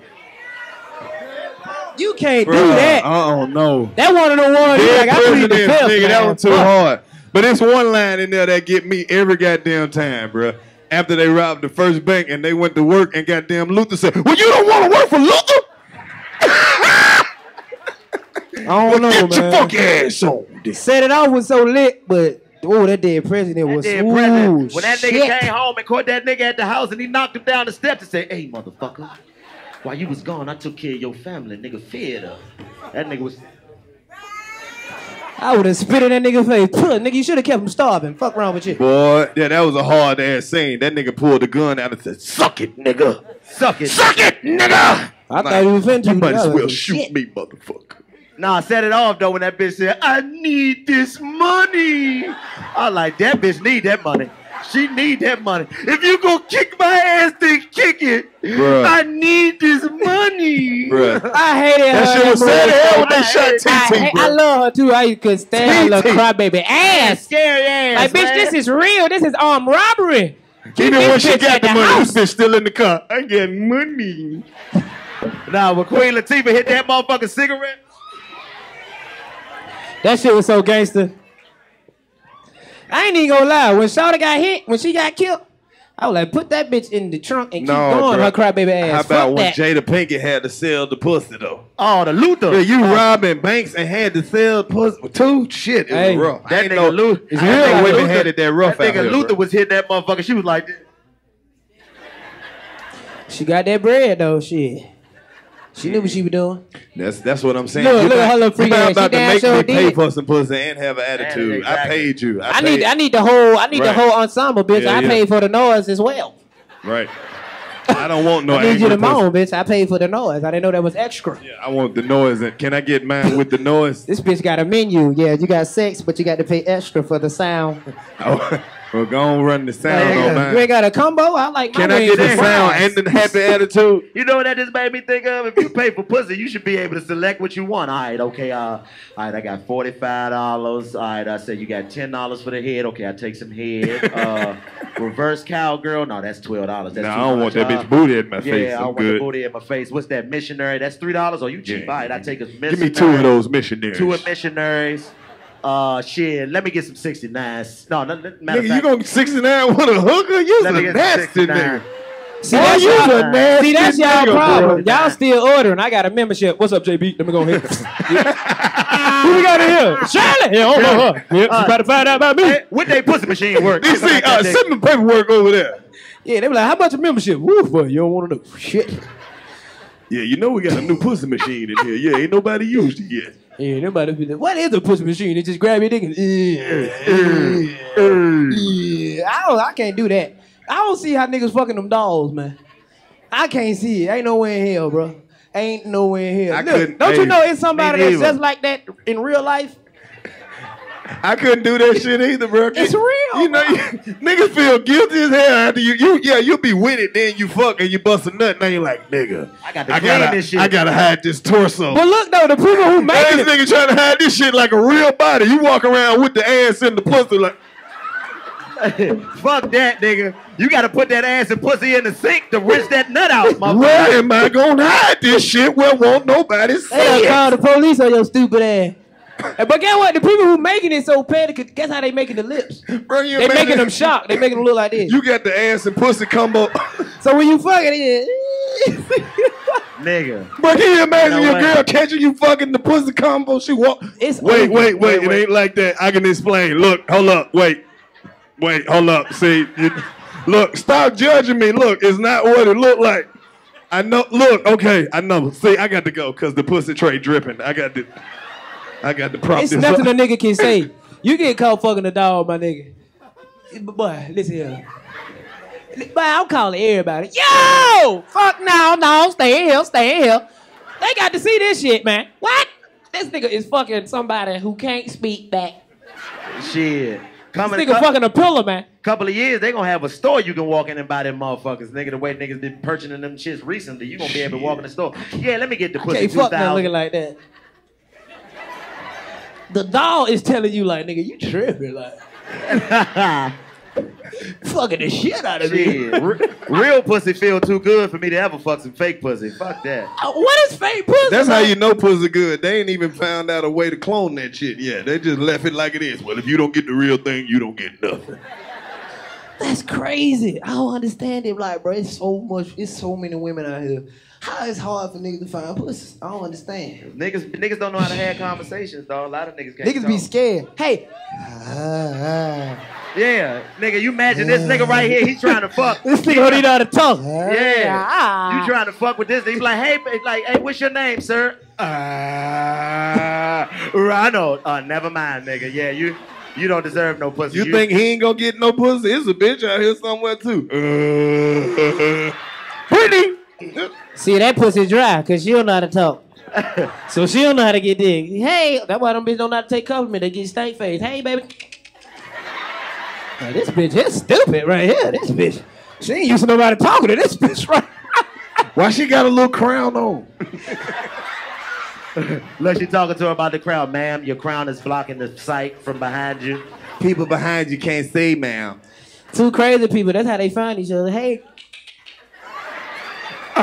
[SPEAKER 3] You can't
[SPEAKER 2] Bruh,
[SPEAKER 3] do that.
[SPEAKER 2] I don't know.
[SPEAKER 3] That one of the ones you
[SPEAKER 2] Dead
[SPEAKER 3] like, I plead the
[SPEAKER 2] presidents,
[SPEAKER 3] fifth,
[SPEAKER 2] nigga,
[SPEAKER 3] man.
[SPEAKER 2] that one too
[SPEAKER 3] Fuck.
[SPEAKER 2] hard. But it's one line in there that get me every goddamn time, bruh. After they robbed the first bank and they went to work and goddamn Luther said, well, you don't want to work for Luther?
[SPEAKER 3] I don't know,
[SPEAKER 2] Get your
[SPEAKER 3] man.
[SPEAKER 2] fuck ass on.
[SPEAKER 3] Set it off was so lit, but oh, that dead president
[SPEAKER 1] That
[SPEAKER 3] was
[SPEAKER 1] dead
[SPEAKER 3] ooh,
[SPEAKER 1] president. When that nigga
[SPEAKER 3] shit.
[SPEAKER 1] came home and caught that nigga at the house and he knocked him down the steps and said, hey, motherfucker, while you was gone, I took care of your family. Nigga fed up. That nigga was...
[SPEAKER 3] I would have spit in that nigga face. Puh, nigga, you should have kept him starving. Fuck wrong with you.
[SPEAKER 2] Boy, yeah, that was a hard ass scene. That nigga pulled the gun out and said, suck it, nigga.
[SPEAKER 1] Suck it.
[SPEAKER 2] Suck it, nigga.
[SPEAKER 3] I thought he was finna
[SPEAKER 2] You
[SPEAKER 3] do
[SPEAKER 2] might as
[SPEAKER 3] that.
[SPEAKER 2] well
[SPEAKER 3] Was
[SPEAKER 2] shoot
[SPEAKER 3] shit.
[SPEAKER 2] me, motherfucker.
[SPEAKER 1] Nah, set it off though when that bitch said, I need this money. I like, that bitch need that money. She need that money. If you gonna kick my ass, then kick it.
[SPEAKER 2] Bruh.
[SPEAKER 1] I need this money.
[SPEAKER 2] Bruh.
[SPEAKER 3] I hated her.
[SPEAKER 2] That shit was sad as hell when they
[SPEAKER 1] I
[SPEAKER 2] shot
[SPEAKER 1] hate-
[SPEAKER 3] I,
[SPEAKER 2] T T,
[SPEAKER 3] hate- I
[SPEAKER 2] bro.
[SPEAKER 3] love her too. I could stand her little
[SPEAKER 2] T T.
[SPEAKER 3] crybaby ass.
[SPEAKER 1] Scary ass.
[SPEAKER 3] Like, bitch,
[SPEAKER 1] man.
[SPEAKER 3] this is real. This is armed robbery.
[SPEAKER 2] Even
[SPEAKER 3] This
[SPEAKER 2] when she
[SPEAKER 3] bitch
[SPEAKER 2] got
[SPEAKER 3] at
[SPEAKER 2] the
[SPEAKER 3] the
[SPEAKER 2] money,
[SPEAKER 3] house.
[SPEAKER 2] this bitch still in the car. I get money.
[SPEAKER 1] Nah, when Queen Latifah hit that motherfucking cigarette.
[SPEAKER 3] That shit was so gangster. I ain't even gonna lie. When Shawty got hit, when she got killed, I was like, put that bitch in the trunk and keep going,
[SPEAKER 2] bro.
[SPEAKER 3] her crybaby ass.
[SPEAKER 2] How
[SPEAKER 3] Fuck
[SPEAKER 2] about when
[SPEAKER 3] that.
[SPEAKER 2] Jada Pinkett had to sell the pussy though?
[SPEAKER 1] Oh, the Luther.
[SPEAKER 2] Yeah, you robbing banks and had to sell pussy too? Shit, it
[SPEAKER 3] Hey,
[SPEAKER 2] was rough. I
[SPEAKER 1] That
[SPEAKER 2] ain't
[SPEAKER 1] nigga
[SPEAKER 2] know,
[SPEAKER 1] Luther.
[SPEAKER 2] It's
[SPEAKER 1] that
[SPEAKER 2] real
[SPEAKER 1] nigga
[SPEAKER 2] women
[SPEAKER 1] Luther-
[SPEAKER 2] had it that rough
[SPEAKER 1] That
[SPEAKER 2] out
[SPEAKER 1] nigga
[SPEAKER 2] here,
[SPEAKER 1] Luther
[SPEAKER 2] bro.
[SPEAKER 1] was hitting that motherfucker. She was like this.
[SPEAKER 3] She got that bread though, shit. She knew what she was doing.
[SPEAKER 2] That's that's what I'm saying.
[SPEAKER 3] Look,
[SPEAKER 2] you
[SPEAKER 3] look at her little freak ass.
[SPEAKER 2] about
[SPEAKER 3] She
[SPEAKER 2] to
[SPEAKER 3] damn
[SPEAKER 2] make
[SPEAKER 3] sure
[SPEAKER 2] me pay
[SPEAKER 3] did.
[SPEAKER 2] for some pussy and have an attitude.
[SPEAKER 1] exactly.
[SPEAKER 2] I paid you. I,
[SPEAKER 3] I
[SPEAKER 2] paid.
[SPEAKER 3] need, I need the whole, I need
[SPEAKER 2] Right.
[SPEAKER 3] the whole ensemble, bitch.
[SPEAKER 2] Yeah,
[SPEAKER 3] I
[SPEAKER 2] yeah.
[SPEAKER 3] paid for the noise as well.
[SPEAKER 2] Right. I don't want no
[SPEAKER 3] I need you
[SPEAKER 2] angry
[SPEAKER 3] to moan,
[SPEAKER 2] pussy.
[SPEAKER 3] bitch. I paid for the noise. I didn't know that was extra.
[SPEAKER 2] Yeah, I want the noise. And can I get mine with the noise?
[SPEAKER 3] This bitch got a menu. Yeah, you got sex, but you got to pay extra for the sound.
[SPEAKER 2] Well, go on run the sound
[SPEAKER 3] You
[SPEAKER 2] on
[SPEAKER 3] ain't
[SPEAKER 2] mine.
[SPEAKER 3] got a combo? I like my
[SPEAKER 2] Can I
[SPEAKER 3] wings
[SPEAKER 2] get the
[SPEAKER 3] and
[SPEAKER 2] sound
[SPEAKER 3] fries.
[SPEAKER 2] and the happy attitude?
[SPEAKER 1] You know what that just made me think of? If you pay for pussy, you should be able to select what you want. All right, okay, uh, all right, I got forty-five dollars. All right, I said you got ten dollars for the head. Okay, I take some head. Uh, reverse cowgirl. No, that's twelve dollars. That's
[SPEAKER 2] No,
[SPEAKER 1] too
[SPEAKER 2] I don't
[SPEAKER 1] much.
[SPEAKER 2] want that
[SPEAKER 1] Uh,
[SPEAKER 2] bitch booty in my
[SPEAKER 1] Yeah,
[SPEAKER 2] face.
[SPEAKER 1] I
[SPEAKER 2] I'm
[SPEAKER 1] don't want the
[SPEAKER 2] good.
[SPEAKER 1] booty in my face. What's that, missionary? That's three dollars. Oh, you cheap.
[SPEAKER 2] Yeah.
[SPEAKER 1] All right, I take a missionary.
[SPEAKER 2] Give me two of those missionaries.
[SPEAKER 1] Two of missionaries. Uh, shit, let me get some sixty-nines. No, no, no matter
[SPEAKER 2] Nigga,
[SPEAKER 1] of
[SPEAKER 2] you
[SPEAKER 1] fact,
[SPEAKER 2] gonna sixty-nine with a hooker? You's
[SPEAKER 1] let me
[SPEAKER 2] a
[SPEAKER 1] get some
[SPEAKER 2] nasty
[SPEAKER 1] sixty-nine.
[SPEAKER 2] nigga.
[SPEAKER 3] See,
[SPEAKER 2] Boy,
[SPEAKER 3] that's
[SPEAKER 2] you's
[SPEAKER 3] y'all,
[SPEAKER 2] a nasty
[SPEAKER 3] see, that's y'all
[SPEAKER 2] nigga,
[SPEAKER 3] problem.
[SPEAKER 1] bro.
[SPEAKER 3] Y'all still ordering. I got a membership. What's up, J B? Let me go ahead. Who we got in here? Shirley. Yeah, hold on. Huh? Yep,
[SPEAKER 1] Uh,
[SPEAKER 3] you about to find out about me.
[SPEAKER 1] Hey, what they pussy machine work?
[SPEAKER 2] D C, uh, send me paperwork over there.
[SPEAKER 3] Yeah, they be like, how much a membership? Woo, for you don't want to know. Shit.
[SPEAKER 2] Yeah, you know we got a new pussy machine in here. Yeah, ain't nobody used it yet.
[SPEAKER 3] Yeah, nobody be like, what is a pussy machine? They just grab your dick and yeah. I don't, I can't do that. I don't see how niggas fucking them dolls, man. I can't see it. Ain't nowhere in hell, bro. Ain't nowhere in hell.
[SPEAKER 2] I
[SPEAKER 3] Look,
[SPEAKER 2] couldn't-
[SPEAKER 3] don't you
[SPEAKER 2] hey,
[SPEAKER 3] know it's somebody
[SPEAKER 1] me
[SPEAKER 3] that's
[SPEAKER 1] neither.
[SPEAKER 3] just like that in real life?
[SPEAKER 2] I couldn't do that shit either, bro.
[SPEAKER 3] It's real,
[SPEAKER 2] You know, you, niggas feel guilty as hell after you. You yeah, you'll be with it, then you fuck and you bust a nut. Now you're like, nigga,
[SPEAKER 1] I got to
[SPEAKER 2] I
[SPEAKER 1] clean
[SPEAKER 2] gotta,
[SPEAKER 1] this shit.
[SPEAKER 2] I gotta hide this torso.
[SPEAKER 3] But look though, the people who
[SPEAKER 2] Hey,
[SPEAKER 3] making
[SPEAKER 2] this
[SPEAKER 3] it,
[SPEAKER 2] nigga trying to hide this shit like a real body. You walk around with the ass in the pussy like.
[SPEAKER 1] Fuck that, nigga. You got to put that ass and pussy in the sink to rinse that nut out, motherfucker.
[SPEAKER 2] Where am I gonna hide this shit where won't nobody see
[SPEAKER 3] they done
[SPEAKER 2] it?
[SPEAKER 3] call the police on your stupid ass. But guess what? The people who making it so petty, guess how they making the lips?
[SPEAKER 2] Bro, you
[SPEAKER 3] They
[SPEAKER 2] imagine-
[SPEAKER 3] making them shocked. They making them look like this.
[SPEAKER 2] You got the ass and pussy combo.
[SPEAKER 3] So when you fucking it,
[SPEAKER 1] Nigga.
[SPEAKER 2] But can you imagine
[SPEAKER 1] You know
[SPEAKER 2] your
[SPEAKER 1] what?
[SPEAKER 2] girl catching you fucking the pussy combo? She walk.
[SPEAKER 3] It's
[SPEAKER 2] wait,
[SPEAKER 3] over.
[SPEAKER 2] wait, wait,
[SPEAKER 1] Wait,
[SPEAKER 2] It
[SPEAKER 1] wait.
[SPEAKER 2] ain't like that. I can explain. Look, hold up. Wait. Wait, hold up. See, you, look, stop judging me. Look, it's not what it look like. I know. Look, okay, I know. See, I got to go because the pussy tray dripping. I got to. I got to prop
[SPEAKER 3] It's
[SPEAKER 2] this
[SPEAKER 3] nothing
[SPEAKER 2] up.
[SPEAKER 3] a nigga can say. You get caught fucking a dog, my nigga. But boy, listen here. Boy, I'm calling everybody. Yo! Fuck no, no, stay in here, stay in here. They got to see this shit, man. What? This nigga is fucking somebody who can't speak back.
[SPEAKER 1] Shit.
[SPEAKER 3] This
[SPEAKER 1] Coming
[SPEAKER 3] nigga
[SPEAKER 1] a
[SPEAKER 3] fucking a pillar, man.
[SPEAKER 1] couple of years, they gonna have a store you can walk in and buy them motherfuckers. Nigga, the way niggas been purchasing them shits recently, you gonna be able to walk in the store. Yeah, let me get the pussy
[SPEAKER 3] Can't
[SPEAKER 1] two
[SPEAKER 3] fuck nothing looking
[SPEAKER 1] thousand.
[SPEAKER 3] like that. The dog is telling you like, nigga, you tripping, like. Fucking the shit out of me.
[SPEAKER 1] Shit, re- real pussy feel too good for me to ever fuck some fake pussy. Fuck that.
[SPEAKER 3] Uh, What is fake pussy?
[SPEAKER 2] That's how
[SPEAKER 3] like?
[SPEAKER 2] you know pussy good. They ain't even found out a way to clone that shit yet. They just left it like it is. Well, if you don't get the real thing, you don't get nothing.
[SPEAKER 3] That's crazy. I don't understand it. Like, bro, it's so much. It's so many women out here. How is it hard for niggas to find pussy? I don't understand.
[SPEAKER 1] Niggas, niggas don't know how to have conversations, dog. A lot of niggas can't
[SPEAKER 3] Niggas be
[SPEAKER 1] talk.
[SPEAKER 3] scared. Hey. Ah,
[SPEAKER 1] Yeah, nigga, you imagine this nigga right here, he's trying to fuck.
[SPEAKER 3] This nigga don't even know how to talk.
[SPEAKER 1] Yeah.
[SPEAKER 3] Ah.
[SPEAKER 1] You trying to fuck with this? He be like, hey, ba- like, hey, what's your name, sir? Uh, Ronald. Uh, never mind, nigga. Yeah, you you don't deserve no pussy.
[SPEAKER 2] You think he ain't gonna get no pussy? It's a bitch out here somewhere too. Uh, Brittany.
[SPEAKER 3] See, that pussy dry, because she don't know how to talk. So she don't know how to get dick. Hey, that's why them bitches don't know how to take compliment. They get stank face. Hey, baby. Now, this bitch is stupid right here. This bitch. She ain't used to nobody talking to this bitch right
[SPEAKER 2] Why she got a little crown on?
[SPEAKER 1] Look, she talking to her about the crowd. Ma'am, your crown is blocking the sight from behind you.
[SPEAKER 2] People behind you can't see, ma'am.
[SPEAKER 3] Two crazy people. That's how they find each other. Hey.
[SPEAKER 2] Uh,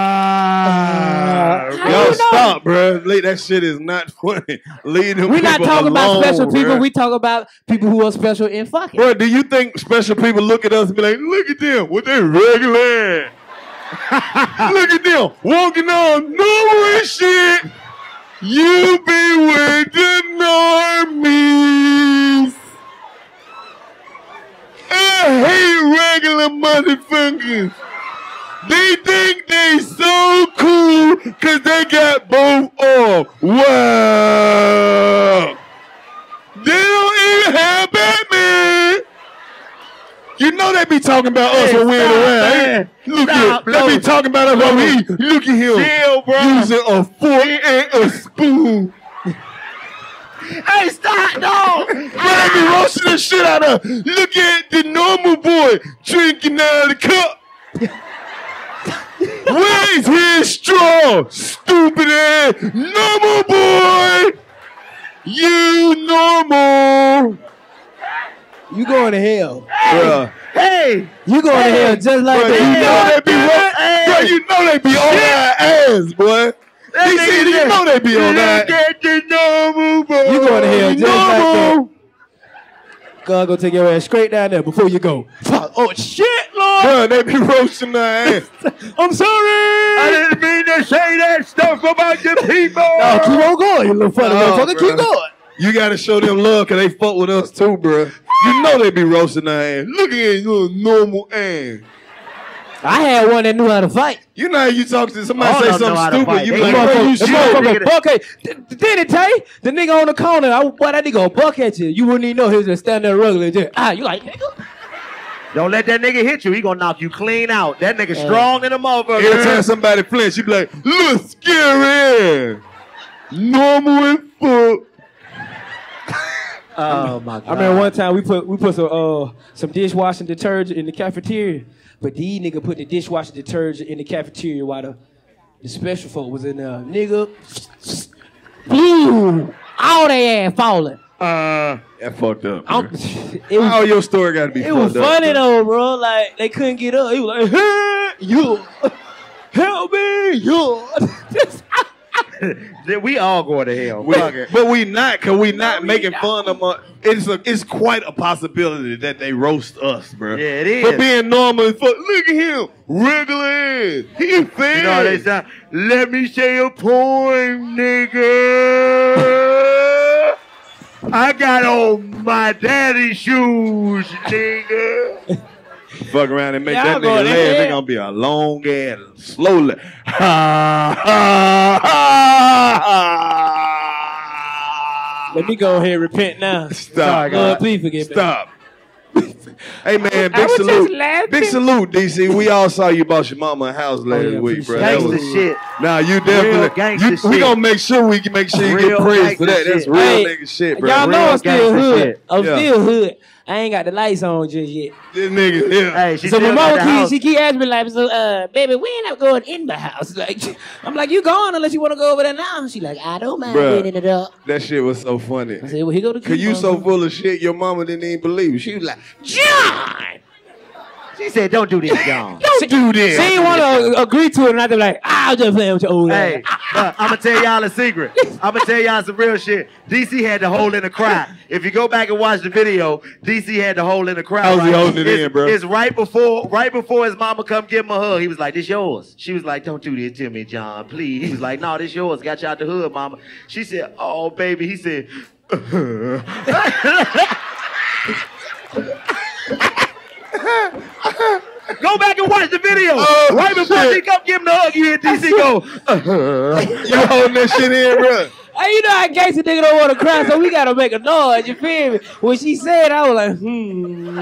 [SPEAKER 3] How
[SPEAKER 2] yo,
[SPEAKER 3] you know?
[SPEAKER 2] stop, bro. That shit is not funny. Leave them
[SPEAKER 3] We're not
[SPEAKER 2] people
[SPEAKER 3] talking about
[SPEAKER 2] alone,
[SPEAKER 3] special people.
[SPEAKER 2] bruh.
[SPEAKER 3] We talk about people who are special in fucking.
[SPEAKER 2] Bro, do you think special people look at us and be like, look at them with their regular ass. Look at them walking on normal shit. You be with the normies. I hate regular motherfuckers. They think they so cool. cool, cause they got both arms. Wow. They don't even have Batman. You know they be talking about us
[SPEAKER 1] Hey,
[SPEAKER 2] when we're
[SPEAKER 1] stop,
[SPEAKER 2] around.
[SPEAKER 1] man.
[SPEAKER 2] Look
[SPEAKER 1] Stop,
[SPEAKER 2] at, they be talking about us when we eat. Look at him.
[SPEAKER 1] Chill, bro.
[SPEAKER 2] Using a fork and a spoon.
[SPEAKER 1] Hey, stop, no.
[SPEAKER 2] But they be roasting the shit out of. Look at the normal boy drinking out of the cup. Where's his straw? Stupid ass normal boy. You normal.
[SPEAKER 3] You going to hell.
[SPEAKER 2] Bruh.
[SPEAKER 1] Hey,
[SPEAKER 3] You going
[SPEAKER 1] Hey.
[SPEAKER 3] to hell just like
[SPEAKER 2] Bro, you
[SPEAKER 3] that.
[SPEAKER 2] know they be ro-
[SPEAKER 1] Hey.
[SPEAKER 2] Bro, you know they be on our ass, boy.
[SPEAKER 1] That
[SPEAKER 2] D C,
[SPEAKER 1] nigga
[SPEAKER 2] you
[SPEAKER 1] said,
[SPEAKER 2] know they be on
[SPEAKER 1] look
[SPEAKER 2] that.
[SPEAKER 1] at the normal boy.
[SPEAKER 3] You going to hell just like
[SPEAKER 2] Normal.
[SPEAKER 3] God gonna take your ass straight down there before you go. Fuck. Oh shit, Lord.
[SPEAKER 2] Bro, they be roasting their ass.
[SPEAKER 3] I'm sorry.
[SPEAKER 1] I didn't mean to say that stuff about the people.
[SPEAKER 3] No, keep on going, you little funny
[SPEAKER 2] No,
[SPEAKER 3] motherfucker.
[SPEAKER 2] bro.
[SPEAKER 3] Keep going.
[SPEAKER 2] You gotta show them love because they fuck with us too, bro. You know they be roasting their ass. Look at his little normal ass.
[SPEAKER 3] I had one that knew how to fight.
[SPEAKER 2] You know how you talk to somebody
[SPEAKER 1] All
[SPEAKER 2] say
[SPEAKER 1] of them know how to
[SPEAKER 2] something stupid,
[SPEAKER 1] fight.
[SPEAKER 2] you
[SPEAKER 1] They
[SPEAKER 2] be like,
[SPEAKER 1] know
[SPEAKER 2] bro, you
[SPEAKER 1] that
[SPEAKER 2] shit.
[SPEAKER 1] motherfucker-
[SPEAKER 3] Okay, did it tell you? The nigga on the corner, I, boy, that nigga gonna buck at you. You wouldn't even know he was just standing there regularly. Just, ah, you like, nigga?
[SPEAKER 1] Don't let that nigga hit you. He gonna knock you clean out. That nigga strong than a motherfucker.
[SPEAKER 2] Every time somebody flinch, you be like, look scary. Normal and fuck.
[SPEAKER 1] Oh my god.
[SPEAKER 3] I remember one time we put we put some uh some dishwashing detergent in the cafeteria, but these nigga put the dishwashing detergent in the cafeteria while the, the special folk was in there. Nigga, boom, all they ass falling.
[SPEAKER 2] Uh, that fucked up.
[SPEAKER 3] I'm-
[SPEAKER 2] bro.
[SPEAKER 3] it was,
[SPEAKER 2] How your story gotta be
[SPEAKER 3] it
[SPEAKER 2] fucked
[SPEAKER 3] was
[SPEAKER 2] up,
[SPEAKER 3] funny
[SPEAKER 2] bro.
[SPEAKER 3] though, bro. Like they couldn't get up. He was like, hey, you, help me, you.
[SPEAKER 1] Then we all going to hell.
[SPEAKER 2] We-
[SPEAKER 1] Fuck it.
[SPEAKER 2] but we not, cause we not making fun of them. It's a, it's quite a possibility that they roast us, bro.
[SPEAKER 1] Yeah, it is.
[SPEAKER 2] For being normal and fuck. Look at him, regular. He fed.
[SPEAKER 1] You know how they sound? Let me say a poem, nigga. I got on my daddy's shoes, nigga.
[SPEAKER 2] Fuck around and make
[SPEAKER 3] Y'all
[SPEAKER 2] that
[SPEAKER 3] go
[SPEAKER 2] nigga
[SPEAKER 3] to
[SPEAKER 2] laugh.
[SPEAKER 3] hell.
[SPEAKER 2] It's gonna be a long ass, slow laugh. Ha ha ha.
[SPEAKER 3] Let me go ahead and repent now.
[SPEAKER 2] Stop.
[SPEAKER 3] Lord, please forgive me.
[SPEAKER 2] Stop. Hey man,
[SPEAKER 3] I
[SPEAKER 2] big
[SPEAKER 3] was just
[SPEAKER 2] salute.
[SPEAKER 3] laughing.
[SPEAKER 2] Big salute, D C. We all saw you bought your mama a house last
[SPEAKER 3] yeah,
[SPEAKER 2] week, bro.
[SPEAKER 3] appreciate
[SPEAKER 2] That
[SPEAKER 1] Gangsta
[SPEAKER 2] was-
[SPEAKER 1] shit.
[SPEAKER 2] Nah, you
[SPEAKER 1] Real
[SPEAKER 2] definitely.
[SPEAKER 1] gangsta
[SPEAKER 2] You, we
[SPEAKER 1] shit.
[SPEAKER 2] gonna make sure we can make sure you
[SPEAKER 1] Real
[SPEAKER 2] get praised for that.
[SPEAKER 1] gangsta
[SPEAKER 2] That's
[SPEAKER 1] shit.
[SPEAKER 2] real
[SPEAKER 3] Hey,
[SPEAKER 2] nigga shit, bro.
[SPEAKER 3] Y'all know
[SPEAKER 1] Real
[SPEAKER 3] I'm still
[SPEAKER 1] gangsta
[SPEAKER 3] hood.
[SPEAKER 1] shit.
[SPEAKER 3] I'm
[SPEAKER 2] Yeah.
[SPEAKER 3] still hood. I ain't got the lights on just yet.
[SPEAKER 2] This nigga, yeah.
[SPEAKER 1] Hey, she
[SPEAKER 3] So my
[SPEAKER 1] still got
[SPEAKER 3] mama
[SPEAKER 1] the
[SPEAKER 3] keep,
[SPEAKER 1] house.
[SPEAKER 3] she keep asking me like, so, uh, baby, we ain't not going in the house. Like, I'm like, you gone unless you want to go over there now. She like, I don't mind
[SPEAKER 2] Bruh.
[SPEAKER 3] getting it up.
[SPEAKER 2] That shit was so funny.
[SPEAKER 3] I said, well, here go the
[SPEAKER 2] Cause you so full of shit, your mama didn't even believe it. She was like, John,
[SPEAKER 1] She said, don't do this, John.
[SPEAKER 2] don't do this.
[SPEAKER 3] She didn't want to agree to it, and I was like, I'll just play with your old
[SPEAKER 1] Hey,
[SPEAKER 3] ass.
[SPEAKER 1] I'm gonna tell y'all a secret. I'm gonna tell y'all some real shit. D C had the hole in the cry. If you go back and watch the video, D C had the hole in the cry.
[SPEAKER 2] How's he
[SPEAKER 1] right?
[SPEAKER 2] holding it
[SPEAKER 1] it's,
[SPEAKER 2] in, bro?
[SPEAKER 1] It's right before, right before his mama come give him a hug. He was like, "This yours." She was like, "Don't do this to me, John, please." He was like, "No, this yours. Got you out the hood, mama." She said, "Oh, baby." He said, "Go back and watch the video.
[SPEAKER 2] Oh,
[SPEAKER 1] right before
[SPEAKER 2] shit.
[SPEAKER 1] she come give him the hug, you hear D C go."
[SPEAKER 2] You holding that shit in, bro.
[SPEAKER 3] Hey, you know how gangsta nigga don't want to cry, so we got to make a noise, you feel me? When she said, I was like, hmm.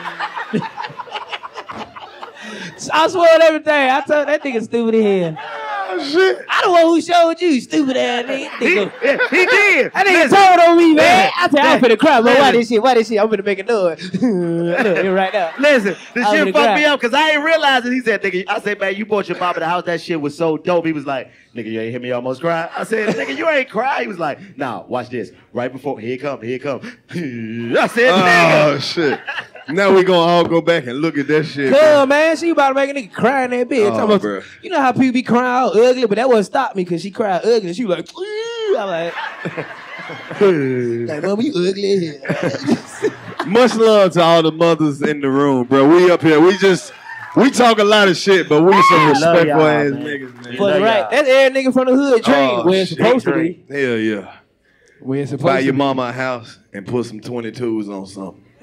[SPEAKER 3] I swallowed everything. I told that nigga stupid as hell.
[SPEAKER 2] Oh, shit.
[SPEAKER 3] I the one who showed you, stupid ass nigga.
[SPEAKER 1] He,
[SPEAKER 3] nigga.
[SPEAKER 1] he did.
[SPEAKER 3] That nigga
[SPEAKER 1] Listen,
[SPEAKER 3] told on me, man.
[SPEAKER 1] listen,
[SPEAKER 3] I said, I'm
[SPEAKER 1] listen,
[SPEAKER 3] finna cry, bro. Why
[SPEAKER 1] listen.
[SPEAKER 3] this shit? Why this shit? I'm finna make a noise. Look, here right now.
[SPEAKER 1] Listen, this
[SPEAKER 3] I
[SPEAKER 1] shit
[SPEAKER 3] would've
[SPEAKER 1] fucked me
[SPEAKER 3] cried.
[SPEAKER 1] up because I ain't realizing. He said, "Nigga," I said, "Man, you bought your mama the house. That shit was so dope." He was like, "Nigga, you ain't hear me almost cry." I said, "Nigga, you ain't cry." He was like, "Nah, watch this. Right before, here it come, here it come." I said, "Nigga."
[SPEAKER 2] Oh, shit. Now we gonna all go back and look at that shit. bro.
[SPEAKER 3] Cuz, man, she about to make a nigga cry in that bitch.
[SPEAKER 2] Oh,
[SPEAKER 3] Talking about-
[SPEAKER 2] bruh.
[SPEAKER 3] you know how people be crying out ugly, but that wouldn't stop me because she cried ugly. She was like, "Ooh." I'm like, like, mama, you ugly as hell.
[SPEAKER 2] Much love to all the mothers in the room, bro. We up here. We just we talk a lot of shit, but we some
[SPEAKER 1] love
[SPEAKER 2] respectful
[SPEAKER 1] y'all,
[SPEAKER 2] ass
[SPEAKER 1] man.
[SPEAKER 2] niggas, man.
[SPEAKER 3] For the
[SPEAKER 1] Love
[SPEAKER 3] right.
[SPEAKER 1] y'all.
[SPEAKER 3] That's every nigga from the hood train.
[SPEAKER 2] Oh,
[SPEAKER 3] where it's
[SPEAKER 2] shit.
[SPEAKER 3] supposed to be.
[SPEAKER 2] Hell yeah.
[SPEAKER 3] Where it's supposed
[SPEAKER 2] Buy
[SPEAKER 3] to
[SPEAKER 2] your
[SPEAKER 3] be.
[SPEAKER 2] mama a house and put some twenty-twos on something.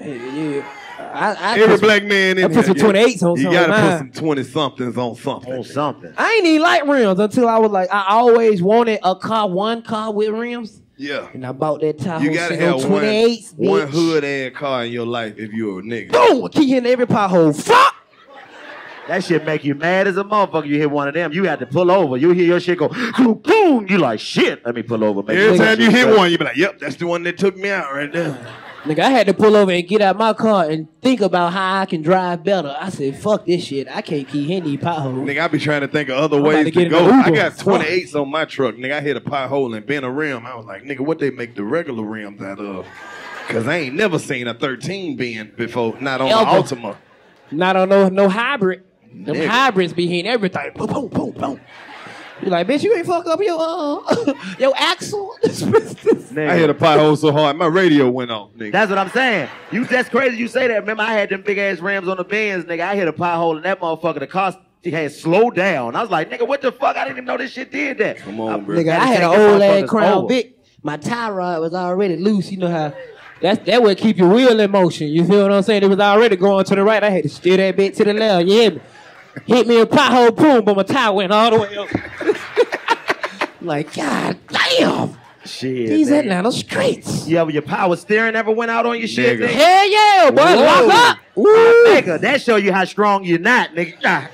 [SPEAKER 3] Yeah. I, I
[SPEAKER 2] Every
[SPEAKER 3] put,
[SPEAKER 2] black man in
[SPEAKER 3] I put some
[SPEAKER 2] here,
[SPEAKER 3] twenty-eights on
[SPEAKER 2] you
[SPEAKER 3] something.
[SPEAKER 2] gotta put
[SPEAKER 3] mine.
[SPEAKER 2] some twenty somethings on something.
[SPEAKER 1] On something.
[SPEAKER 3] I ain't even like rims until I was like, I always wanted a car, one car with rims.
[SPEAKER 2] Yeah.
[SPEAKER 3] And I bought that Tahoe.
[SPEAKER 2] You gotta
[SPEAKER 3] shit
[SPEAKER 2] have
[SPEAKER 3] on
[SPEAKER 2] one,
[SPEAKER 3] twenty-eights,
[SPEAKER 2] one
[SPEAKER 3] bitch.
[SPEAKER 2] hood ass car in your life if you're a nigga.
[SPEAKER 3] Boom! Keep hitting every pothole. Fuck!
[SPEAKER 1] That shit make you mad as a motherfucker. You hit one of them, you have to pull over. You hear your shit go, boom, boom. You like, shit, let me pull over. Make
[SPEAKER 2] Every
[SPEAKER 1] sure
[SPEAKER 2] time
[SPEAKER 1] that
[SPEAKER 2] you
[SPEAKER 1] shit
[SPEAKER 2] hit
[SPEAKER 1] straight.
[SPEAKER 2] one, you be like, yep, that's the one that took me out right there.
[SPEAKER 3] Nigga, I had to pull over and get out my car and think about how I can drive better. I said, fuck this shit. I can't keep hitting these potholes.
[SPEAKER 2] Nigga, I be trying to think of other
[SPEAKER 3] I'm
[SPEAKER 2] ways
[SPEAKER 3] about
[SPEAKER 2] to,
[SPEAKER 3] to get in
[SPEAKER 2] go.
[SPEAKER 3] the
[SPEAKER 2] I
[SPEAKER 3] Uber.
[SPEAKER 2] got twenty-eights on my truck. Nigga, I hit a pothole and bent a rim. I was like, nigga, what they make the regular rims out of? Cause I ain't never seen a thirteen bend before, not on
[SPEAKER 3] Ever.
[SPEAKER 2] the Altima.
[SPEAKER 3] Not on no, no hybrid. Them
[SPEAKER 2] Nigga.
[SPEAKER 3] hybrids be hitting everything. Boom, boom, boom, boom. You like, bitch, you ain't fuck up your uh, your axle.
[SPEAKER 1] Nigga.
[SPEAKER 2] I hit a pothole so hard, my radio went off, nigga.
[SPEAKER 1] That's what I'm saying. You that's crazy you say that. Remember, I had them big ass rims on the Benz, nigga. I hit a pothole and that motherfucker, the car had slowed down. I was like, nigga, what the fuck? I didn't even know this shit did that.
[SPEAKER 2] Come on, bro.
[SPEAKER 3] Nigga, I had an old ass Crown Vic. My tie rod was already loose. You know how that's that would keep your wheel in motion. You feel what I'm saying? It was already going to the right. I had to steer that bit to the left. You hear me? Hit me a pothole, boom, but my tie went all the way up. Like, God damn.
[SPEAKER 1] Shit.
[SPEAKER 3] These
[SPEAKER 1] nigga.
[SPEAKER 3] Atlanta streets.
[SPEAKER 1] Yeah, but your power steering ever went out on your shit,
[SPEAKER 2] Nigga.
[SPEAKER 1] nigga?
[SPEAKER 3] Hell yeah, boy.
[SPEAKER 1] Whoa.
[SPEAKER 3] Lock up.
[SPEAKER 1] Ah,
[SPEAKER 3] Woo.
[SPEAKER 1] nigga, that show you how strong you're not, nigga. Ah.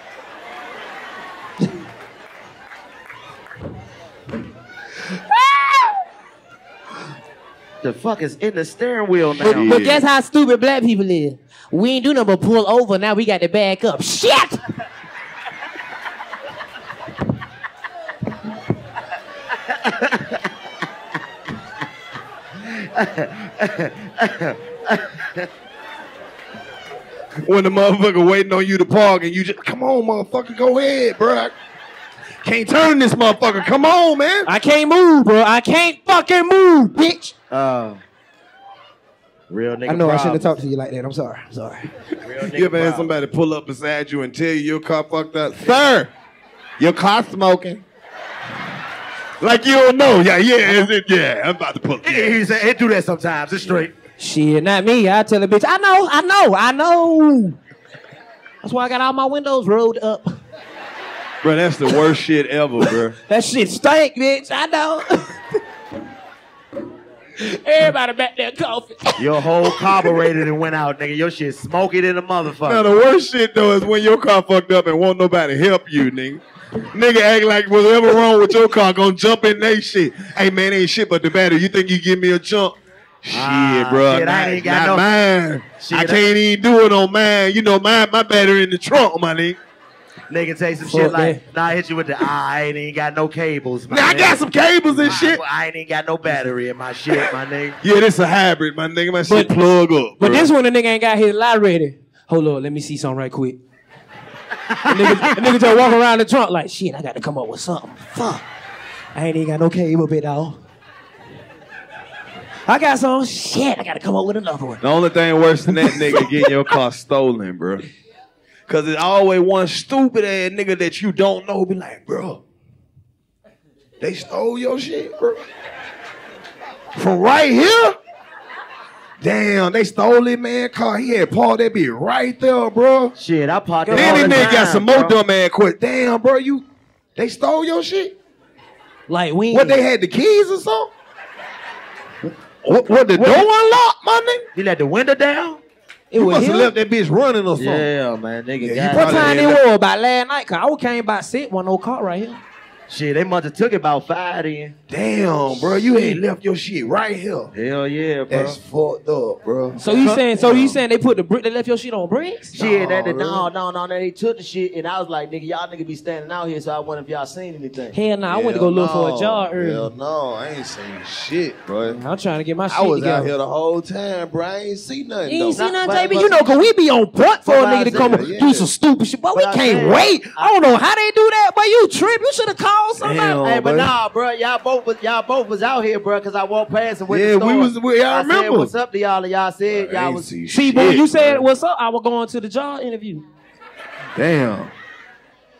[SPEAKER 1] The fuck is in the steering wheel now?
[SPEAKER 3] But, but guess how stupid black people is? We ain't do nothing but pull over. Now we got to back up. Shit!
[SPEAKER 2] When the motherfucker waiting on you to park and you just, come on, motherfucker, go ahead, bro. Can't turn this motherfucker. Come on, man.
[SPEAKER 3] I can't move, bro. I can't fucking move, bitch.
[SPEAKER 1] Uh, real nigga
[SPEAKER 3] I know I shouldn't have
[SPEAKER 1] problems.
[SPEAKER 3] talked to you like that. I'm sorry. I'm sorry.
[SPEAKER 1] Real nigga
[SPEAKER 2] You ever had
[SPEAKER 1] problems.
[SPEAKER 2] somebody pull up beside you and tell you your car fucked up? Sir, your car smoking. Like you don't know. Yeah, yeah, is it? Yeah, I'm about to pull
[SPEAKER 1] Yeah, he said, it do that sometimes. It's straight.
[SPEAKER 3] Shit, not me. I tell a bitch, I know, I know, I know. That's why I got all my windows rolled up.
[SPEAKER 2] Bro, that's the worst shit ever, bro.
[SPEAKER 3] That shit stank, bitch. I know. Everybody back there coughing.
[SPEAKER 1] Your whole carburetor and went out, nigga. Your shit smoky than a motherfucker.
[SPEAKER 2] Now, the worst shit, though, is when your car fucked up and won't nobody help you, nigga. Nigga act like whatever wrong with your car gonna jump in they shit. Hey, man, ain't shit but the battery. You think you give me a jump? Shit,
[SPEAKER 1] Ah,
[SPEAKER 2] bro.
[SPEAKER 1] shit, I
[SPEAKER 2] not
[SPEAKER 1] ain't got
[SPEAKER 2] not
[SPEAKER 1] no-
[SPEAKER 2] mine.
[SPEAKER 1] Shit,
[SPEAKER 2] I
[SPEAKER 1] I-
[SPEAKER 2] can't even do it on mine. You know, mine, my battery in the trunk, my nigga.
[SPEAKER 1] Nigga take some
[SPEAKER 3] Fuck
[SPEAKER 1] shit like,
[SPEAKER 3] that.
[SPEAKER 1] nah, I hit you with the, ah, I ain't even got no cables, my
[SPEAKER 2] Now, I
[SPEAKER 1] nigga.
[SPEAKER 2] got some cables and
[SPEAKER 1] Ah,
[SPEAKER 2] shit.
[SPEAKER 1] well, I ain't even got no battery in my shit, my nigga.
[SPEAKER 2] Yeah, this a hybrid, my nigga. My shit
[SPEAKER 3] But-
[SPEAKER 2] plug up.
[SPEAKER 3] But
[SPEAKER 2] bro.
[SPEAKER 3] this one, the nigga ain't got his light ready. Hold on, let me see something right quick. the, nigga, the nigga just walk around the trunk like, shit, I got to come up with something. Fuck. I ain't even got no cable bit out. I got some. Shit, I got to come up with another one.
[SPEAKER 2] The only thing worse than that nigga getting your car stolen, bro. Cause it's always one stupid ass nigga that you don't know be like, bro, they stole your shit, bro. From right here? Damn, they stole it, man. Car, he had Paul that be right there, bro.
[SPEAKER 1] Shit, I parked it all
[SPEAKER 2] Then
[SPEAKER 1] the
[SPEAKER 2] this nigga
[SPEAKER 1] time,
[SPEAKER 2] got some more
[SPEAKER 1] bro.
[SPEAKER 2] dumb ass quit. Damn, bro, you, they stole your shit?
[SPEAKER 3] Like, we
[SPEAKER 2] What, they had the keys or something? What, what the door unlocked, my nigga?
[SPEAKER 1] You let the window down?
[SPEAKER 3] It
[SPEAKER 2] You
[SPEAKER 3] was
[SPEAKER 2] must have
[SPEAKER 3] him.
[SPEAKER 2] left that bitch running or something.
[SPEAKER 1] Yeah, man, nigga.
[SPEAKER 2] Yeah, you
[SPEAKER 1] got
[SPEAKER 3] What
[SPEAKER 1] it.
[SPEAKER 2] probably
[SPEAKER 3] time
[SPEAKER 2] had
[SPEAKER 3] it was? About last night? Cause I came by six, one no car right here.
[SPEAKER 1] Shit, they must have took it about five then.
[SPEAKER 2] Damn, bro, you ain't left your shit right here.
[SPEAKER 1] Hell yeah, bro.
[SPEAKER 2] That's fucked up, bro.
[SPEAKER 3] So you saying? So you saying they put the brick? They left your shit on bricks?
[SPEAKER 1] Shit, that, that,
[SPEAKER 2] Nah,
[SPEAKER 1] no, no, no, they took the shit, and I was like, nigga, y'all nigga be standing out here, so I wonder if y'all seen anything.
[SPEAKER 3] Hell no, I went to go look for a job
[SPEAKER 2] Hell
[SPEAKER 3] earlier.
[SPEAKER 2] no, I ain't seen shit, bro.
[SPEAKER 3] I'm trying to get my shit
[SPEAKER 2] I was
[SPEAKER 3] together.
[SPEAKER 2] out here the whole time, bro. I ain't see nothing.
[SPEAKER 3] You ain't
[SPEAKER 2] though.
[SPEAKER 3] see nothing,
[SPEAKER 1] But-
[SPEAKER 3] J B.
[SPEAKER 1] but-
[SPEAKER 3] You know, cause we be on point for a
[SPEAKER 1] But I
[SPEAKER 3] nigga to come
[SPEAKER 1] said,
[SPEAKER 2] yeah.
[SPEAKER 3] do some stupid shit. But we
[SPEAKER 1] But I
[SPEAKER 3] can't
[SPEAKER 1] said-
[SPEAKER 3] wait. I don't know how they do that, but you trip. You should have called somebody.
[SPEAKER 2] Damn.
[SPEAKER 1] Hey, but
[SPEAKER 2] buddy.
[SPEAKER 1] nah, bro, y'all both was y'all both was out here, bro, cause I walked past and went
[SPEAKER 2] Yeah,
[SPEAKER 1] to the
[SPEAKER 2] we
[SPEAKER 1] store.
[SPEAKER 2] was- we- I
[SPEAKER 1] said,
[SPEAKER 2] remember.
[SPEAKER 1] what's up to y'all? And y'all said
[SPEAKER 2] I
[SPEAKER 1] y'all
[SPEAKER 2] ain't
[SPEAKER 1] was.
[SPEAKER 2] see
[SPEAKER 3] See, but when
[SPEAKER 2] shit,
[SPEAKER 3] you said
[SPEAKER 2] bro.
[SPEAKER 3] what's up, I was going to the job interview.
[SPEAKER 2] Damn.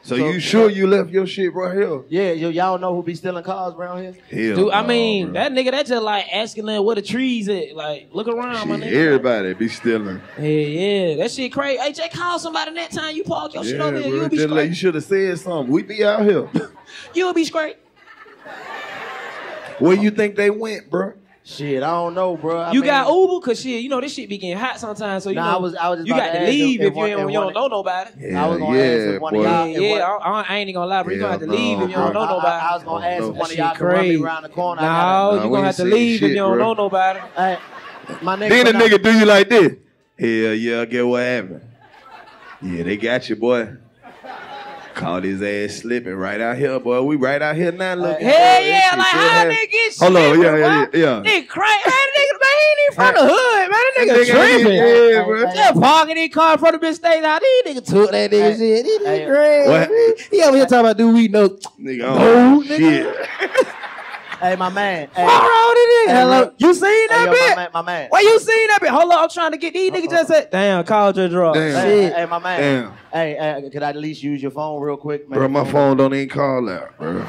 [SPEAKER 2] So, so you sure you left your shit right here?
[SPEAKER 1] Yeah, yo, y'all know who be stealing cars around here?
[SPEAKER 2] Hell
[SPEAKER 3] Dude, I
[SPEAKER 2] no,
[SPEAKER 3] mean,
[SPEAKER 2] bro.
[SPEAKER 3] that nigga, that's just like asking them where the trees at. Like, look around,
[SPEAKER 2] Shit,
[SPEAKER 3] my nigga.
[SPEAKER 2] everybody be stealing.
[SPEAKER 3] Yeah, yeah, that shit crazy. Hey, just call somebody that time you park your shit
[SPEAKER 2] Yeah,
[SPEAKER 3] over here.
[SPEAKER 2] bro,
[SPEAKER 3] You'll be
[SPEAKER 2] just like
[SPEAKER 3] straight.
[SPEAKER 2] you should have said something. We be out here.
[SPEAKER 3] You'll be straight.
[SPEAKER 2] Where you think they went, bro?
[SPEAKER 1] Shit, I don't know, bro. I
[SPEAKER 3] You
[SPEAKER 1] mean,
[SPEAKER 3] got Uber? Cause shit, you know, this shit be getting hot sometimes. So, you
[SPEAKER 1] Nah,
[SPEAKER 3] know,
[SPEAKER 1] I was- I was just
[SPEAKER 3] you
[SPEAKER 1] about
[SPEAKER 3] got
[SPEAKER 1] to
[SPEAKER 3] to
[SPEAKER 1] ask
[SPEAKER 3] leave
[SPEAKER 1] if-
[SPEAKER 3] if,
[SPEAKER 1] if
[SPEAKER 3] you,
[SPEAKER 1] one-
[SPEAKER 3] ain't,
[SPEAKER 1] if
[SPEAKER 3] you don't
[SPEAKER 1] one-
[SPEAKER 3] know nobody.
[SPEAKER 2] Yeah,
[SPEAKER 1] I was gonna
[SPEAKER 2] yeah,
[SPEAKER 1] ask if one
[SPEAKER 2] boy.
[SPEAKER 1] of y'all.
[SPEAKER 3] Yeah,
[SPEAKER 1] if
[SPEAKER 3] yeah,
[SPEAKER 1] one-
[SPEAKER 3] I, I ain't even gonna lie, bro. You
[SPEAKER 2] Yeah,
[SPEAKER 3] gonna have to
[SPEAKER 2] no,
[SPEAKER 3] leave if you don't
[SPEAKER 2] bro.
[SPEAKER 3] know
[SPEAKER 1] I,
[SPEAKER 3] nobody.
[SPEAKER 1] I, I was gonna ask
[SPEAKER 2] no.
[SPEAKER 1] if one of
[SPEAKER 3] That
[SPEAKER 1] y'all
[SPEAKER 3] shit
[SPEAKER 1] could run me
[SPEAKER 3] crazy.
[SPEAKER 1] around the corner.
[SPEAKER 3] No,
[SPEAKER 1] I gotta,
[SPEAKER 3] you
[SPEAKER 2] we
[SPEAKER 3] gonna
[SPEAKER 2] ain't
[SPEAKER 3] have to
[SPEAKER 2] saying
[SPEAKER 3] leave if
[SPEAKER 2] shit,
[SPEAKER 3] you don't
[SPEAKER 2] bro.
[SPEAKER 3] know nobody.
[SPEAKER 1] Hey, my nigga.
[SPEAKER 2] Then the
[SPEAKER 1] when I-
[SPEAKER 2] nigga do you like this. Hell yeah, get what happened. Yeah, they got you, boy. Caught his ass slipping right out here, boy. We right out here now looking.
[SPEAKER 3] Hell
[SPEAKER 2] boy.
[SPEAKER 3] yeah,
[SPEAKER 2] That shit
[SPEAKER 3] like
[SPEAKER 2] still
[SPEAKER 3] how
[SPEAKER 2] happen.
[SPEAKER 3] nigga get
[SPEAKER 2] Hold on,
[SPEAKER 3] slipping,
[SPEAKER 2] yeah, yeah,
[SPEAKER 3] bro?
[SPEAKER 2] yeah.
[SPEAKER 3] Nigga crazy. Man, nigga, man, he ain't even from the hood, man. That nigga,
[SPEAKER 2] That nigga
[SPEAKER 3] tripping.
[SPEAKER 2] ain't- yeah, bro.
[SPEAKER 3] Just parking his car in front of the bitch state out. These niggas took that nigga
[SPEAKER 1] Hey,
[SPEAKER 3] shit. These
[SPEAKER 1] hey,
[SPEAKER 3] niggas crazy.
[SPEAKER 2] what?
[SPEAKER 3] He over here talking about do we know?
[SPEAKER 2] Nigga,
[SPEAKER 3] No,
[SPEAKER 2] oh,
[SPEAKER 3] nigga.
[SPEAKER 2] shit.
[SPEAKER 1] Hey, my man. Hey,
[SPEAKER 3] What wrong with this nigga?
[SPEAKER 1] Hey,
[SPEAKER 3] Hello,
[SPEAKER 1] bro.
[SPEAKER 3] you seen
[SPEAKER 1] hey,
[SPEAKER 3] that
[SPEAKER 1] yo,
[SPEAKER 3] bitch?
[SPEAKER 1] my man, my man.
[SPEAKER 3] Why you seen that bitch? Hold on, I'm trying to get these niggas just said, damn, call just dropped.
[SPEAKER 2] Damn.
[SPEAKER 1] Hey,
[SPEAKER 3] Shit.
[SPEAKER 1] hey, my man.
[SPEAKER 2] Damn.
[SPEAKER 1] Hey, hey, could I at least use your phone real quick, man?
[SPEAKER 2] Bro, my phone don't even call out, bro.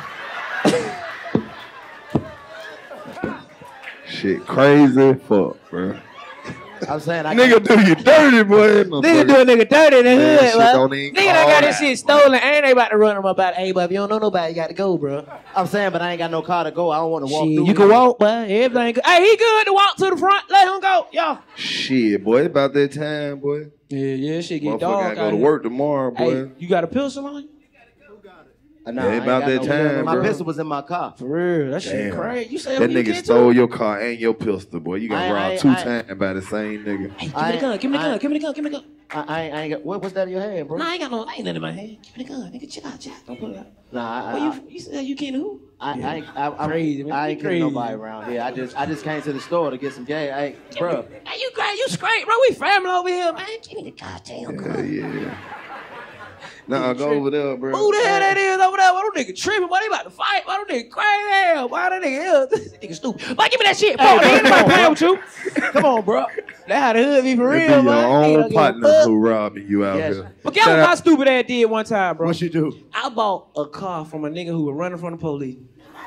[SPEAKER 2] Shit crazy fuck, bro.
[SPEAKER 1] I'm saying, I
[SPEAKER 2] Nigga do you dirty, boy. No,
[SPEAKER 3] Nigga do a nigga dirty in the
[SPEAKER 2] Man,
[SPEAKER 3] hood,
[SPEAKER 2] shit
[SPEAKER 3] bro.
[SPEAKER 2] don't even
[SPEAKER 3] Nigga done
[SPEAKER 2] call
[SPEAKER 3] got this
[SPEAKER 2] out,
[SPEAKER 3] shit stolen and they about to run them about, hey, but if you don't know nobody, you got to go, bro.
[SPEAKER 1] I'm saying, but I ain't got no car to go. I don't want to walk
[SPEAKER 3] Shit,
[SPEAKER 1] through.
[SPEAKER 3] you can
[SPEAKER 1] here.
[SPEAKER 3] walk, but everything good. Hey, he good to walk to the front. Let him go, yo.
[SPEAKER 2] Shit, boy, it's about that time, boy.
[SPEAKER 3] Yeah, yeah, shit get
[SPEAKER 2] Motherfucker
[SPEAKER 3] dark
[SPEAKER 2] gotta go
[SPEAKER 3] out
[SPEAKER 2] to
[SPEAKER 3] here.
[SPEAKER 2] work tomorrow, boy.
[SPEAKER 3] Hey, you got a pistol on you?
[SPEAKER 1] Uh, nah,
[SPEAKER 2] Yeah,
[SPEAKER 1] I ain't
[SPEAKER 2] about
[SPEAKER 1] got
[SPEAKER 2] that
[SPEAKER 1] no-
[SPEAKER 2] time,
[SPEAKER 1] My
[SPEAKER 2] bro.
[SPEAKER 1] pistol was in my car.
[SPEAKER 3] For real, that shit
[SPEAKER 2] Damn.
[SPEAKER 3] crazy. You said
[SPEAKER 2] That
[SPEAKER 3] who you
[SPEAKER 2] nigga
[SPEAKER 3] get
[SPEAKER 2] stole
[SPEAKER 3] to?
[SPEAKER 2] your car and your pistol, boy. You got
[SPEAKER 1] I ain't- I
[SPEAKER 2] robbed
[SPEAKER 1] ain't-
[SPEAKER 2] two
[SPEAKER 1] I ain't-
[SPEAKER 2] times by the same nigga.
[SPEAKER 3] Hey, give
[SPEAKER 1] I
[SPEAKER 3] me the gun, give me the
[SPEAKER 1] ain't-
[SPEAKER 3] gun, give me the gun, give me the gun.
[SPEAKER 1] I, I, ain't, I ain't got. What, what's that in your hand, bro?
[SPEAKER 3] Nah, I ain't got no, I ain't nothing in my hand. Give me the gun, nigga, chill out, chill out. Don't pull it out.
[SPEAKER 1] Nah, I,
[SPEAKER 3] Well,
[SPEAKER 1] I,
[SPEAKER 3] you, you said you can't who?
[SPEAKER 1] I, I, ain't- I, I,
[SPEAKER 3] Crazy, man.
[SPEAKER 1] I ain't
[SPEAKER 3] You
[SPEAKER 1] getting
[SPEAKER 3] crazy.
[SPEAKER 1] nobody around here. I just, I just came to the store to get some gas. Hey, bro.
[SPEAKER 3] Hey, you great, you straight, bro. We family over here, man. Give me the goddamn
[SPEAKER 2] Yeah,
[SPEAKER 3] gun.
[SPEAKER 2] yeah. Nah, go over there, bro.
[SPEAKER 3] Who the hell that is over there? Why don't nigga tripping? Why they about to fight? Why don't nigga crazy hell? Why that nigga is? This nigga stupid. Why give me that shit, bro? Ain't nobody playing with you. Come on, bro. That how the hood be for
[SPEAKER 2] It be
[SPEAKER 3] real,
[SPEAKER 2] your
[SPEAKER 3] man. Nigga don't
[SPEAKER 2] own
[SPEAKER 3] give a
[SPEAKER 2] partners
[SPEAKER 3] fuck.
[SPEAKER 2] who robbing you out
[SPEAKER 1] Yes.
[SPEAKER 2] here.
[SPEAKER 3] But guess what
[SPEAKER 2] Shout
[SPEAKER 3] my
[SPEAKER 2] out-
[SPEAKER 3] stupid ass did one time, bro?
[SPEAKER 1] What you do?
[SPEAKER 3] I bought a car from a nigga who was running from the police.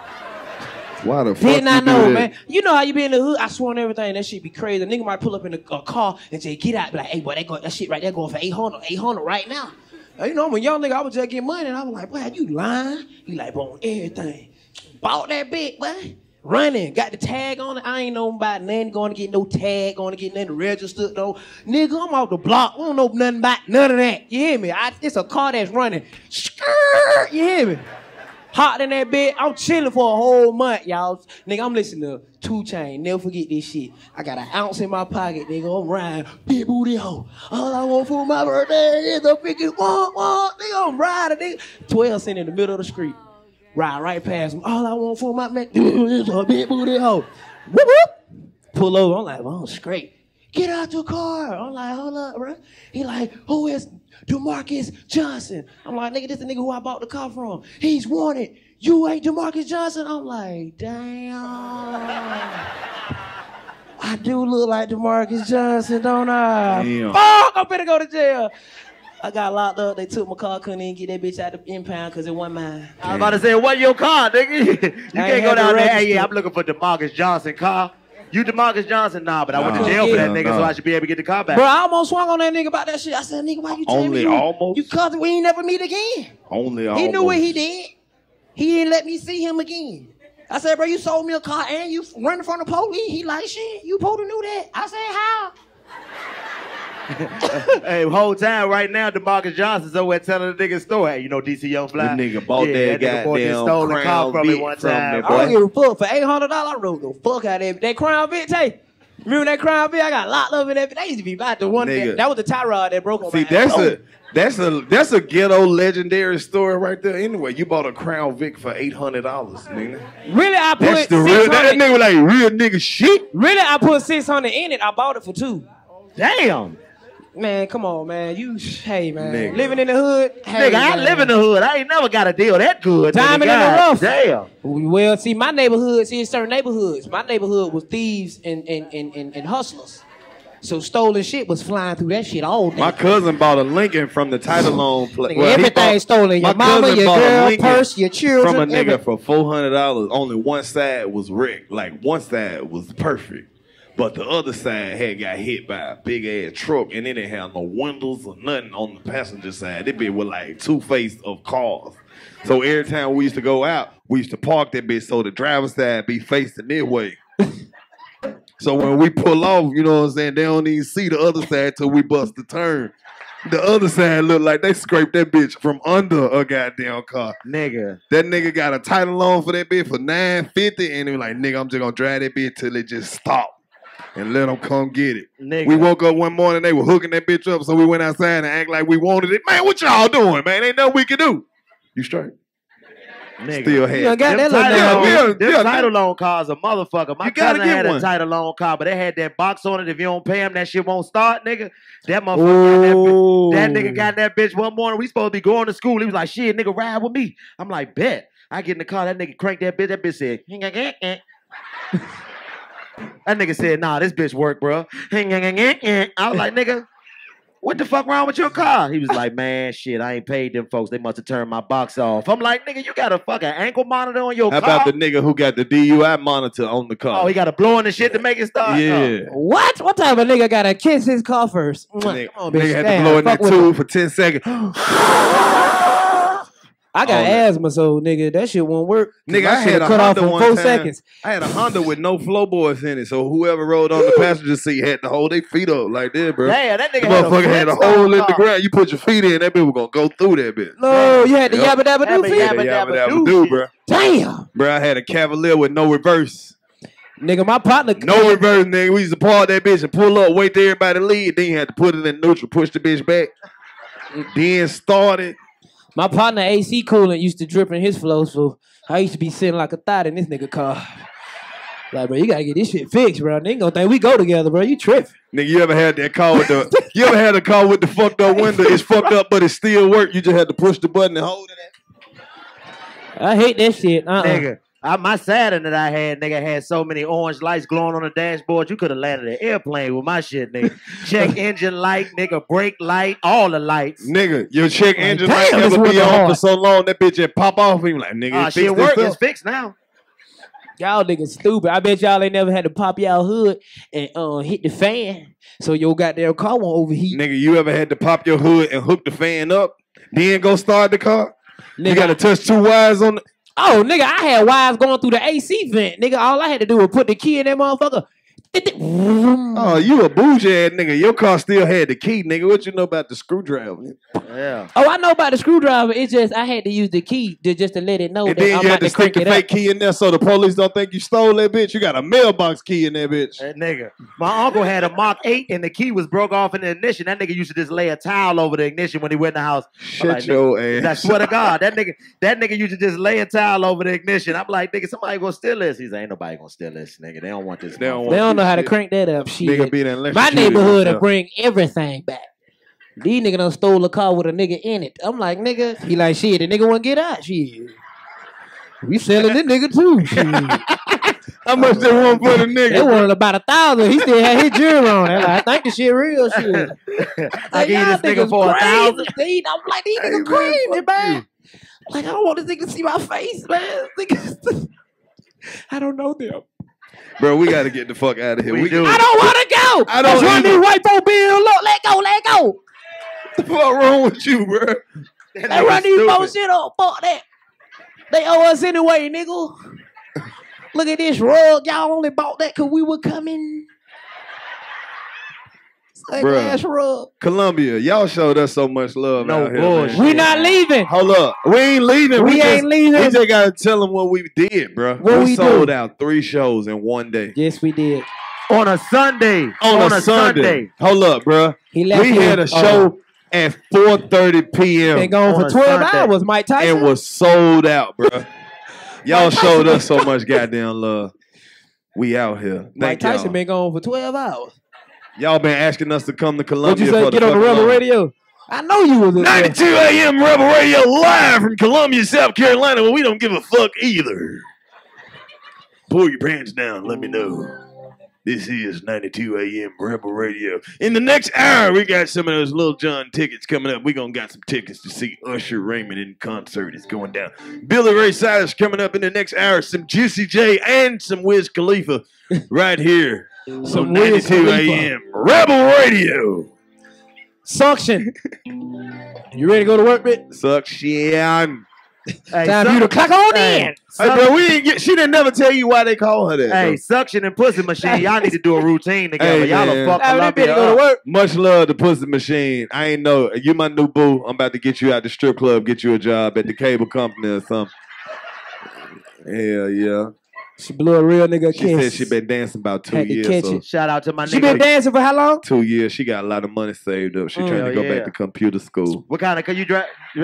[SPEAKER 2] Why the fuck
[SPEAKER 3] Didn't I
[SPEAKER 2] you do
[SPEAKER 3] know,
[SPEAKER 2] that?
[SPEAKER 3] man? You know how you be in the hood? I swear on everything. That shit be crazy. A nigga might pull up in a, a car and say, get out. Be like, hey, boy, that, go, that shit right there going for eight hundred. eight hundred right now. Uh, You know, I'm a young nigga. I was just getting money. And I was like, boy, you lying? He like, bro, on everything. Bought that bitch, boy. Running. Got the tag on it. I ain't know about nothing. Going to get no tag. Going to get nothing registered, though. Nigga, I'm off the block. I don't know nothing about none of that. You hear me? I, it's a car that's running. Skrrr, you hear me? Hot in that bed. I'm chilling for a whole month, y'all. Nigga, I'm listening to Two Chainz. Never forget this shit. I got an ounce in my pocket, nigga. I'm riding. Big booty hoe. All I want for my birthday is a freaking one, one. Nigga, I'm riding, nigga. twelve cent in the middle of the street. Ride right past him. All I want for my man is a big booty hoe. Whoop, whoop. Pull over. I'm like, well, I'm straight. Get out your car. I'm like, hold up, bro. He like, who is DeMarcus Johnson? I'm like, nigga, this the nigga who I bought the car from. He's wanted. You ain't DeMarcus Johnson? I'm like, damn. I do look like DeMarcus Johnson, don't I?
[SPEAKER 2] Damn.
[SPEAKER 3] Fuck, I'm finna go to jail. I got locked up. They took my car. Couldn't even get that bitch out the impound because it wasn't mine.
[SPEAKER 1] I was about to say, what your car, nigga? you can't
[SPEAKER 3] had
[SPEAKER 1] go
[SPEAKER 3] to
[SPEAKER 1] down there. Hey,
[SPEAKER 3] register.
[SPEAKER 1] yeah, I'm looking for DeMarcus Johnson car. You DeMarcus Johnson? Nah, but I went to
[SPEAKER 2] No,
[SPEAKER 1] jail for that
[SPEAKER 2] no,
[SPEAKER 1] nigga,
[SPEAKER 2] no.
[SPEAKER 1] so I should be able to get the car back.
[SPEAKER 3] Bro, I almost swung on that nigga about that shit. I said, nigga, why you telling
[SPEAKER 2] Only
[SPEAKER 3] me you,
[SPEAKER 2] almost?
[SPEAKER 3] you cousin? We ain't never meet again.
[SPEAKER 2] Only
[SPEAKER 3] He
[SPEAKER 2] almost.
[SPEAKER 3] knew what he did. He didn't let me see him again. I said, bro, you sold me a car and you running from the police. He like, shit, you supposed to knew that. I said, how?
[SPEAKER 1] Hey, whole time right now, DeMarcus Johnson's over there telling the nigga story. Hey, you know D C Young Fly?
[SPEAKER 2] The nigga bought
[SPEAKER 1] yeah,
[SPEAKER 2] that
[SPEAKER 1] nigga bought this
[SPEAKER 2] goddamn
[SPEAKER 1] stolen car
[SPEAKER 2] Crown
[SPEAKER 1] from me
[SPEAKER 2] Vic
[SPEAKER 1] one
[SPEAKER 2] from
[SPEAKER 1] time.
[SPEAKER 2] me,
[SPEAKER 3] I
[SPEAKER 2] boy.
[SPEAKER 3] don't give a fuck. For eight hundred dollars, I rode the fuck out of that. That Crown Vic tape. Remember that Crown Vic? I got locked up in that. That used to be about the one.
[SPEAKER 2] Nigga.
[SPEAKER 3] That, that was the tie rod that broke on
[SPEAKER 2] See,
[SPEAKER 3] my
[SPEAKER 2] that's
[SPEAKER 3] ass.
[SPEAKER 2] a that's a that's a ghetto legendary story right there. Anyway, you bought a Crown Vic for eight hundred dollars, nigga.
[SPEAKER 3] Really, I put
[SPEAKER 2] That's the real.
[SPEAKER 3] six
[SPEAKER 2] That
[SPEAKER 3] hundred.
[SPEAKER 2] nigga was like real nigga shit.
[SPEAKER 3] Really, I put six hundred in it. I bought it for two.
[SPEAKER 1] Damn.
[SPEAKER 3] Man, come on, man. You, hey, man.
[SPEAKER 2] Nigga.
[SPEAKER 3] Living in the hood. Hey,
[SPEAKER 1] Nigga, I
[SPEAKER 3] man.
[SPEAKER 1] live in the hood. I ain't never got a deal that good.
[SPEAKER 3] Diamond
[SPEAKER 1] nigga.
[SPEAKER 3] in the
[SPEAKER 1] God
[SPEAKER 3] rough.
[SPEAKER 1] Damn.
[SPEAKER 3] Well, see, my neighborhood, see, it's certain neighborhoods. My neighborhood was thieves and, and, and, and, and hustlers. So stolen shit was flying through that shit all day.
[SPEAKER 2] My cousin bought a Lincoln from the title loan place.
[SPEAKER 3] Well, everything stolen. Your mama, your girl, purse, your children.
[SPEAKER 2] From a nigga
[SPEAKER 3] everything.
[SPEAKER 2] for four hundred dollars. Only one side was wrecked. Like, one side was perfect. But the other side had got hit by a big ass truck and it didn't have no windows or nothing on the passenger side. It be with like two faces of cars. So every time we used to go out, we used to park that bitch so the driver's side be facing their way. So when we pull off, you know what I'm saying, they don't even see the other side till we bust the turn. The other side look like they scraped that bitch from under a goddamn car.
[SPEAKER 1] Nigga.
[SPEAKER 2] That nigga got a title loan for that bitch for nine fifty, and they were like, nigga, I'm just gonna drive that bitch till it just stop and let them come get it.
[SPEAKER 1] Nigga.
[SPEAKER 2] We woke up one morning, they were hooking that bitch up, so we went outside and act like we wanted it. Man, what y'all doing, man? Ain't nothing we can do. You straight?
[SPEAKER 1] Nigga.
[SPEAKER 2] Still had
[SPEAKER 3] You done got
[SPEAKER 1] Them
[SPEAKER 3] that
[SPEAKER 1] title,
[SPEAKER 3] little
[SPEAKER 1] loan,
[SPEAKER 2] yeah,
[SPEAKER 1] them
[SPEAKER 2] yeah,
[SPEAKER 1] title loan cars a motherfucker. My
[SPEAKER 2] You gotta
[SPEAKER 1] cousin
[SPEAKER 2] get
[SPEAKER 1] had a
[SPEAKER 2] one.
[SPEAKER 1] title loan car, but they had that box on it. If you don't pay him, that shit won't start, nigga. That motherfucker
[SPEAKER 3] Ooh.
[SPEAKER 1] got that, that nigga got that bitch one morning. We supposed to be going to school. He was like, shit, nigga, ride with me. I'm like, bet. I get in the car, that nigga cranked that bitch. That bitch said, that nigga said, nah, this bitch work, bro. I was like, nigga, what the fuck wrong with your car? He was like, man, shit, I ain't paid them folks. They must have turned my box off. I'm like, nigga, you got a fucking ankle monitor on your
[SPEAKER 2] How
[SPEAKER 1] car?
[SPEAKER 2] about the nigga who got the D U I monitor on the car?
[SPEAKER 1] Oh, he got a blow in the shit to make it start?
[SPEAKER 2] Yeah.
[SPEAKER 3] What? What type of nigga gotta kiss his car first?
[SPEAKER 2] Nigga,
[SPEAKER 3] Come on, bitch.
[SPEAKER 2] nigga had to
[SPEAKER 3] Damn,
[SPEAKER 2] blow in
[SPEAKER 3] fuck
[SPEAKER 2] that
[SPEAKER 3] with
[SPEAKER 2] tube
[SPEAKER 3] him.
[SPEAKER 2] for ten seconds.
[SPEAKER 3] I got
[SPEAKER 2] All that.
[SPEAKER 3] asthma, so nigga, that shit won't work.
[SPEAKER 2] Nigga,
[SPEAKER 3] My
[SPEAKER 2] I
[SPEAKER 3] shit
[SPEAKER 2] had a
[SPEAKER 3] cut off
[SPEAKER 2] Honda
[SPEAKER 3] in
[SPEAKER 2] one
[SPEAKER 3] four
[SPEAKER 2] time.
[SPEAKER 3] seconds.
[SPEAKER 2] I had a Honda with no floorboards in it, so whoever rode on the passenger seat had to hold their feet up like that, bro.
[SPEAKER 1] Damn, that
[SPEAKER 2] The
[SPEAKER 1] nigga had a,
[SPEAKER 2] motherfucker had a
[SPEAKER 1] Flintstone
[SPEAKER 2] hole in the
[SPEAKER 1] car.
[SPEAKER 2] ground. You put your feet in, that bitch was gonna go through that bitch.
[SPEAKER 3] No, you had the
[SPEAKER 2] Yep.
[SPEAKER 3] yabba dabba do
[SPEAKER 1] Yabba
[SPEAKER 3] feet.
[SPEAKER 1] yabba
[SPEAKER 2] Yeah,
[SPEAKER 1] dabba
[SPEAKER 2] that
[SPEAKER 1] do
[SPEAKER 2] do,
[SPEAKER 1] shit.
[SPEAKER 2] bro.
[SPEAKER 3] Damn.
[SPEAKER 2] Bro, I had a Cavalier with no reverse.
[SPEAKER 3] Nigga, my partner.
[SPEAKER 2] No reverse, nigga. We used to park that bitch and pull up, wait till everybody leave. Then you had to put it in neutral, push the bitch back. Then start it.
[SPEAKER 3] My partner A C coolant used to drip in his flow, so I used to be sitting like a thought in this nigga car. Like, bro, you gotta get this shit fixed, bro. They ain't gonna think we go together, bro. You tripping.
[SPEAKER 2] Nigga, you ever had that car with the you ever had a car with the fucked up window? It's fucked up, but it still work. You just had to push the button and hold it.
[SPEAKER 3] I hate that shit. Uh-uh.
[SPEAKER 1] Nigga, I, my Saturn that I had, nigga, had so many orange lights glowing on the dashboard, you could have landed an airplane with my shit, nigga. Check engine light, nigga, brake light, all the lights.
[SPEAKER 2] Nigga, your check engine
[SPEAKER 3] damn,
[SPEAKER 2] light
[SPEAKER 3] this
[SPEAKER 2] ever be
[SPEAKER 3] wasn't
[SPEAKER 2] on
[SPEAKER 3] hard.
[SPEAKER 2] for so long that bitch just pop off and you like, nigga,
[SPEAKER 1] Ah,
[SPEAKER 2] it
[SPEAKER 1] shit
[SPEAKER 2] fixed
[SPEAKER 1] work.
[SPEAKER 2] itself.
[SPEAKER 1] It's fixed now.
[SPEAKER 3] Y'all niggas stupid. I bet y'all ain't never had to pop y'all hood and uh, hit the fan so your goddamn car won't overheat.
[SPEAKER 2] Nigga, you ever had to pop your hood and hook the fan up, then go start the car?
[SPEAKER 3] Nigga,
[SPEAKER 2] You gotta touch two wires on the
[SPEAKER 3] oh, nigga, I had wires going through the A C vent. Nigga, all I had to do was put the key in that motherfucker.
[SPEAKER 2] Oh, you a bougie ass nigga. Your car still had the key, nigga. What you know about the screwdriver?
[SPEAKER 1] Yeah.
[SPEAKER 3] Oh, I know about the screwdriver. It's just I had to use the key to, just to let it know
[SPEAKER 2] And
[SPEAKER 3] that
[SPEAKER 2] then
[SPEAKER 3] I'm
[SPEAKER 2] you
[SPEAKER 3] about
[SPEAKER 2] had to
[SPEAKER 3] to crank
[SPEAKER 2] stick the
[SPEAKER 3] it
[SPEAKER 2] fake
[SPEAKER 3] up.
[SPEAKER 2] key in there so the police don't think you stole that bitch. You got a mailbox key in that bitch.
[SPEAKER 1] That nigga. My uncle had a Mark eight and the key was broke off in the ignition. That nigga used to just lay a towel over the ignition when he went in the house. I'm
[SPEAKER 2] Shut
[SPEAKER 1] like,
[SPEAKER 2] your
[SPEAKER 1] nigga, I
[SPEAKER 2] ass.
[SPEAKER 1] swear to God, that nigga, that nigga used to just lay a towel over the ignition. I'm like, nigga, somebody gonna steal this. He's like, ain't nobody gonna steal this, nigga. They don't want this.
[SPEAKER 2] They don't
[SPEAKER 1] motherfucker.
[SPEAKER 3] They don't know how to
[SPEAKER 2] Shit.
[SPEAKER 3] crank that up. Shit.
[SPEAKER 2] Nigga be done
[SPEAKER 3] My
[SPEAKER 2] electrocuted
[SPEAKER 3] neighborhood will
[SPEAKER 2] himself.
[SPEAKER 3] bring everything back. These niggas done stole a car with a nigga in it. I'm like, nigga. He like, shit, the nigga wanna get out. Shit. We selling this nigga too. Shit.
[SPEAKER 2] How much they want for the nigga?
[SPEAKER 3] They wanted about a thousand. He still had his jewelry on. They like, I think the shit real shit.
[SPEAKER 1] I give you
[SPEAKER 3] Y'all
[SPEAKER 1] this nigga
[SPEAKER 3] niggas
[SPEAKER 1] for a
[SPEAKER 3] crazy.
[SPEAKER 1] thousand.
[SPEAKER 3] They- I'm like, these niggas crazy, man. Like, I don't want this nigga to see my face, man. Niggas- I don't know them.
[SPEAKER 2] Bro, we gotta get the fuck out of here.
[SPEAKER 1] We
[SPEAKER 2] We,
[SPEAKER 1] do.
[SPEAKER 3] I don't want to go.
[SPEAKER 2] I don't
[SPEAKER 3] That's one of
[SPEAKER 2] either.
[SPEAKER 3] these white folk being look. Let go, let go.
[SPEAKER 2] What the fuck wrong with you, bro?
[SPEAKER 1] That
[SPEAKER 3] They
[SPEAKER 1] nigga
[SPEAKER 3] run these
[SPEAKER 1] stupid.
[SPEAKER 3] folks shit up. Fuck that. They owe us anyway, nigga. Look at this rug. Y'all only bought that because we were coming. That
[SPEAKER 2] Bruh.
[SPEAKER 3] glass rug.
[SPEAKER 2] Columbia, y'all showed us so much love
[SPEAKER 1] No
[SPEAKER 2] out here.
[SPEAKER 1] bullshit.
[SPEAKER 2] Man.
[SPEAKER 3] We not leaving.
[SPEAKER 2] Hold up. We ain't leaving.
[SPEAKER 3] We
[SPEAKER 2] We,
[SPEAKER 3] ain't
[SPEAKER 2] just,
[SPEAKER 3] leaving.
[SPEAKER 2] We just gotta tell them what we did, bro.
[SPEAKER 3] What
[SPEAKER 2] we,
[SPEAKER 3] we
[SPEAKER 2] sold
[SPEAKER 3] do?
[SPEAKER 2] out three shows in one day.
[SPEAKER 3] Yes, we did.
[SPEAKER 1] On a Sunday.
[SPEAKER 2] On, a, Sunday. Hold up, bro.
[SPEAKER 3] He left
[SPEAKER 2] We
[SPEAKER 3] here-
[SPEAKER 2] had a show at four thirty p.m.
[SPEAKER 3] Been going
[SPEAKER 1] On
[SPEAKER 3] for
[SPEAKER 1] a
[SPEAKER 3] twelve
[SPEAKER 1] Sunday.
[SPEAKER 3] hours, Mike Tyson.
[SPEAKER 2] and was sold out, bro. Y'all showed us so much goddamn love. We out here.
[SPEAKER 3] Mike
[SPEAKER 2] Thank
[SPEAKER 3] Tyson
[SPEAKER 2] y'all.
[SPEAKER 3] been going for twelve hours.
[SPEAKER 2] Y'all been asking us to come to
[SPEAKER 3] What'd
[SPEAKER 2] Columbia
[SPEAKER 3] you say?
[SPEAKER 2] for
[SPEAKER 3] Get
[SPEAKER 2] the
[SPEAKER 3] on the
[SPEAKER 2] fucking
[SPEAKER 3] Rebel
[SPEAKER 2] love.
[SPEAKER 3] Radio. I know you was in there.
[SPEAKER 2] ninety-two A M Rebel Radio live from Columbia, South Carolina. Well, we don't give a fuck either. Pull your pants down. Let me know. This is ninety-two A M Rebel Radio. In the next hour, we got some of those Lil Jon tickets coming up. We gonna got some tickets to see Usher Raymond in concert. It's going down. Billy Ray Cyrus coming up in the next hour. Some Juicy J and some Wiz Khalifa right here. So ninety-two A M Rebel Radio.
[SPEAKER 10] Suction. You ready to go to work, bitch?
[SPEAKER 2] Suction.
[SPEAKER 1] Hey,
[SPEAKER 10] Time for you to
[SPEAKER 1] suck-
[SPEAKER 10] clock on
[SPEAKER 1] hey,
[SPEAKER 10] in.
[SPEAKER 2] Hey, bro, we didn't get, she didn't never tell you why they call her that.
[SPEAKER 1] Hey,
[SPEAKER 2] bro.
[SPEAKER 1] suction and pussy machine. Y'all need to do a routine together.
[SPEAKER 2] Hey,
[SPEAKER 1] Y'all
[SPEAKER 2] man.
[SPEAKER 1] will fuck
[SPEAKER 10] Time
[SPEAKER 1] a
[SPEAKER 10] for you to go to
[SPEAKER 1] up.
[SPEAKER 10] work.
[SPEAKER 2] Much love to Pussy Machine. I ain't know. You my new boo. I'm about to get you out the strip club, get you a job at the cable company or something. Hell yeah.
[SPEAKER 10] She blew a real nigga a
[SPEAKER 2] She
[SPEAKER 10] kiss.
[SPEAKER 2] said she been dancing about two
[SPEAKER 10] Had to
[SPEAKER 2] years.
[SPEAKER 10] catch
[SPEAKER 2] So
[SPEAKER 10] it.
[SPEAKER 1] Shout out to my
[SPEAKER 10] She
[SPEAKER 1] nigga.
[SPEAKER 10] been dancing for how long?
[SPEAKER 2] two years. She got a lot of money saved up. She
[SPEAKER 10] Mm.
[SPEAKER 2] trying to go
[SPEAKER 1] Hell yeah.
[SPEAKER 2] back to computer school.
[SPEAKER 1] What kind of, can you drive?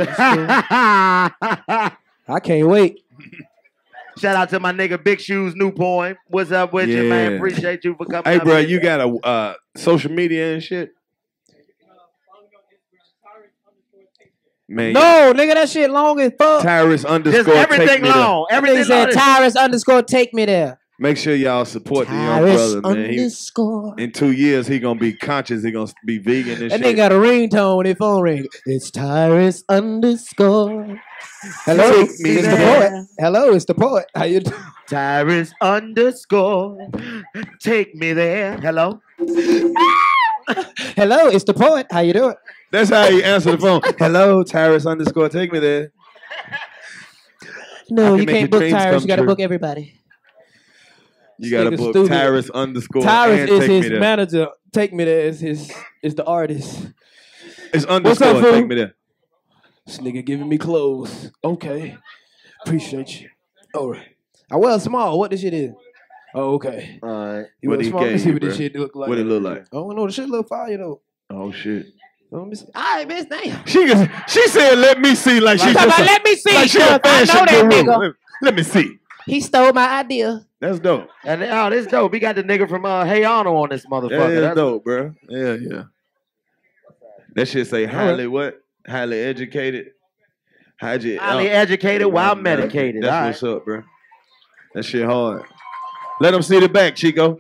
[SPEAKER 10] I can't wait.
[SPEAKER 1] Shout out to my nigga Big Shoes New Poem. What's up with you,
[SPEAKER 2] Yeah.
[SPEAKER 1] man? Appreciate you for coming.
[SPEAKER 2] Hey,
[SPEAKER 1] up
[SPEAKER 2] bro,
[SPEAKER 1] here.
[SPEAKER 2] you got a uh, social media and shit? Man,
[SPEAKER 10] No, nigga, that shit long as fuck.
[SPEAKER 2] Tyrus
[SPEAKER 1] Just
[SPEAKER 2] underscore take
[SPEAKER 1] everything
[SPEAKER 2] me there.
[SPEAKER 1] long.
[SPEAKER 10] Everything
[SPEAKER 1] Everything
[SPEAKER 10] said
[SPEAKER 1] long.
[SPEAKER 10] Tyrus underscore take me there.
[SPEAKER 2] Make sure y'all support the young
[SPEAKER 10] Tyrus
[SPEAKER 2] brother, man. He,
[SPEAKER 10] underscore.
[SPEAKER 2] in two years, he gonna be conscious. He gonna be vegan and
[SPEAKER 10] That
[SPEAKER 2] shit.
[SPEAKER 10] nigga got a ringtone when his phone ring. It's Tyrus underscore. Hello,
[SPEAKER 2] Take me
[SPEAKER 10] it's the
[SPEAKER 1] there.
[SPEAKER 10] poet. Hello, it's the poet. How you doing?
[SPEAKER 1] Tyrus underscore. Take me there. Hello.
[SPEAKER 10] Hello, it's the poet. How you doing?
[SPEAKER 2] That's how he answer the phone. Hello, Tyrus underscore. Take me there.
[SPEAKER 10] No,
[SPEAKER 2] I can
[SPEAKER 10] you
[SPEAKER 2] make
[SPEAKER 10] can't
[SPEAKER 2] your
[SPEAKER 10] book
[SPEAKER 2] dreams
[SPEAKER 10] Tyrus.
[SPEAKER 2] come
[SPEAKER 10] You got to
[SPEAKER 2] true.
[SPEAKER 10] book everybody.
[SPEAKER 2] You gotta
[SPEAKER 10] Nigga
[SPEAKER 2] book
[SPEAKER 10] stupid.
[SPEAKER 2] Tyrus underscore.
[SPEAKER 10] Tyrus
[SPEAKER 2] and
[SPEAKER 10] is
[SPEAKER 2] take
[SPEAKER 10] his
[SPEAKER 2] me there.
[SPEAKER 10] manager. Take me there is his is the artist.
[SPEAKER 2] It's
[SPEAKER 10] What's
[SPEAKER 2] underscore.
[SPEAKER 10] up, fool?
[SPEAKER 2] Take me there.
[SPEAKER 10] This nigga giving me clothes. Okay, appreciate you. All right. I wear small. What this shit is? Oh, okay.
[SPEAKER 1] All right.
[SPEAKER 10] You
[SPEAKER 2] What
[SPEAKER 10] wear
[SPEAKER 2] he
[SPEAKER 10] small. Let me
[SPEAKER 2] gave
[SPEAKER 10] see
[SPEAKER 2] you,
[SPEAKER 10] what this
[SPEAKER 2] bro?
[SPEAKER 10] shit look like.
[SPEAKER 2] What it look like?
[SPEAKER 10] I don't know. The shit look fire though.
[SPEAKER 2] Oh shit.
[SPEAKER 10] Let me see. All right, bitch. Damn.
[SPEAKER 2] She just, she said, "Let me see." Like she
[SPEAKER 10] Talking
[SPEAKER 2] just
[SPEAKER 10] about,
[SPEAKER 2] a-
[SPEAKER 10] let me see.
[SPEAKER 2] like she a
[SPEAKER 10] cuz I
[SPEAKER 2] fashion
[SPEAKER 10] know that
[SPEAKER 2] guru.
[SPEAKER 10] nigga.
[SPEAKER 2] Let, let me see.
[SPEAKER 10] He stole my idea.
[SPEAKER 2] That's dope.
[SPEAKER 1] And oh, this dope. We got the nigga from uh, Hey Honor on this motherfucker.
[SPEAKER 2] That is
[SPEAKER 1] That's
[SPEAKER 2] dope, bro. Yeah, yeah. That shit say highly what? Highly educated. Highly,
[SPEAKER 1] highly educated while medicated.
[SPEAKER 2] That's
[SPEAKER 1] All right.
[SPEAKER 2] what's up, bro. That shit hard. Let them see the back, Chico.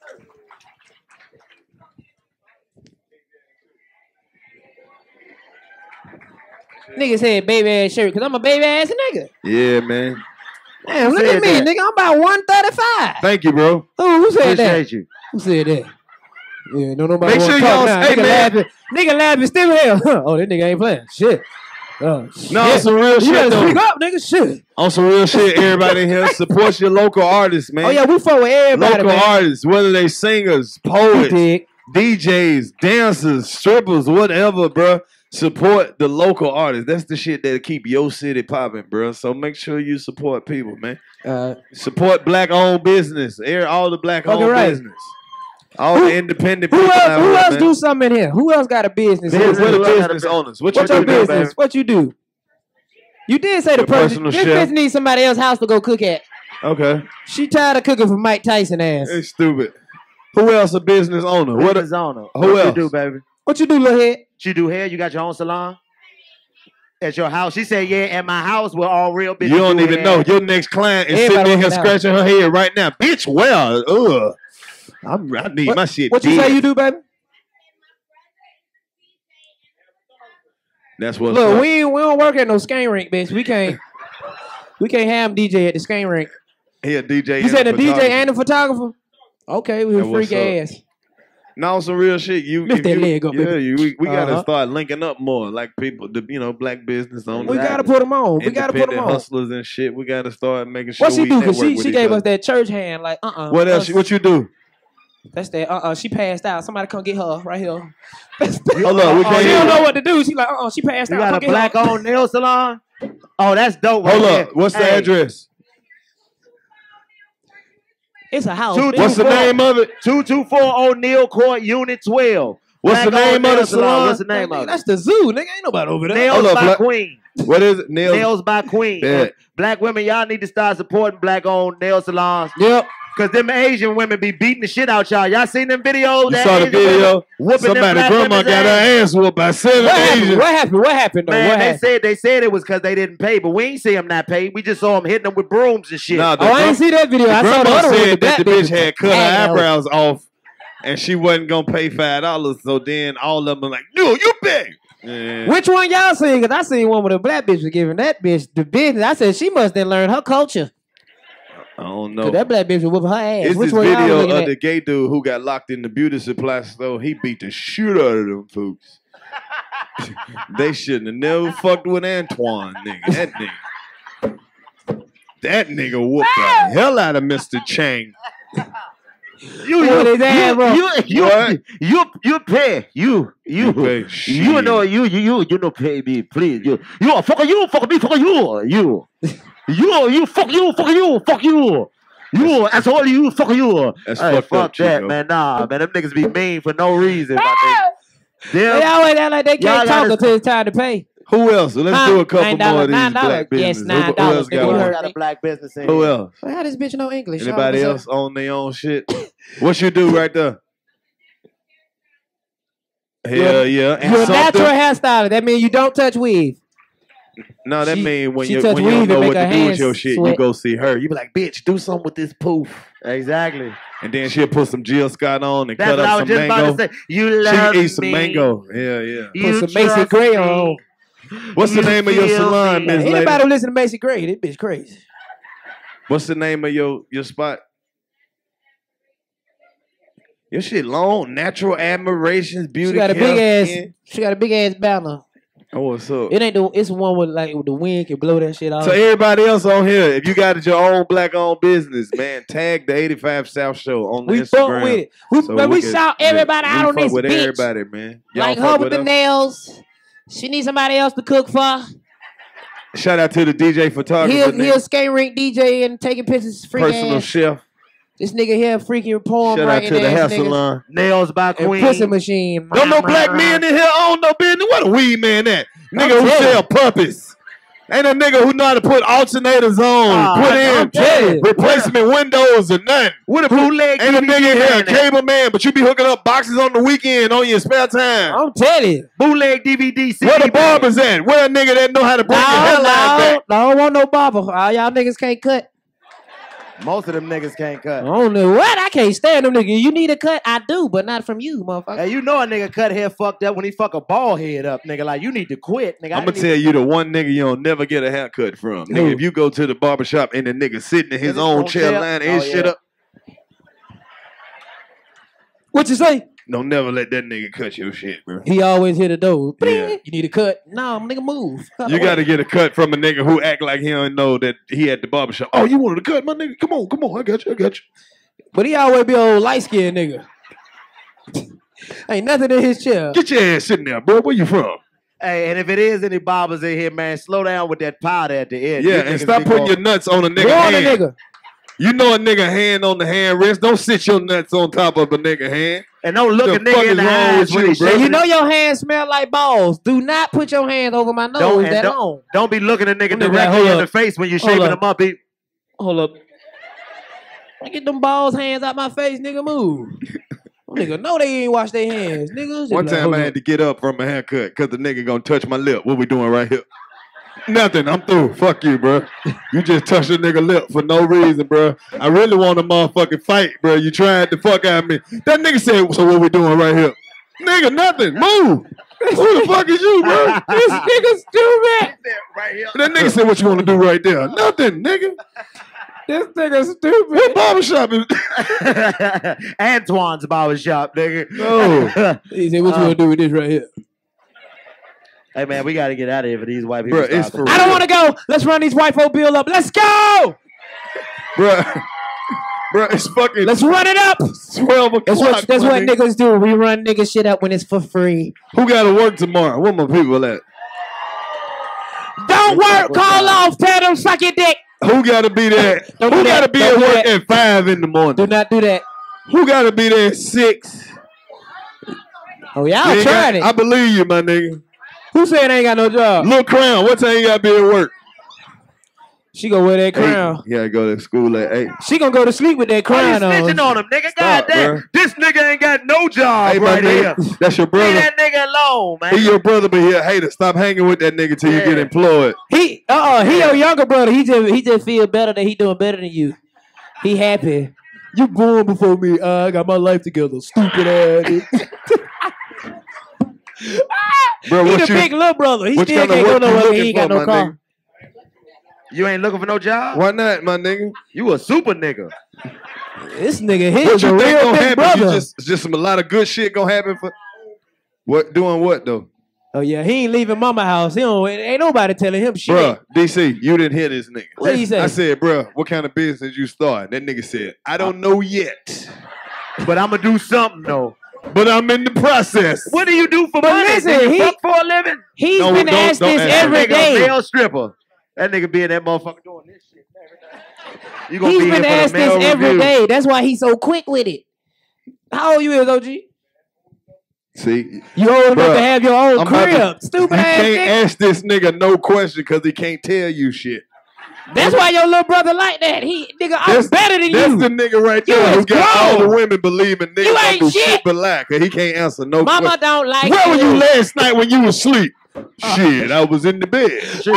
[SPEAKER 10] Nigga said baby ass shirt, cause I'm a baby ass nigga.
[SPEAKER 2] Yeah, man.
[SPEAKER 10] Damn, look
[SPEAKER 1] said
[SPEAKER 10] at me,
[SPEAKER 1] that?
[SPEAKER 10] nigga. I'm about one thirty-five.
[SPEAKER 2] Thank you, bro.
[SPEAKER 10] Who, who said that?
[SPEAKER 1] Appreciate you.
[SPEAKER 10] Who said that? Yeah, no nobody
[SPEAKER 2] Make
[SPEAKER 10] wanna
[SPEAKER 2] sure
[SPEAKER 10] talk
[SPEAKER 2] y'all-
[SPEAKER 10] now.
[SPEAKER 2] hey,
[SPEAKER 10] nigga
[SPEAKER 2] man.
[SPEAKER 10] laughing. Nigga laughing still hell. Oh, that nigga ain't playing. Shit. Oh,
[SPEAKER 2] No,
[SPEAKER 10] shit.
[SPEAKER 2] some real
[SPEAKER 10] You
[SPEAKER 2] shit
[SPEAKER 10] better
[SPEAKER 2] though.
[SPEAKER 10] speak up, nigga. Shit.
[SPEAKER 2] On some real shit, everybody in here support your local artists, man.
[SPEAKER 10] Oh yeah, we fuck with everybody,
[SPEAKER 2] local
[SPEAKER 10] man.
[SPEAKER 2] artists, whether they singers,
[SPEAKER 10] You
[SPEAKER 2] poets,
[SPEAKER 10] dig?
[SPEAKER 2] D Js, dancers, strippers, whatever, bro. Support the local artists. That's the shit that keep your city popping, bro. So make sure you support people, man.
[SPEAKER 10] Uh,
[SPEAKER 2] Support black-owned business. Air all the black-owned
[SPEAKER 10] Okay, right.
[SPEAKER 2] business. All the independent
[SPEAKER 10] who
[SPEAKER 2] people
[SPEAKER 10] else?
[SPEAKER 2] out
[SPEAKER 10] Who
[SPEAKER 2] here,
[SPEAKER 10] else
[SPEAKER 2] man.
[SPEAKER 10] do something in here? Who else got a business?
[SPEAKER 1] Business.
[SPEAKER 2] We're the
[SPEAKER 1] Who else got a
[SPEAKER 2] business
[SPEAKER 1] bus-
[SPEAKER 2] owners. What,
[SPEAKER 10] What's
[SPEAKER 2] you
[SPEAKER 10] your
[SPEAKER 2] do, man?
[SPEAKER 10] business? What you do? You did say the
[SPEAKER 2] Your
[SPEAKER 10] person.
[SPEAKER 2] personal
[SPEAKER 10] This
[SPEAKER 2] chef.
[SPEAKER 10] bitch needs somebody else's house to go cook at.
[SPEAKER 2] Okay.
[SPEAKER 10] She tired of cooking for Mike Tyson ass.
[SPEAKER 2] It's stupid. Who else a business owner? What?
[SPEAKER 1] Business owner.
[SPEAKER 2] Who
[SPEAKER 1] What
[SPEAKER 2] else?
[SPEAKER 1] you do, baby?
[SPEAKER 10] What you do, little head?
[SPEAKER 1] You do hair? You got your own salon? At your house? She said, yeah, at my house we're all real bitches.
[SPEAKER 2] You don't
[SPEAKER 1] do
[SPEAKER 2] even
[SPEAKER 1] hair.
[SPEAKER 2] know. Your next client is
[SPEAKER 10] Everybody
[SPEAKER 2] sitting in here
[SPEAKER 10] working out.
[SPEAKER 2] scratching her head right now. Bitch, well, ugh. I'm, I need
[SPEAKER 10] What-
[SPEAKER 2] my shit
[SPEAKER 10] What you
[SPEAKER 2] dead.
[SPEAKER 10] say you do, baby?
[SPEAKER 2] That's what's
[SPEAKER 10] Look,
[SPEAKER 2] up.
[SPEAKER 10] we ain't, we don't work at no skate rink, bitch. We can't we can't have him D J at the skate rink.
[SPEAKER 2] He a D J.
[SPEAKER 10] You
[SPEAKER 2] and
[SPEAKER 10] said
[SPEAKER 2] a
[SPEAKER 10] the D J
[SPEAKER 2] photographer.
[SPEAKER 10] and the photographer? Okay, we
[SPEAKER 2] That
[SPEAKER 10] was
[SPEAKER 2] what's
[SPEAKER 10] freak
[SPEAKER 2] up.
[SPEAKER 10] ass.
[SPEAKER 2] No, some real shit. You,
[SPEAKER 10] Lift
[SPEAKER 2] if
[SPEAKER 10] that
[SPEAKER 2] you-
[SPEAKER 10] leg up,
[SPEAKER 2] yeah,
[SPEAKER 10] baby.
[SPEAKER 2] you, we, we gotta
[SPEAKER 10] Uh-huh.
[SPEAKER 2] start linking up more, like people, the you know, black business owners.
[SPEAKER 10] We gotta put them on. We gotta put them
[SPEAKER 2] independent
[SPEAKER 10] on.
[SPEAKER 2] hustlers and shit. We gotta start making sure
[SPEAKER 10] What she
[SPEAKER 2] we
[SPEAKER 10] do? Cause
[SPEAKER 2] network
[SPEAKER 10] she
[SPEAKER 2] with
[SPEAKER 10] she
[SPEAKER 2] each
[SPEAKER 10] gave
[SPEAKER 2] other.
[SPEAKER 10] us that church hand. Like uh uh
[SPEAKER 2] What else? What you do?
[SPEAKER 10] That's that. Uh uh She passed out. Somebody come get her right here.
[SPEAKER 2] Hold up, we
[SPEAKER 10] Oh,
[SPEAKER 2] can't
[SPEAKER 10] she
[SPEAKER 2] hear
[SPEAKER 10] don't
[SPEAKER 2] you.
[SPEAKER 10] know what to do. She like uh uh She passed
[SPEAKER 1] You
[SPEAKER 10] out.
[SPEAKER 1] got
[SPEAKER 10] Come
[SPEAKER 1] a
[SPEAKER 10] get her.
[SPEAKER 1] black-owned nail salon? Oh, that's dope.
[SPEAKER 2] Hold
[SPEAKER 1] right
[SPEAKER 2] up.
[SPEAKER 1] there.
[SPEAKER 2] What's the
[SPEAKER 1] Hey,
[SPEAKER 2] address?
[SPEAKER 10] It's a house.
[SPEAKER 1] Two,
[SPEAKER 10] bitch.
[SPEAKER 2] What's the name of it?
[SPEAKER 1] two two four O'Neill Court, Unit twelve.
[SPEAKER 2] What's the
[SPEAKER 1] Black-owned
[SPEAKER 2] name of the
[SPEAKER 1] nail
[SPEAKER 2] salon?
[SPEAKER 1] What's the name of it?
[SPEAKER 10] That's the zoo, nigga. Ain't nobody over there.
[SPEAKER 1] Nails
[SPEAKER 2] Hold up,
[SPEAKER 1] by
[SPEAKER 2] black-
[SPEAKER 1] Queen.
[SPEAKER 2] What is it? Nails.
[SPEAKER 1] Nails by Queen.
[SPEAKER 2] Bet.
[SPEAKER 1] And black women, y'all need to start supporting black-owned nail salons.
[SPEAKER 10] Yep.
[SPEAKER 1] Cause them Asian women be beating the shit out y'all. Y'all seen them videos?
[SPEAKER 2] You
[SPEAKER 1] that
[SPEAKER 2] saw the
[SPEAKER 1] Asian
[SPEAKER 2] video?
[SPEAKER 1] whooping them
[SPEAKER 2] Somebody
[SPEAKER 1] black
[SPEAKER 2] grandma
[SPEAKER 1] women's
[SPEAKER 2] got her ass whooped by seven
[SPEAKER 3] What happened?
[SPEAKER 2] Asians.
[SPEAKER 3] What happened? What happened? Though?
[SPEAKER 1] Man,
[SPEAKER 3] what
[SPEAKER 1] they
[SPEAKER 3] happened?
[SPEAKER 1] said they said it was because they didn't pay, but we ain't see them not pay. We just saw them hitting them with brooms and shit.
[SPEAKER 2] Nah, the
[SPEAKER 3] Oh, I didn't
[SPEAKER 2] gra-
[SPEAKER 3] see that video.
[SPEAKER 2] the
[SPEAKER 3] I saw the
[SPEAKER 2] grandma
[SPEAKER 3] other one.
[SPEAKER 2] said that the bitch had cut her
[SPEAKER 3] Hell.
[SPEAKER 2] eyebrows off, and she wasn't gonna pay five dollars. So then all of them were like, "No, you pay." Yeah.
[SPEAKER 3] Which one y'all seen? Because I seen one with a black bitch was giving that bitch the business. I said she must have learned her culture.
[SPEAKER 2] I don't know.
[SPEAKER 3] Cause that black bitch was whooping her ass.
[SPEAKER 2] It's
[SPEAKER 3] Which
[SPEAKER 2] this
[SPEAKER 3] one y'all
[SPEAKER 2] video
[SPEAKER 3] looking
[SPEAKER 2] of
[SPEAKER 3] at?
[SPEAKER 2] the gay dude who got locked in the beauty supply store. He beat the shit out of them folks. They shouldn't have never fucked with Antoine, nigga. That nigga. That nigga whooped the hell out of Mister Chang.
[SPEAKER 1] You,
[SPEAKER 3] What
[SPEAKER 1] you,
[SPEAKER 3] is that, bro?
[SPEAKER 1] you, you,
[SPEAKER 2] What?
[SPEAKER 1] you, you, you pay. You, you,
[SPEAKER 2] You pay.
[SPEAKER 1] you
[SPEAKER 2] Shit.
[SPEAKER 1] know, you, you, you, you know, pay me, please. You, you, fuck you, fuck me, fuck you, you, you, you, fuck you, fuck you, fuck you. You, that's all you, fuck you.
[SPEAKER 2] That's
[SPEAKER 1] Hey,
[SPEAKER 2] fucked
[SPEAKER 1] fuck
[SPEAKER 2] up,
[SPEAKER 1] that,
[SPEAKER 2] Chico.
[SPEAKER 1] man. Nah, man, them niggas be mean for no reason, my nigga.
[SPEAKER 3] They
[SPEAKER 1] Them,
[SPEAKER 3] always act like they
[SPEAKER 1] Y'all
[SPEAKER 3] can't talk
[SPEAKER 1] gotta-
[SPEAKER 3] until it's time to pay.
[SPEAKER 2] Who else? Let's
[SPEAKER 3] Huh?
[SPEAKER 2] do a couple
[SPEAKER 3] Nine
[SPEAKER 2] more
[SPEAKER 3] dollars,
[SPEAKER 2] of these
[SPEAKER 3] nine dollars.
[SPEAKER 2] black
[SPEAKER 3] Yes,
[SPEAKER 2] businesses.
[SPEAKER 3] nine
[SPEAKER 2] Who, who
[SPEAKER 3] dollars,
[SPEAKER 2] else
[SPEAKER 3] nigga.
[SPEAKER 2] got
[SPEAKER 3] You
[SPEAKER 2] one?
[SPEAKER 3] heard
[SPEAKER 1] got a black business in
[SPEAKER 2] Who
[SPEAKER 1] here.
[SPEAKER 2] else?
[SPEAKER 3] Well, how this bitch know English?
[SPEAKER 2] Anybody
[SPEAKER 3] All of a
[SPEAKER 2] else on their own shit? What you do right there? Hell yeah. And
[SPEAKER 3] You're a
[SPEAKER 2] something-
[SPEAKER 3] natural hairstylist. That means you don't touch weave.
[SPEAKER 2] No, that
[SPEAKER 3] She-
[SPEAKER 2] mean when
[SPEAKER 3] she
[SPEAKER 2] you
[SPEAKER 3] touch
[SPEAKER 2] when you
[SPEAKER 3] weave
[SPEAKER 2] don't
[SPEAKER 3] and
[SPEAKER 2] know
[SPEAKER 3] make
[SPEAKER 2] what
[SPEAKER 3] her
[SPEAKER 2] to do with
[SPEAKER 3] hands
[SPEAKER 2] your shit, you
[SPEAKER 3] sweat.
[SPEAKER 2] go see her. You be like, bitch, do something with this poof.
[SPEAKER 1] Exactly.
[SPEAKER 2] And then she'll put some Jill Scott on and
[SPEAKER 1] That's
[SPEAKER 2] cut
[SPEAKER 1] what I
[SPEAKER 2] up
[SPEAKER 1] was
[SPEAKER 2] some
[SPEAKER 1] just about
[SPEAKER 2] mango.
[SPEAKER 1] to say. You
[SPEAKER 2] She
[SPEAKER 1] love
[SPEAKER 2] can eat some
[SPEAKER 1] me.
[SPEAKER 2] mango. Yeah, yeah.
[SPEAKER 1] You
[SPEAKER 3] Put some Macy
[SPEAKER 1] trust
[SPEAKER 3] Gray
[SPEAKER 1] me.
[SPEAKER 3] on.
[SPEAKER 2] What's the
[SPEAKER 1] You
[SPEAKER 2] name of your
[SPEAKER 1] feel
[SPEAKER 2] salon,
[SPEAKER 1] me.
[SPEAKER 2] Miss Lady?
[SPEAKER 3] Anybody who listen to Macy Gray, this bitch crazy.
[SPEAKER 2] What's the name of your your spot? Your shit long, natural admirations, beauty.
[SPEAKER 3] She got a
[SPEAKER 2] care,
[SPEAKER 3] big ass.
[SPEAKER 2] skin.
[SPEAKER 3] She got a big ass banner.
[SPEAKER 2] Oh, what's up?
[SPEAKER 3] It ain't the. It's the one with like with the wind can blow that shit off.
[SPEAKER 2] So everybody else on here, if you got your own black-owned business, man, tag the eighty-five South Show on the
[SPEAKER 3] we
[SPEAKER 2] Instagram.
[SPEAKER 3] fuck with it. We,
[SPEAKER 2] So
[SPEAKER 3] but we,
[SPEAKER 2] can-
[SPEAKER 3] shout everybody
[SPEAKER 2] yeah,
[SPEAKER 3] out
[SPEAKER 2] we
[SPEAKER 3] on
[SPEAKER 2] fuck
[SPEAKER 3] this
[SPEAKER 2] with
[SPEAKER 3] bitch.
[SPEAKER 2] everybody, man. Y'all
[SPEAKER 3] Like
[SPEAKER 2] fuck
[SPEAKER 3] her with the
[SPEAKER 2] us?
[SPEAKER 3] nails. She needs somebody else to cook for.
[SPEAKER 2] Shout out to the D J photographer,
[SPEAKER 3] He'll,
[SPEAKER 2] nigga.
[SPEAKER 3] he'll skate rink D J and taking pictures. Freak
[SPEAKER 2] personal
[SPEAKER 3] ass.
[SPEAKER 2] chef.
[SPEAKER 3] This nigga here freaking poem
[SPEAKER 2] Shout out
[SPEAKER 3] writing
[SPEAKER 2] to the hair
[SPEAKER 3] ass nigga.
[SPEAKER 2] salon.
[SPEAKER 1] Nails by
[SPEAKER 3] And
[SPEAKER 1] Queen.
[SPEAKER 3] pussy machine.
[SPEAKER 2] Don't no black men in here own no business. What a weed man at? Nigga who
[SPEAKER 3] telling
[SPEAKER 2] sell puppies. Ain't a nigga who know how to put alternators on,
[SPEAKER 1] Ah,
[SPEAKER 2] put
[SPEAKER 1] I'm
[SPEAKER 2] in
[SPEAKER 3] telling you.
[SPEAKER 2] replacement windows or nothing.
[SPEAKER 1] What a bootleg
[SPEAKER 2] Ain't a
[SPEAKER 1] D V D
[SPEAKER 2] nigga in here a
[SPEAKER 1] man at?
[SPEAKER 2] cable man, but you be hooking up boxes on the weekend on your spare time.
[SPEAKER 3] I'm telling you.
[SPEAKER 1] Bootleg D V D C D.
[SPEAKER 2] Where the
[SPEAKER 1] man.
[SPEAKER 2] barbers at? Where a nigga that know how to bring your
[SPEAKER 3] No,
[SPEAKER 2] hairline
[SPEAKER 3] no,
[SPEAKER 2] back?
[SPEAKER 3] no, I don't want no barber. All y'all niggas can't cut.
[SPEAKER 1] Most of them niggas can't
[SPEAKER 3] I
[SPEAKER 1] cut.
[SPEAKER 3] don't know what. I can't stand them niggas. You need a cut? I do, but not from you, motherfucker.
[SPEAKER 1] Hey, you know a nigga cut hair fucked up when he fuck a bald head up, nigga. Like, you need to quit, nigga. I
[SPEAKER 2] I'm gonna
[SPEAKER 1] didn't
[SPEAKER 2] tell
[SPEAKER 1] even-
[SPEAKER 2] you the one nigga you don't never get a haircut from.
[SPEAKER 3] Who?
[SPEAKER 2] Nigga, if you go to the barbershop and the nigga sitting in his
[SPEAKER 1] His
[SPEAKER 2] own
[SPEAKER 1] own
[SPEAKER 2] chair
[SPEAKER 1] chair?
[SPEAKER 2] lining his
[SPEAKER 1] Oh,
[SPEAKER 2] shit
[SPEAKER 1] yeah.
[SPEAKER 2] up,
[SPEAKER 3] What you say?
[SPEAKER 2] don't never let that nigga cut your shit, bro.
[SPEAKER 3] He always hit the door.
[SPEAKER 2] Yeah.
[SPEAKER 3] You need a cut? No, nigga, move. Cut
[SPEAKER 2] You
[SPEAKER 3] away.
[SPEAKER 2] got to get a cut from a nigga who act like he don't know that he at the barbershop. Oh, you wanted a cut, my nigga? Come on, come on. I got you, I got you.
[SPEAKER 3] But he always be old light skinned nigga. Ain't nothing in his chair.
[SPEAKER 2] Get your ass sitting there, bro. Where you from?
[SPEAKER 1] Hey, and if it is any barbers in here, man, slow down with that powder at the end.
[SPEAKER 2] Yeah,
[SPEAKER 1] You
[SPEAKER 2] and
[SPEAKER 1] niggas
[SPEAKER 2] stop
[SPEAKER 1] be
[SPEAKER 2] putting
[SPEAKER 1] going-
[SPEAKER 2] your nuts on a nigga
[SPEAKER 3] Warn a
[SPEAKER 2] hand.
[SPEAKER 3] nigga.
[SPEAKER 2] You know a nigga hand on the hand rest. Don't sit your nuts on top of a nigga hand.
[SPEAKER 1] And don't look
[SPEAKER 2] The
[SPEAKER 1] a
[SPEAKER 2] fuck
[SPEAKER 1] nigga in
[SPEAKER 2] is
[SPEAKER 1] the
[SPEAKER 2] wrong
[SPEAKER 1] eyes
[SPEAKER 2] with
[SPEAKER 1] when
[SPEAKER 2] you,
[SPEAKER 1] he
[SPEAKER 2] bro?
[SPEAKER 3] And
[SPEAKER 1] shaking
[SPEAKER 3] you know
[SPEAKER 1] it.
[SPEAKER 3] your hands smell like balls. Do not put your hands over my nose
[SPEAKER 1] Don't, and
[SPEAKER 3] that
[SPEAKER 1] don't,
[SPEAKER 3] long.
[SPEAKER 1] don't be looking a nigga
[SPEAKER 3] Them niggas like,
[SPEAKER 1] directly
[SPEAKER 3] hold
[SPEAKER 1] in
[SPEAKER 3] up.
[SPEAKER 1] the face when you're
[SPEAKER 3] Hold
[SPEAKER 1] shaping
[SPEAKER 3] up.
[SPEAKER 1] them up. He,
[SPEAKER 3] Hold up. Get them balls hands out my face, nigga. Move. Them nigga know they ain't wash their hands, nigga.
[SPEAKER 2] One time I had to get up from a haircut because the nigga gonna touch my lip. What we doing right here? Nothing. I'm through. Fuck you, bro. You just touched a nigga lip for no reason, bro. I really want a motherfucking fight, bro. You tried to fuck at me. That nigga said, so what we doing right here? Nigga, nothing. Move. Who the fuck is you, bro?
[SPEAKER 3] This nigga stupid.
[SPEAKER 1] right here.
[SPEAKER 2] That nigga said, what you want to do right there? Nothing, nigga.
[SPEAKER 3] This nigga stupid.
[SPEAKER 2] What barbershop is?
[SPEAKER 1] Antoine's barbershop, nigga.
[SPEAKER 2] No.
[SPEAKER 3] He said, what you
[SPEAKER 1] Uh,
[SPEAKER 3] gonna do with this right here?
[SPEAKER 1] Hey, man, we got to get out of here for these white people.
[SPEAKER 2] Bro, it's
[SPEAKER 1] stop.
[SPEAKER 2] for
[SPEAKER 3] I don't want to go. Let's run these white folk bill up. Let's go.
[SPEAKER 2] Bro, bro, it's fucking
[SPEAKER 3] Let's run it up.
[SPEAKER 2] twelve o'clock.
[SPEAKER 3] That's what that's
[SPEAKER 2] my
[SPEAKER 3] what
[SPEAKER 2] nigga.
[SPEAKER 3] niggas do. We run niggas shit up when it's for free.
[SPEAKER 2] Who got to work tomorrow? Where my people at?
[SPEAKER 3] Don't work. Call off. Tell them suck your dick.
[SPEAKER 2] Who got to be there?
[SPEAKER 3] Don't
[SPEAKER 2] Who
[SPEAKER 3] do
[SPEAKER 2] got to
[SPEAKER 3] that.
[SPEAKER 2] be
[SPEAKER 3] Don't
[SPEAKER 2] at
[SPEAKER 3] do
[SPEAKER 2] work
[SPEAKER 3] that.
[SPEAKER 2] at five in the
[SPEAKER 3] Do
[SPEAKER 2] morning?
[SPEAKER 3] not do that.
[SPEAKER 2] Who got to be there at six?
[SPEAKER 3] Oh,
[SPEAKER 2] You
[SPEAKER 3] y'all
[SPEAKER 2] ain't
[SPEAKER 3] trying
[SPEAKER 2] got- I
[SPEAKER 3] it.
[SPEAKER 2] believe you, my nigga.
[SPEAKER 3] Who said they ain't got no job?
[SPEAKER 2] Lil Crown, what time you got to be at work?
[SPEAKER 10] She gonna wear that crown.
[SPEAKER 2] Yeah, go to school at eight.
[SPEAKER 10] She gonna go to sleep with that
[SPEAKER 1] Why you
[SPEAKER 10] crown on.
[SPEAKER 1] snitching on him, nigga?
[SPEAKER 2] Stop,
[SPEAKER 1] Goddamn.
[SPEAKER 2] bro.
[SPEAKER 1] This nigga ain't got no job
[SPEAKER 2] Hey,
[SPEAKER 1] right
[SPEAKER 2] my
[SPEAKER 1] here.
[SPEAKER 2] nigga, that's your
[SPEAKER 1] Leave
[SPEAKER 2] brother.
[SPEAKER 1] that nigga alone, man.
[SPEAKER 2] He your brother, but he a hater. Stop hanging with that nigga till you
[SPEAKER 1] Yeah.
[SPEAKER 2] get employed.
[SPEAKER 10] He uh uh he your younger brother. He just he just feel better that he doing better than you. He happy. You born before me. Uh, I got my life together. Stupid ass.
[SPEAKER 2] Bro,
[SPEAKER 10] He
[SPEAKER 2] what
[SPEAKER 10] the
[SPEAKER 2] you,
[SPEAKER 10] big little brother. He
[SPEAKER 2] what
[SPEAKER 10] still
[SPEAKER 2] kind of
[SPEAKER 10] can't go
[SPEAKER 2] work you
[SPEAKER 10] nowhere.
[SPEAKER 2] looking
[SPEAKER 10] He ain't got
[SPEAKER 2] for,
[SPEAKER 10] no
[SPEAKER 2] my
[SPEAKER 10] car.
[SPEAKER 2] nigga?
[SPEAKER 1] You ain't looking for no job?
[SPEAKER 2] Why not, my nigga?
[SPEAKER 1] You a super nigga.
[SPEAKER 10] This nigga
[SPEAKER 2] What
[SPEAKER 10] hit
[SPEAKER 2] you
[SPEAKER 10] the
[SPEAKER 2] think
[SPEAKER 10] real
[SPEAKER 2] gonna
[SPEAKER 10] big
[SPEAKER 2] happen?
[SPEAKER 10] brother.
[SPEAKER 2] You just just some a lot of good shit gonna happen for what? Doing what though?
[SPEAKER 10] Oh yeah, he ain't leaving mama house. He don't. Ain't nobody telling him shit.
[SPEAKER 2] Bruh, D C, you didn't hear this nigga.
[SPEAKER 10] What he say?
[SPEAKER 2] I said, bruh, what kind of business you start? That nigga said, I don't know yet,
[SPEAKER 1] But I'm gonna do something though.
[SPEAKER 2] but I'm in the process.
[SPEAKER 1] What do you do for
[SPEAKER 10] But
[SPEAKER 1] money?
[SPEAKER 10] listen,
[SPEAKER 1] Do you
[SPEAKER 10] he-
[SPEAKER 1] fuck for a living?
[SPEAKER 10] He's
[SPEAKER 2] No,
[SPEAKER 10] been
[SPEAKER 2] don't-
[SPEAKER 10] asked
[SPEAKER 2] don't
[SPEAKER 10] this
[SPEAKER 2] ask
[SPEAKER 10] every
[SPEAKER 1] That nigga a
[SPEAKER 10] day.
[SPEAKER 1] male stripper. That nigga be in that motherfucker doing this shit. You gonna
[SPEAKER 10] He's
[SPEAKER 1] be
[SPEAKER 10] been
[SPEAKER 1] here for
[SPEAKER 10] asked
[SPEAKER 1] the
[SPEAKER 10] this
[SPEAKER 1] male
[SPEAKER 10] every
[SPEAKER 1] review.
[SPEAKER 10] day. That's why he's so quick with it. How old you is, O G?
[SPEAKER 2] See,
[SPEAKER 10] You old enough
[SPEAKER 2] Bruh,
[SPEAKER 10] to have your own
[SPEAKER 2] I'm about
[SPEAKER 10] crib.
[SPEAKER 2] to-
[SPEAKER 10] Stupid
[SPEAKER 2] you
[SPEAKER 10] ass
[SPEAKER 2] can't
[SPEAKER 10] nigga.
[SPEAKER 2] ask this nigga no question because he can't tell you shit.
[SPEAKER 10] That's why your little brother like that. He nigga, I'm
[SPEAKER 2] That's-
[SPEAKER 10] better than
[SPEAKER 2] That's
[SPEAKER 10] you.
[SPEAKER 2] the nigga right
[SPEAKER 10] You
[SPEAKER 2] there who
[SPEAKER 10] is
[SPEAKER 2] got all
[SPEAKER 10] grown.
[SPEAKER 2] the women believing niggas
[SPEAKER 10] You
[SPEAKER 2] don't
[SPEAKER 10] ain't
[SPEAKER 2] do
[SPEAKER 10] shit.
[SPEAKER 2] shit but lie, cause he can't answer no
[SPEAKER 10] Mama
[SPEAKER 2] question.
[SPEAKER 10] don't like
[SPEAKER 2] Where were you
[SPEAKER 10] you.
[SPEAKER 2] last night when you was asleep? Shit, I was in the bed.
[SPEAKER 1] Shit.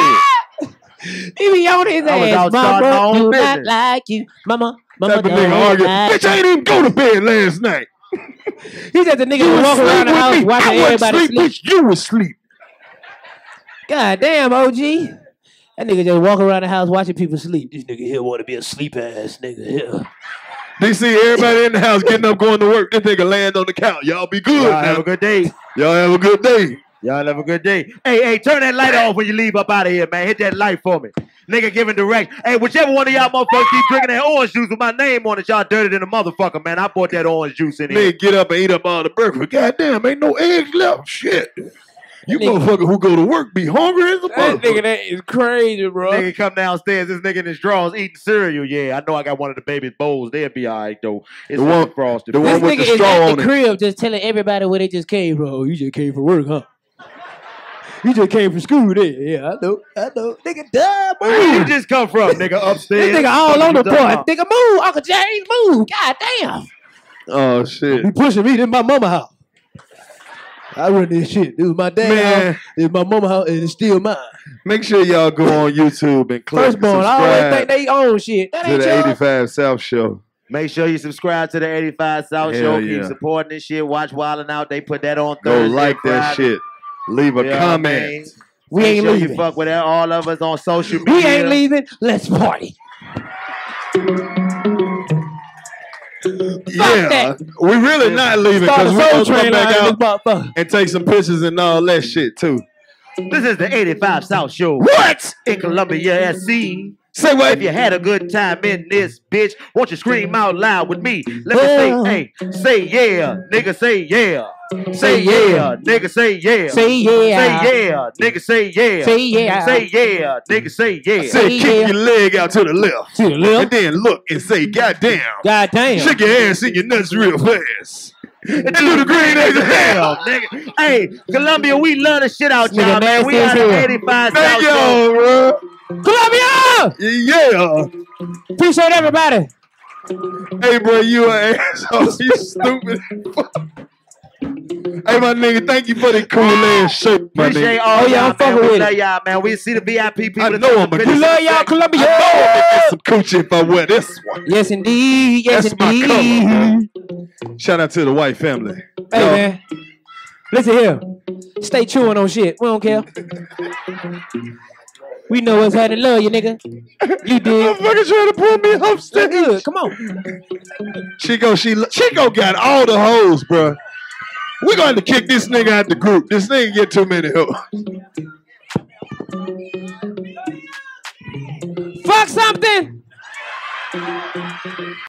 [SPEAKER 10] He be on his
[SPEAKER 1] I was
[SPEAKER 10] ass.
[SPEAKER 1] out starting my
[SPEAKER 10] Mama
[SPEAKER 1] own
[SPEAKER 10] do not
[SPEAKER 1] business.
[SPEAKER 10] like you. Mama, mama
[SPEAKER 2] Type of
[SPEAKER 10] don't
[SPEAKER 2] nigga arguing.
[SPEAKER 10] like
[SPEAKER 2] Bitch, I ain't even go to bed last night.
[SPEAKER 10] He's just a nigga
[SPEAKER 2] You
[SPEAKER 10] who
[SPEAKER 2] was
[SPEAKER 10] walk
[SPEAKER 2] sleep
[SPEAKER 10] around the
[SPEAKER 2] with
[SPEAKER 10] house
[SPEAKER 2] me.
[SPEAKER 10] watching
[SPEAKER 2] I wasn't
[SPEAKER 10] everybody
[SPEAKER 2] sleep,
[SPEAKER 10] sleep.
[SPEAKER 2] bitch. You was sleep.
[SPEAKER 10] God damn, O G. That nigga just walk around the house watching people sleep. This nigga here want to be a sleep ass nigga here.
[SPEAKER 2] They see everybody in the house getting up, going to work. This nigga land on the couch. Y'all be good.
[SPEAKER 1] Y'all
[SPEAKER 2] now.
[SPEAKER 1] have a good day.
[SPEAKER 2] Y'all have a good day.
[SPEAKER 1] Y'all have a good day. Hey, hey, turn that light off when you leave up out of here, man. Hit that light for me. Nigga giving direct. Hey, whichever one of y'all motherfuckers keep drinking that orange juice with my name on it, y'all dirty than a motherfucker, man. I bought that orange juice in here.
[SPEAKER 2] Nigga get up and eat up all the breakfast. Goddamn, ain't no eggs left. Shit. You
[SPEAKER 10] Nigga.
[SPEAKER 2] motherfucker who go to work be hungry as a
[SPEAKER 10] That nigga,
[SPEAKER 2] motherfucker.
[SPEAKER 10] that is crazy, bro.
[SPEAKER 1] Nigga come downstairs, this nigga in his drawers eating cereal. Yeah, I know I got one of the baby's bowls. They'll be all right, though. It's
[SPEAKER 2] The
[SPEAKER 1] not
[SPEAKER 2] one-
[SPEAKER 1] frosted.
[SPEAKER 2] the
[SPEAKER 10] This
[SPEAKER 2] one with
[SPEAKER 10] nigga
[SPEAKER 2] the
[SPEAKER 10] is
[SPEAKER 2] straw
[SPEAKER 10] at
[SPEAKER 2] on
[SPEAKER 10] the
[SPEAKER 2] it.
[SPEAKER 10] crib just telling everybody where they just came from. Oh, you just came from work, huh? You just came from school there. Yeah, I know. I know. Nigga, duh,
[SPEAKER 1] Where you
[SPEAKER 10] move.
[SPEAKER 1] just come from, nigga? Upstairs.
[SPEAKER 10] This nigga all
[SPEAKER 1] Fuck
[SPEAKER 10] on
[SPEAKER 1] you
[SPEAKER 10] the
[SPEAKER 1] talking
[SPEAKER 10] board.
[SPEAKER 1] about?
[SPEAKER 10] Nigga, move. Uncle James, move. God damn.
[SPEAKER 2] Oh, shit.
[SPEAKER 10] You pushing me. This is my mama house. I run this shit. This is my dad's
[SPEAKER 2] Man.
[SPEAKER 10] house. This is my mama house, and it's still mine.
[SPEAKER 2] Make sure y'all go on YouTube and click
[SPEAKER 10] Firstborn, I always think
[SPEAKER 2] subscribe
[SPEAKER 10] they own shit. That
[SPEAKER 2] to
[SPEAKER 10] ain't
[SPEAKER 2] the
[SPEAKER 10] yours.
[SPEAKER 2] eighty-five South Show.
[SPEAKER 1] Make sure you subscribe to the eighty-five South
[SPEAKER 2] Hell
[SPEAKER 1] Show.
[SPEAKER 2] yeah.
[SPEAKER 1] Keep supporting this shit. Watch Wildin' Out. They put that on
[SPEAKER 2] Go
[SPEAKER 1] Thursday.
[SPEAKER 2] like that
[SPEAKER 1] Friday.
[SPEAKER 2] shit. Leave a
[SPEAKER 1] You know what I
[SPEAKER 2] comment.
[SPEAKER 1] mean?
[SPEAKER 10] We
[SPEAKER 1] Make
[SPEAKER 10] ain't
[SPEAKER 1] sure
[SPEAKER 10] leaving.
[SPEAKER 1] you fuck with all of us on social media.
[SPEAKER 10] We ain't leaving. Let's party.
[SPEAKER 2] Yeah,
[SPEAKER 10] that.
[SPEAKER 2] we really not leaving
[SPEAKER 10] Start
[SPEAKER 2] because
[SPEAKER 10] a
[SPEAKER 2] we
[SPEAKER 10] soul
[SPEAKER 2] gonna
[SPEAKER 10] train
[SPEAKER 2] come back
[SPEAKER 10] line in
[SPEAKER 2] out
[SPEAKER 10] this motherfucker.
[SPEAKER 2] and take some pictures and all that shit too.
[SPEAKER 1] This is the eighty-five South Show.
[SPEAKER 2] What?
[SPEAKER 1] In Columbia, S C.
[SPEAKER 2] Say what?
[SPEAKER 1] If you had a good time in this bitch, won't you scream out loud with me? Let me say, hey, say yeah, nigga, say yeah. Say yeah, nigga, say yeah.
[SPEAKER 10] Say yeah.
[SPEAKER 1] Say yeah, nigga, say yeah.
[SPEAKER 10] Say yeah.
[SPEAKER 1] Say yeah, nigga, say yeah.
[SPEAKER 2] Say
[SPEAKER 10] Say
[SPEAKER 2] kick
[SPEAKER 10] yeah.
[SPEAKER 2] your leg out to the left.
[SPEAKER 10] To the left.
[SPEAKER 2] And then look and say, goddamn.
[SPEAKER 10] God damn.
[SPEAKER 2] Shake your ass in your nuts real fast. And do the green eggs of hell.
[SPEAKER 1] Nigga. Hey, Columbia, we love the shit out
[SPEAKER 10] Nigga
[SPEAKER 1] y'all, man. We
[SPEAKER 10] nasty
[SPEAKER 1] are
[SPEAKER 10] as
[SPEAKER 1] the
[SPEAKER 10] hell.
[SPEAKER 1] eighty-five South
[SPEAKER 2] Thank
[SPEAKER 1] Show.
[SPEAKER 2] y'all, bro.
[SPEAKER 10] Columbia!
[SPEAKER 2] Yeah.
[SPEAKER 10] Appreciate everybody.
[SPEAKER 2] Hey, bro, you an asshole. You stupid. Hey, my nigga, thank you for the cool ass shirt, my
[SPEAKER 1] Appreciate
[SPEAKER 2] nigga.
[SPEAKER 1] all
[SPEAKER 10] Oh, yeah,
[SPEAKER 1] y'all,
[SPEAKER 10] I'm fucking
[SPEAKER 1] man. We
[SPEAKER 10] with
[SPEAKER 1] love
[SPEAKER 10] it.
[SPEAKER 1] y'all, man. We see the V I P people.
[SPEAKER 2] I
[SPEAKER 1] that
[SPEAKER 2] know
[SPEAKER 1] take
[SPEAKER 2] I'm
[SPEAKER 1] the
[SPEAKER 2] a
[SPEAKER 1] pictures
[SPEAKER 10] We love
[SPEAKER 1] in
[SPEAKER 10] y'all,
[SPEAKER 1] the back.
[SPEAKER 10] Columbia.
[SPEAKER 2] I know I'm gonna get some coochie if I wear this one.
[SPEAKER 10] Yes, indeed. Yes,
[SPEAKER 2] That's my
[SPEAKER 10] indeed.
[SPEAKER 2] color, bro. Shout out to the white family.
[SPEAKER 10] Hey,
[SPEAKER 2] Yo,
[SPEAKER 10] man. Listen here. Stay chewing on shit. We don't care. We know what's happening. Love you, nigga. You did.
[SPEAKER 2] Motherfucker trying to pull me off
[SPEAKER 10] Look
[SPEAKER 2] stage.
[SPEAKER 10] good. Come on.
[SPEAKER 2] Chico, she Chico got all the hoes, bro. We're going to kick this nigga out the group. This nigga get too many hoes.
[SPEAKER 10] Fuck something.